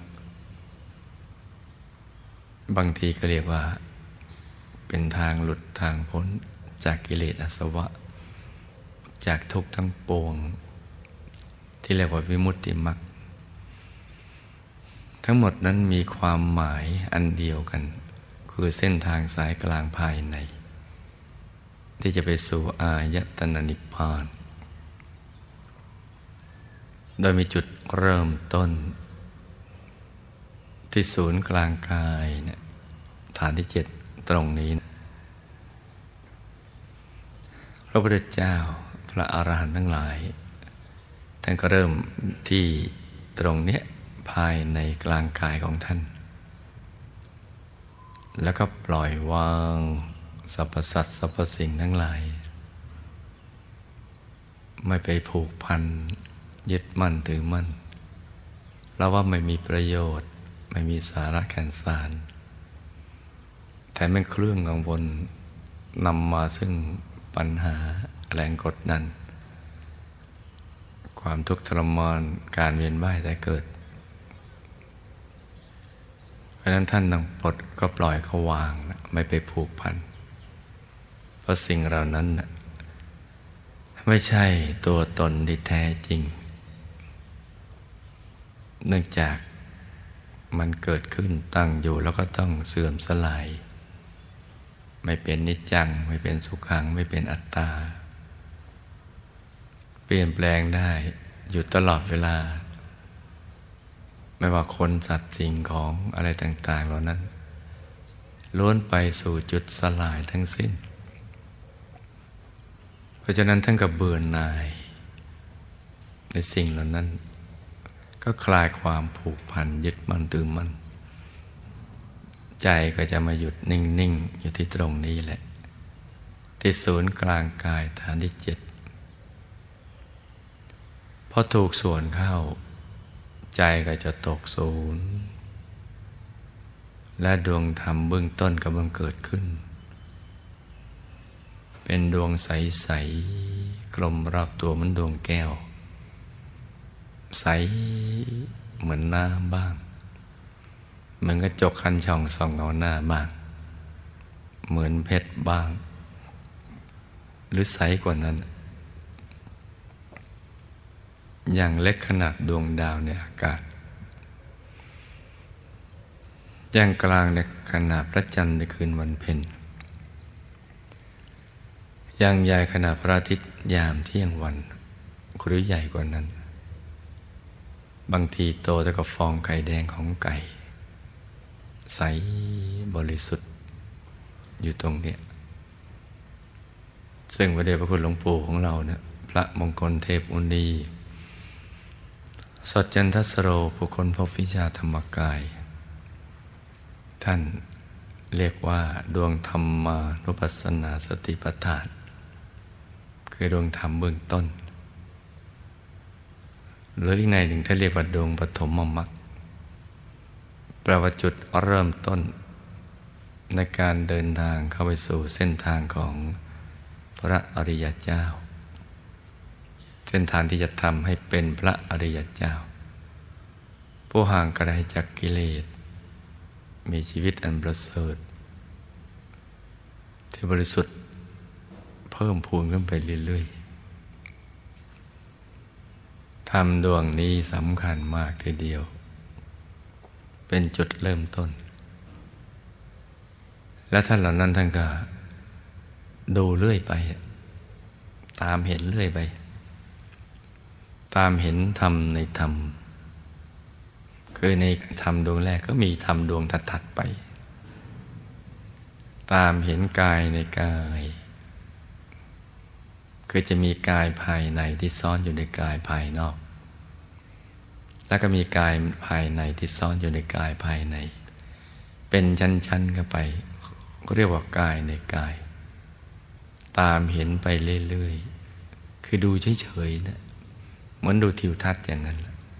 A: บางทีก็เรียกว่าเป็นทางหลุดทางพ้นจากกิเลสอาสวะจากทุกข์ทั้งปวงที่เรียกว่าวิมุตติมรรคทั้งหมดนั้นมีความหมายอันเดียวกันคือเส้นทางสายกลางภายในที่จะไปสู่อายตนะนิพพานโดยมีจุดเริ่มต้นที่ศูนย์กลางกายเนี่ยฐานที่7ตรงนี้พระพุทธเจ้าพระอรหันต์ทั้งหลายท่านก็เริ่มที่ตรงเนี้ยภายในกลางกายของท่านแล้วก็ปล่อยวางสรรพสัตว์สรรพสิ่งทั้งหลายไม่ไปผูกพันยึดมั่นถือมั่นเราว่าไม่มีประโยชน์ไม่มีสาระแก่นสารแต่เป็นเครื่องกังวลนำมาซึ่งปัญหาแรงกดดันความทุกข์ทรมานการเวียนว่ายแต่เกิดเพราะนั้นท่านต้องปลดก็ปล่อยเขาวางไม่ไปผูกพันเพราะสิ่งเหล่านั้นไม่ใช่ตัวตนที่แท้จริงเนื่องจากมันเกิดขึ้นตั้งอยู่แล้วก็ต้องเสื่อมสลายไม่เป็นนิจจังไม่เป็นสุขังไม่เป็นอัตตาเปลี่ยนแปลงได้อยู่ตลอดเวลาไม่ว่าคนสัตว์สิ่งของอะไรต่างๆเหล่านั้นล้วนไปสู่จุดสลายทั้งสิ้นเพราะฉะนั้นท่านก็เบื่อหน่ายในสิ่งเหล่านั้นก็คลายความผูกพันยึดมั่นถือมั่นใจก็จะมาหยุดนิ่งๆอยู่ที่ตรงนี้แหละที่ศูนย์กลางกายฐานที่7พอถูกส่วนเข้าใจก็จะตกศูนย์และดวงธรรมเบื้องต้นกำลังเกิดขึ้นเป็นดวงใสๆกลมรอบตัวเหมือนดวงแก้วใสเหมือนน้ำบ้างเหมือนกระจกคันช่องส่องเงาหน้าบ้างเหมือนเพชรบ้างหรือใสกว่านั้นอย่างเล็กขนาดดวงดาวในอากาศอย่างกลางในขนาดพระจันทร์ในคืนวันเพ็ญอย่างใหญ่ขนาดพระอาทิตย์ยามเที่ยงวันหรือใหญ่กว่านั้นบางทีโตเท่ากับฟองไข่แดงของไก่ใสบริสุทธิ์อยู่ตรงนี้ซึ่งพระเดชพระคุณหลวงปู่ของเราเนี่ยพระมงคลเทพมุนีสดจันทสโรผู้คนพบวิชาธรรมกายท่านเรียกว่าดวงธรรมานุปัสสนาสติปัฏฐานคือดวงธรรมเบื้องต้นหรืออีกในหนึ่งท่านเรียกว่าดวงปฐมมรรคแปลว่าจุดเริ่มต้นในการเดินทางเข้าไปสู่เส้นทางของพระอริยเจ้าเส้นทางที่จะทำให้เป็นพระอริยเจ้าผู้ห่างไกลจากกิเลสมีชีวิตอันประเสริฐที่บริสุทธิ์เพิ่มพูนขึ้นไปเรื่อยๆธรรมดวงนี้สำคัญมากทีเดียวเป็นจุดเริ่มต้นและท่านเหล่านั้นท่านก็ดูเรื่อยไปตามเห็นเรื่อยไปตามเห็นธรรมในธรรมคือในธรรมดวงแรกก็มีธรรมดวงถัดๆไปตามเห็นกายในกายคือจะมีกายภายในที่ซ่อนอยู่ในกายภายนอกแล้วก็มีกายภายในที่ซ่อนอยู่ในกายภายในเป็นชั้นๆกันไปก็เรียกว่ากายในกายตามเห็นไปเรื่อยๆคือดูเฉยๆนะเหมือนดูทิวทัศน์อย่างนั้น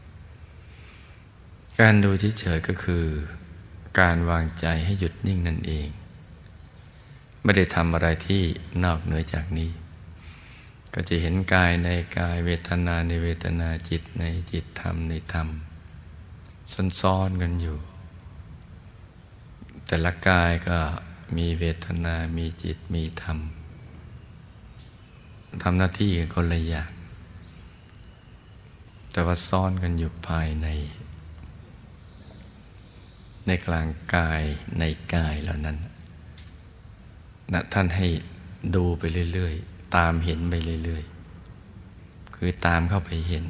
A: การดูเฉยๆก็คือการวางใจให้หยุดนิ่งนั่นเองไม่ได้ทำอะไรที่นอกเหนือจากนี้ก็จะเห็นกายในกายเวทนาในเวทนาจิตในจิตธรรมในธรรมซ้อนๆกันอยู่แต่ละกายก็มีเวทนามีจิตมีธรรมทำหน้าที่กันคนละอย่างแต่ว่าซ่อนกันอยู่ภายในกลางกายในกายเหล่านั้นนะท่านให้ดูไปเรื่อยๆตามเห็นไปเรื่อยๆคือตามเข้าไปเห็น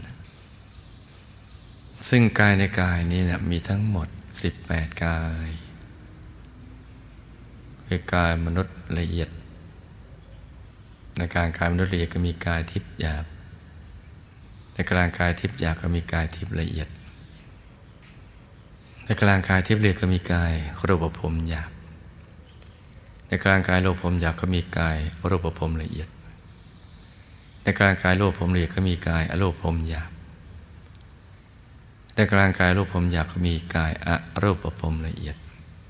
A: ซึ่งกายในกายนี้นะมีทั้งหมด18กายคือกายมนุษย์ละเอียดในกลางกายมนุษย์ละเอียดก็มีกายทิพย์หยาบในกลางกายทิพย์หยาบก็มีกายทิพย์ละเอียดในกลางกายทิพย์ละเอียดก็มีกายรูปภพหยาบในกลางกายรูปภพหยาบก็มีกายรูปภพละเอียดในกลางกายรูปภพละเอียดก็มีกายอรูปภพหยาบในกลางกายรูปภพหยาบก็มีกายอรูปภพละเอียด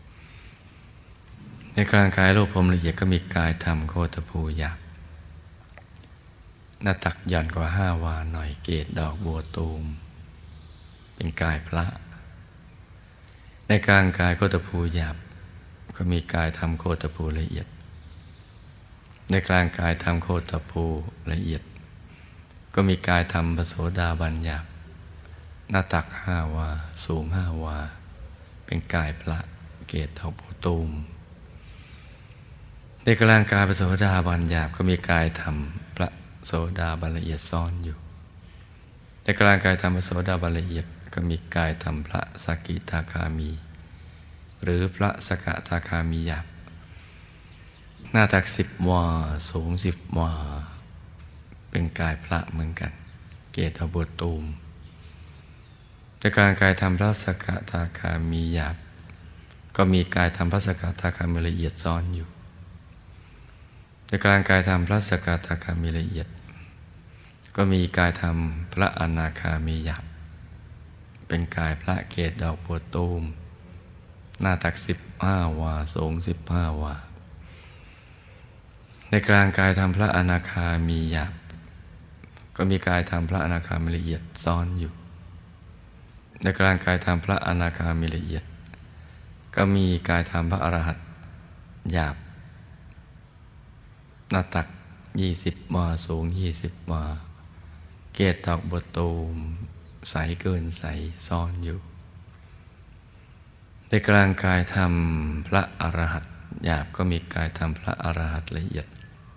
A: ในกลางกายรูปภพละเอียดก็มีกายธรรมโคตภูหยาบหน้าตักหย่อนกว่า5 วาหน่อยเกศดอกบัวตูมเป็นกายพระในกลางกายโคตภูหยาบก็มีกายธรรมโคตภูละเอียดในกลางกายธรรมโคตภูละเอียดก็มีกายธรรมปโสดาบันหยาบหน้าตัก5 วาสูง5 วาเป็นกายพระเกศดอกบัวตูมในกลางกายปโสดาบันหยาบก็มีกายธรรมพระโสดาบันละเอียดซ่อนอยู่ในกลางกายธรรมพระโสดาบันละเอียดก็มีกายธรรมพระสกิทาคามีหรือพระสกทาคามีหยาบหน้าตัก10 วาสูง10 วาเป็นกายพระเหมือนกันเกศดอกบัวตูมในกลางกายธรรมพระสกทาคามีหยาบก็มีกายธรรมพระสกทาคามีละเอียดซ่อนอยู่ในกลางกายธรรมพระสกทาคามีละเอียดก็มีกายธรรมพระอนาคามีหยาบเป็นกายพระเกศดอกบัวตูมหน้าตัก15 วาสูง15 วาในกลางกายธรรมพระอนาคามีหยาบก็มีกายธรรมพระอนาคามีละเอียดซ่อนอยู่ในกลางกายธรรมพระอนาคามีละเอียดก็มีกายธรรมพระอรหันต์หยาบหน้าตัก20 วาสูง20 วาเกศดอกบัวตูมใสเกินใสซ่อนอยู่ในกลางกายธรรมพระอรหันต์หยาบก็มีกายธรรมพระอรหันต์ละเอียด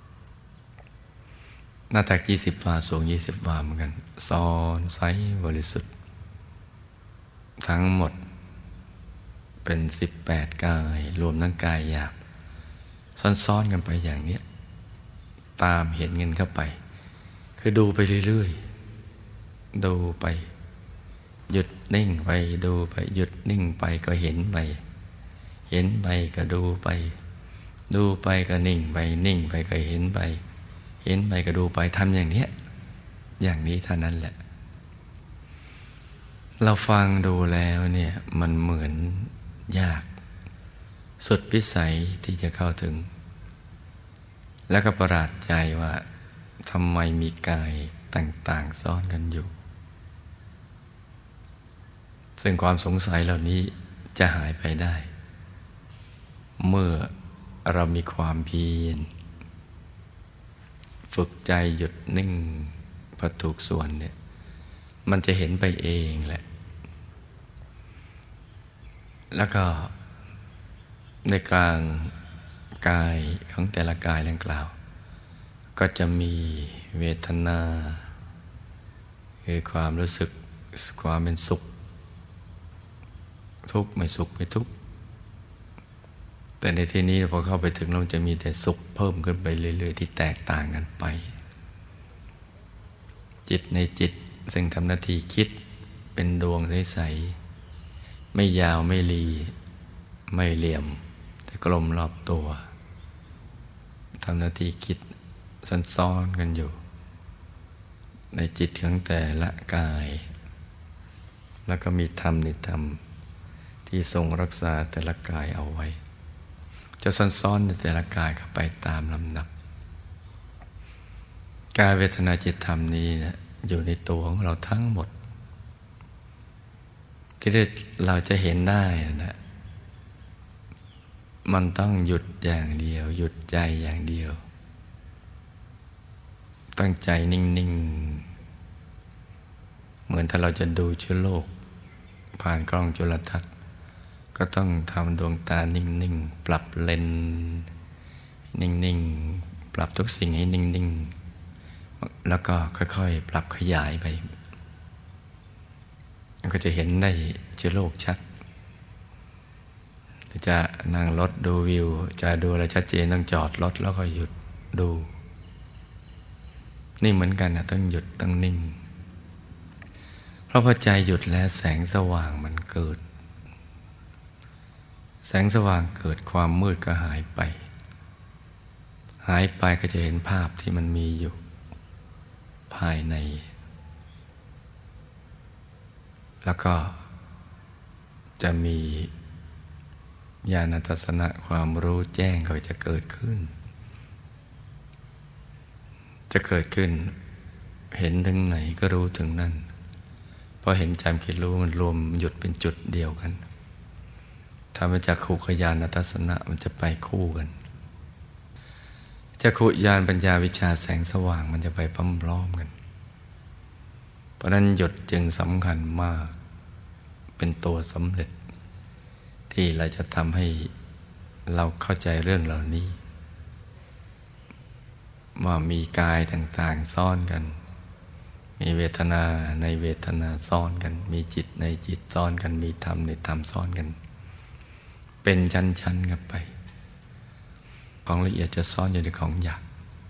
A: หน้าตัก20 วาสูง20 วาเหมือนกันซ่อนใสบริสุทธิ์ทั้งหมดเป็น18 กายรวมทั้งกายหยาบซ้อนๆกันไปอย่างนี้ตามเห็นเงินเข้าไปคือดูไปเรื่อยๆดูไปหยุดนิ่งไปดูไปหยุดนิ่งไปก็เห็นไปเห็นไปก็ดูไปดูไปก็นิ่งไปนิ่งไปก็เห็นไปเห็นไปก็ดูไปทำอย่างนี้อย่างนี้เท่านั้นแหละเราฟังดูแล้วเนี่ยมันเหมือนยากสุดวิสัยที่จะเข้าถึงแล้วก็ประหลาดใจว่าทำไมมีกายต่างๆซ้อนกันอยู่ซึ่งความสงสัยเหล่านี้จะหายไปได้เมื่อเรามีความเพียรฝึกใจหยุดนิ่งพอถูกส่วนเนี่ยมันจะเห็นไปเองแหละแล้วก็ในกลางกายของแต่ละกายดังกล่าวก็จะมีเวทนาคือความรู้สึกความเป็นสุขทุกข์ไม่สุขไม่ทุกข์แต่ในที่นี้พอเข้าไปถึงเราจะมีแต่สุขเพิ่มขึ้นไปเรื่อยๆที่แตกต่างกันไปจิตในจิตซึ่งทำหน้าที่คิดเป็นดวงใสๆไม่ยาวไม่รีไม่เหลี่ยมแต่กลมรอบตัวทำหน้าที่คิดซ้อนๆกันอยู่ในจิตของแต่ละกายแล้วก็มีธรรมในธรรมที่ทรงรักษาแต่ละกายเอาไว้จะซ้อนๆในแต่ละกายเข้าไปตามลำดับกายเวทนาจิตธรรมนี้นะอยู่ในตัวของเราทั้งหมดที่เราจะเห็นได้นะมันต้องหยุดอย่างเดียวหยุดใจอย่างเดียวตั้งใจนิ่งๆเหมือนถ้าเราจะดูเชื้อโรคผ่านกล้องจุลทรรศน์ก็ต้องทำดวงตานิ่งๆปรับเลนส์นิ่งๆปรับทุกสิ่งให้นิ่งๆแล้วก็ค่อยๆปรับขยายไปก็จะเห็นได้เชื้อโรคชัดจะนั่งรถดูวิวจะดูอะไรชัดเจนต้องจอดรถแล้วก็หยุดดูนี่เหมือนกันนะต้องหยุดต้องนิ่งเพราะพอใจหยุดแล้วแสงสว่างมันเกิดแสงสว่างเกิดความมืดก็หายไปหายไปก็จะเห็นภาพที่มันมีอยู่ภายในแล้วก็จะมีญาณทัศนะความรู้แจ้งก็จะเกิดขึ้นเห็นถึงไหนก็รู้ถึงนั่นพอเห็นจำคิดรู้มันรวมหยุดเป็นจุดเดียวกันถ้ามาจากขุขญาณทัศนะมันจะไปคู่กันจักขุญาณปัญญาวิชาแสงสว่างมันจะไปพร้อมๆกันเพราะนั้นหยุดจึงสำคัญมากเป็นตัวสำเร็จที่เราจะทำให้เราเข้าใจเรื่องเหล่านี้ว่ามีกายต่างๆซ้อนกันมีเวทนาในเวทนาซ้อนกันมีจิตในจิตซ้อนกันมีธรรมในธรรมซ้อนกันเป็นชั้นๆกันไปของละเอียดจะซ้อนอยู่ในของหยาบ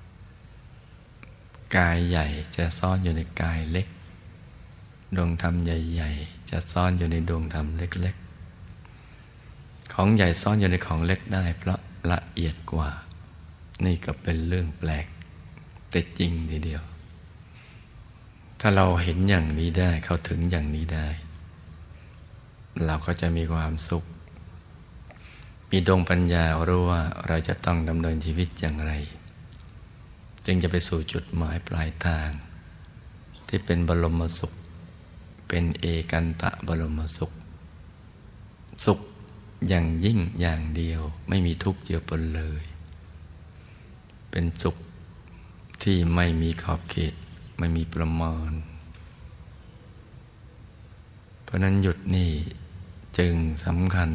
A: กายใหญ่จะซ้อนอยู่ในกายเล็กดวงธรรมใหญ่ๆจะซ่อนอยู่ในดวงธรรมเล็กๆของใหญ่ซ่อนอยู่ในของเล็กได้เพราะละเอียดกว่านี่ก็เป็นเรื่องแปลกแต่จริงทีเดียวถ้าเราเห็นอย่างนี้ได้เข้าถึงอย่างนี้ได้เราก็จะมีความสุขมีดวงปัญญารู้ว่าเราจะต้องดำเนินชีวิตอย่างไรจึงจะไปสู่จุดหมายปลายทางที่เป็นบรมสุขเป็นเอกันตะบรมสุขสุขอย่างยิ่งอย่างเดียวไม่มีทุกข์เจือปนเลยเป็นสุขที่ไม่มีขอบเขตไม่มีประมาณเพราะนั้นหยุดนี่จึงสำคัญ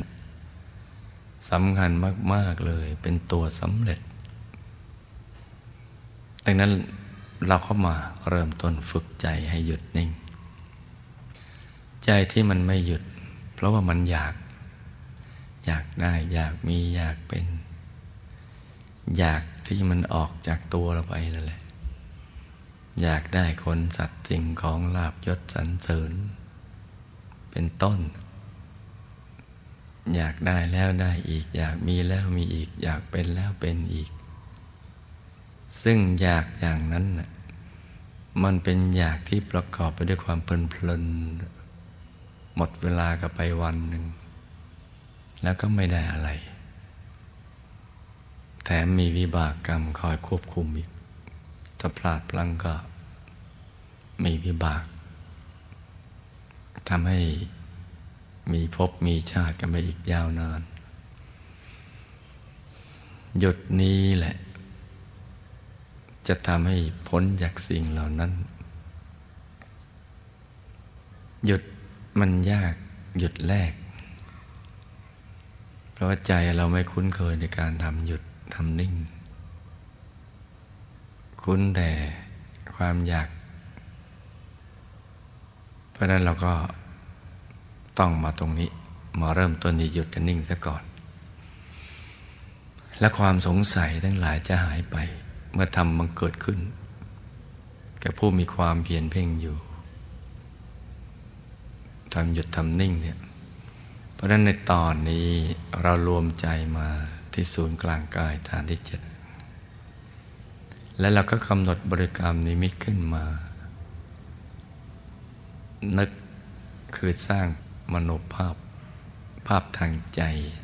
A: มากๆเลยเป็นตัวสำเร็จดังนั้นเราเข้ามาเริ่มต้นฝึกใจให้หยุดนิ่งใจที่มันไม่หยุดเพราะว่ามันอยากได้อยากมีอยากเป็นอยากที่มันออกจากตัวเราไปนั่นแหละอยากได้คนสัตว์สิ่งของลาภยศสรรเสริญเป็นต้นอยากได้แล้วได้อีกอยากมีแล้วมีอีกอยากเป็นแล้วเป็นอีกซึ่งอยากอย่างนั้นน่ะมันเป็นอยากที่ประกอบไปด้วยความเพลินหมดเวลาก็ไปวันหนึ่งแล้วก็ไม่ได้อะไรแถมมีวิบากกรรมคอยควบคุมอีกถ้าพลาดพลั้งก็มีวิบากทำให้มีภพมีชาติกันไปอีกยาวนานหยุดนี้แหละจะทำให้พ้นจากสิ่งเหล่านั้นหยุดมันยากหยุดแรกเพราะว่าใจเราไม่คุ้นเคยในการทำหยุดทำนิ่งคุ้นแต่ความอยากเพราะนั้นเราก็ต้องมาตรงนี้มาเริ่มต้นที่หยุดกันนิ่งซะก่อนและความสงสัยทั้งหลายจะหายไปเมื่อธรรมมันเกิดขึ้นแก่ผู้มีความเพียรเพ่งอยู่ทำหยุดทำนิ่งเนี่ยเพราะฉะนั้นในตอนนี้เรารวมใจมาที่ศูนย์กลางกายฐานที่ 7และเราก็กำหนดบริกรรมนิมิตขึ้นมานึกคือสร้างมโนภาพทางใจ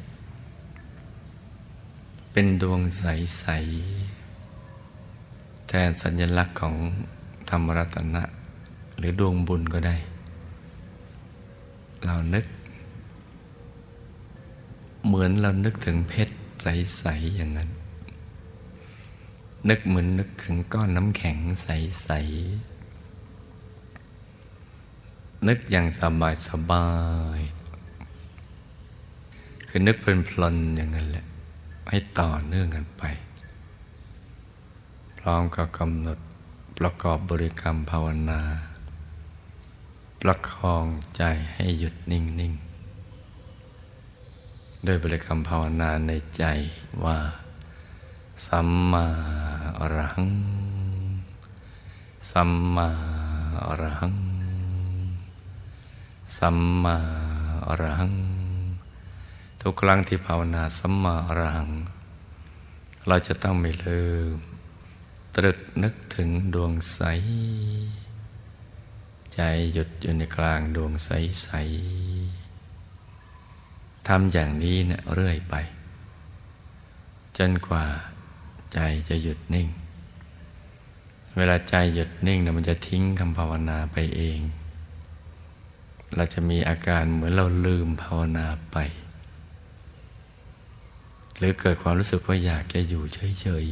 A: เป็นดวงใสๆแทนสัญลักษณ์ของธรรมรัตนะหรือดวงบุญก็ได้เรานึกเหมือนเรานึกถึงเพชรใสๆอย่างนั้นนึกเหมือนนึกถึงก้อนน้ำแข็งใสๆนึกอย่างสบายคือนึกเพลินๆอย่างนั้นแหละให้ต่อเนื่องกันไปพร้อมกับกำหนดประกอบบริกรรมภาวนาประคองใจให้หยุดนิ่งๆโดยบริกรรมภาวนาในใจว่าสัมมาอรหังสัมมาอรหังสัมมาอรหังทุกครั้งที่ภาวนาสัมมาอรหังเราจะต้องไม่ลืมตรึกนึกถึงดวงใสใจหยุดอยู่ในกลางดวงใสๆทำอย่างนี้เนี่ยเรื่อยไปจนกว่าใจจะหยุดนิ่งเวลาใจหยุดนิ่งเนี่ยมันจะทิ้งคำภาวนาไปเองเราจะมีอาการเหมือนเราลืมภาวนาไปหรือเกิดความรู้สึกว่าอยากจะอยู่เฉย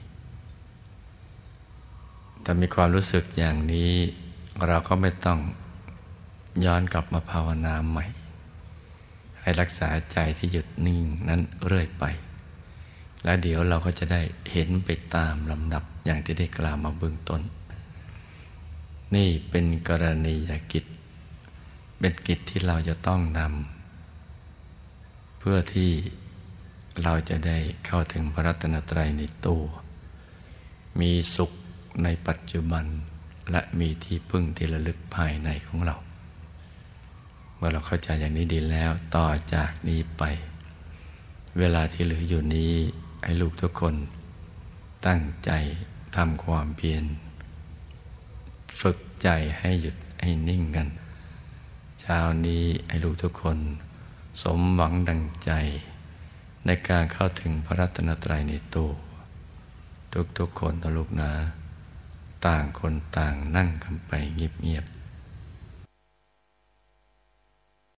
A: ๆแต่มีความรู้สึกอย่างนี้เราก็ไม่ต้องย้อนกลับมาภาวนาใหม่ให้รักษาใจที่หยุดนิ่งนั้นเรื่อยไปแล้วเดี๋ยวเราก็จะได้เห็นไปตามลำดับอย่างที่ได้กล่าวมาเบื้องต้นนี่เป็นกรณียกิจเป็นกิจที่เราจะต้องนำเพื่อที่เราจะได้เข้าถึงพระรัตนตรัยในตัวมีสุขในปัจจุบันและมีที่พึ่งที่ระลึกภายในของเราเมื่อเราเข้าใจอย่างนี้ดีแล้วต่อจากนี้ไปเวลาที่เหลืออยู่นี้ให้ลูกทุกคนตั้งใจทำความเพียรฝึกใจให้หยุดให้นิ่งกันเช้านี้ให้ลูกทุกคนสมหวังดังใจในการเข้าถึงพระรัตนตรัยในตัวทุกๆคนนะลูกนะต่างคนต่างนั่งกันไปเงียบๆ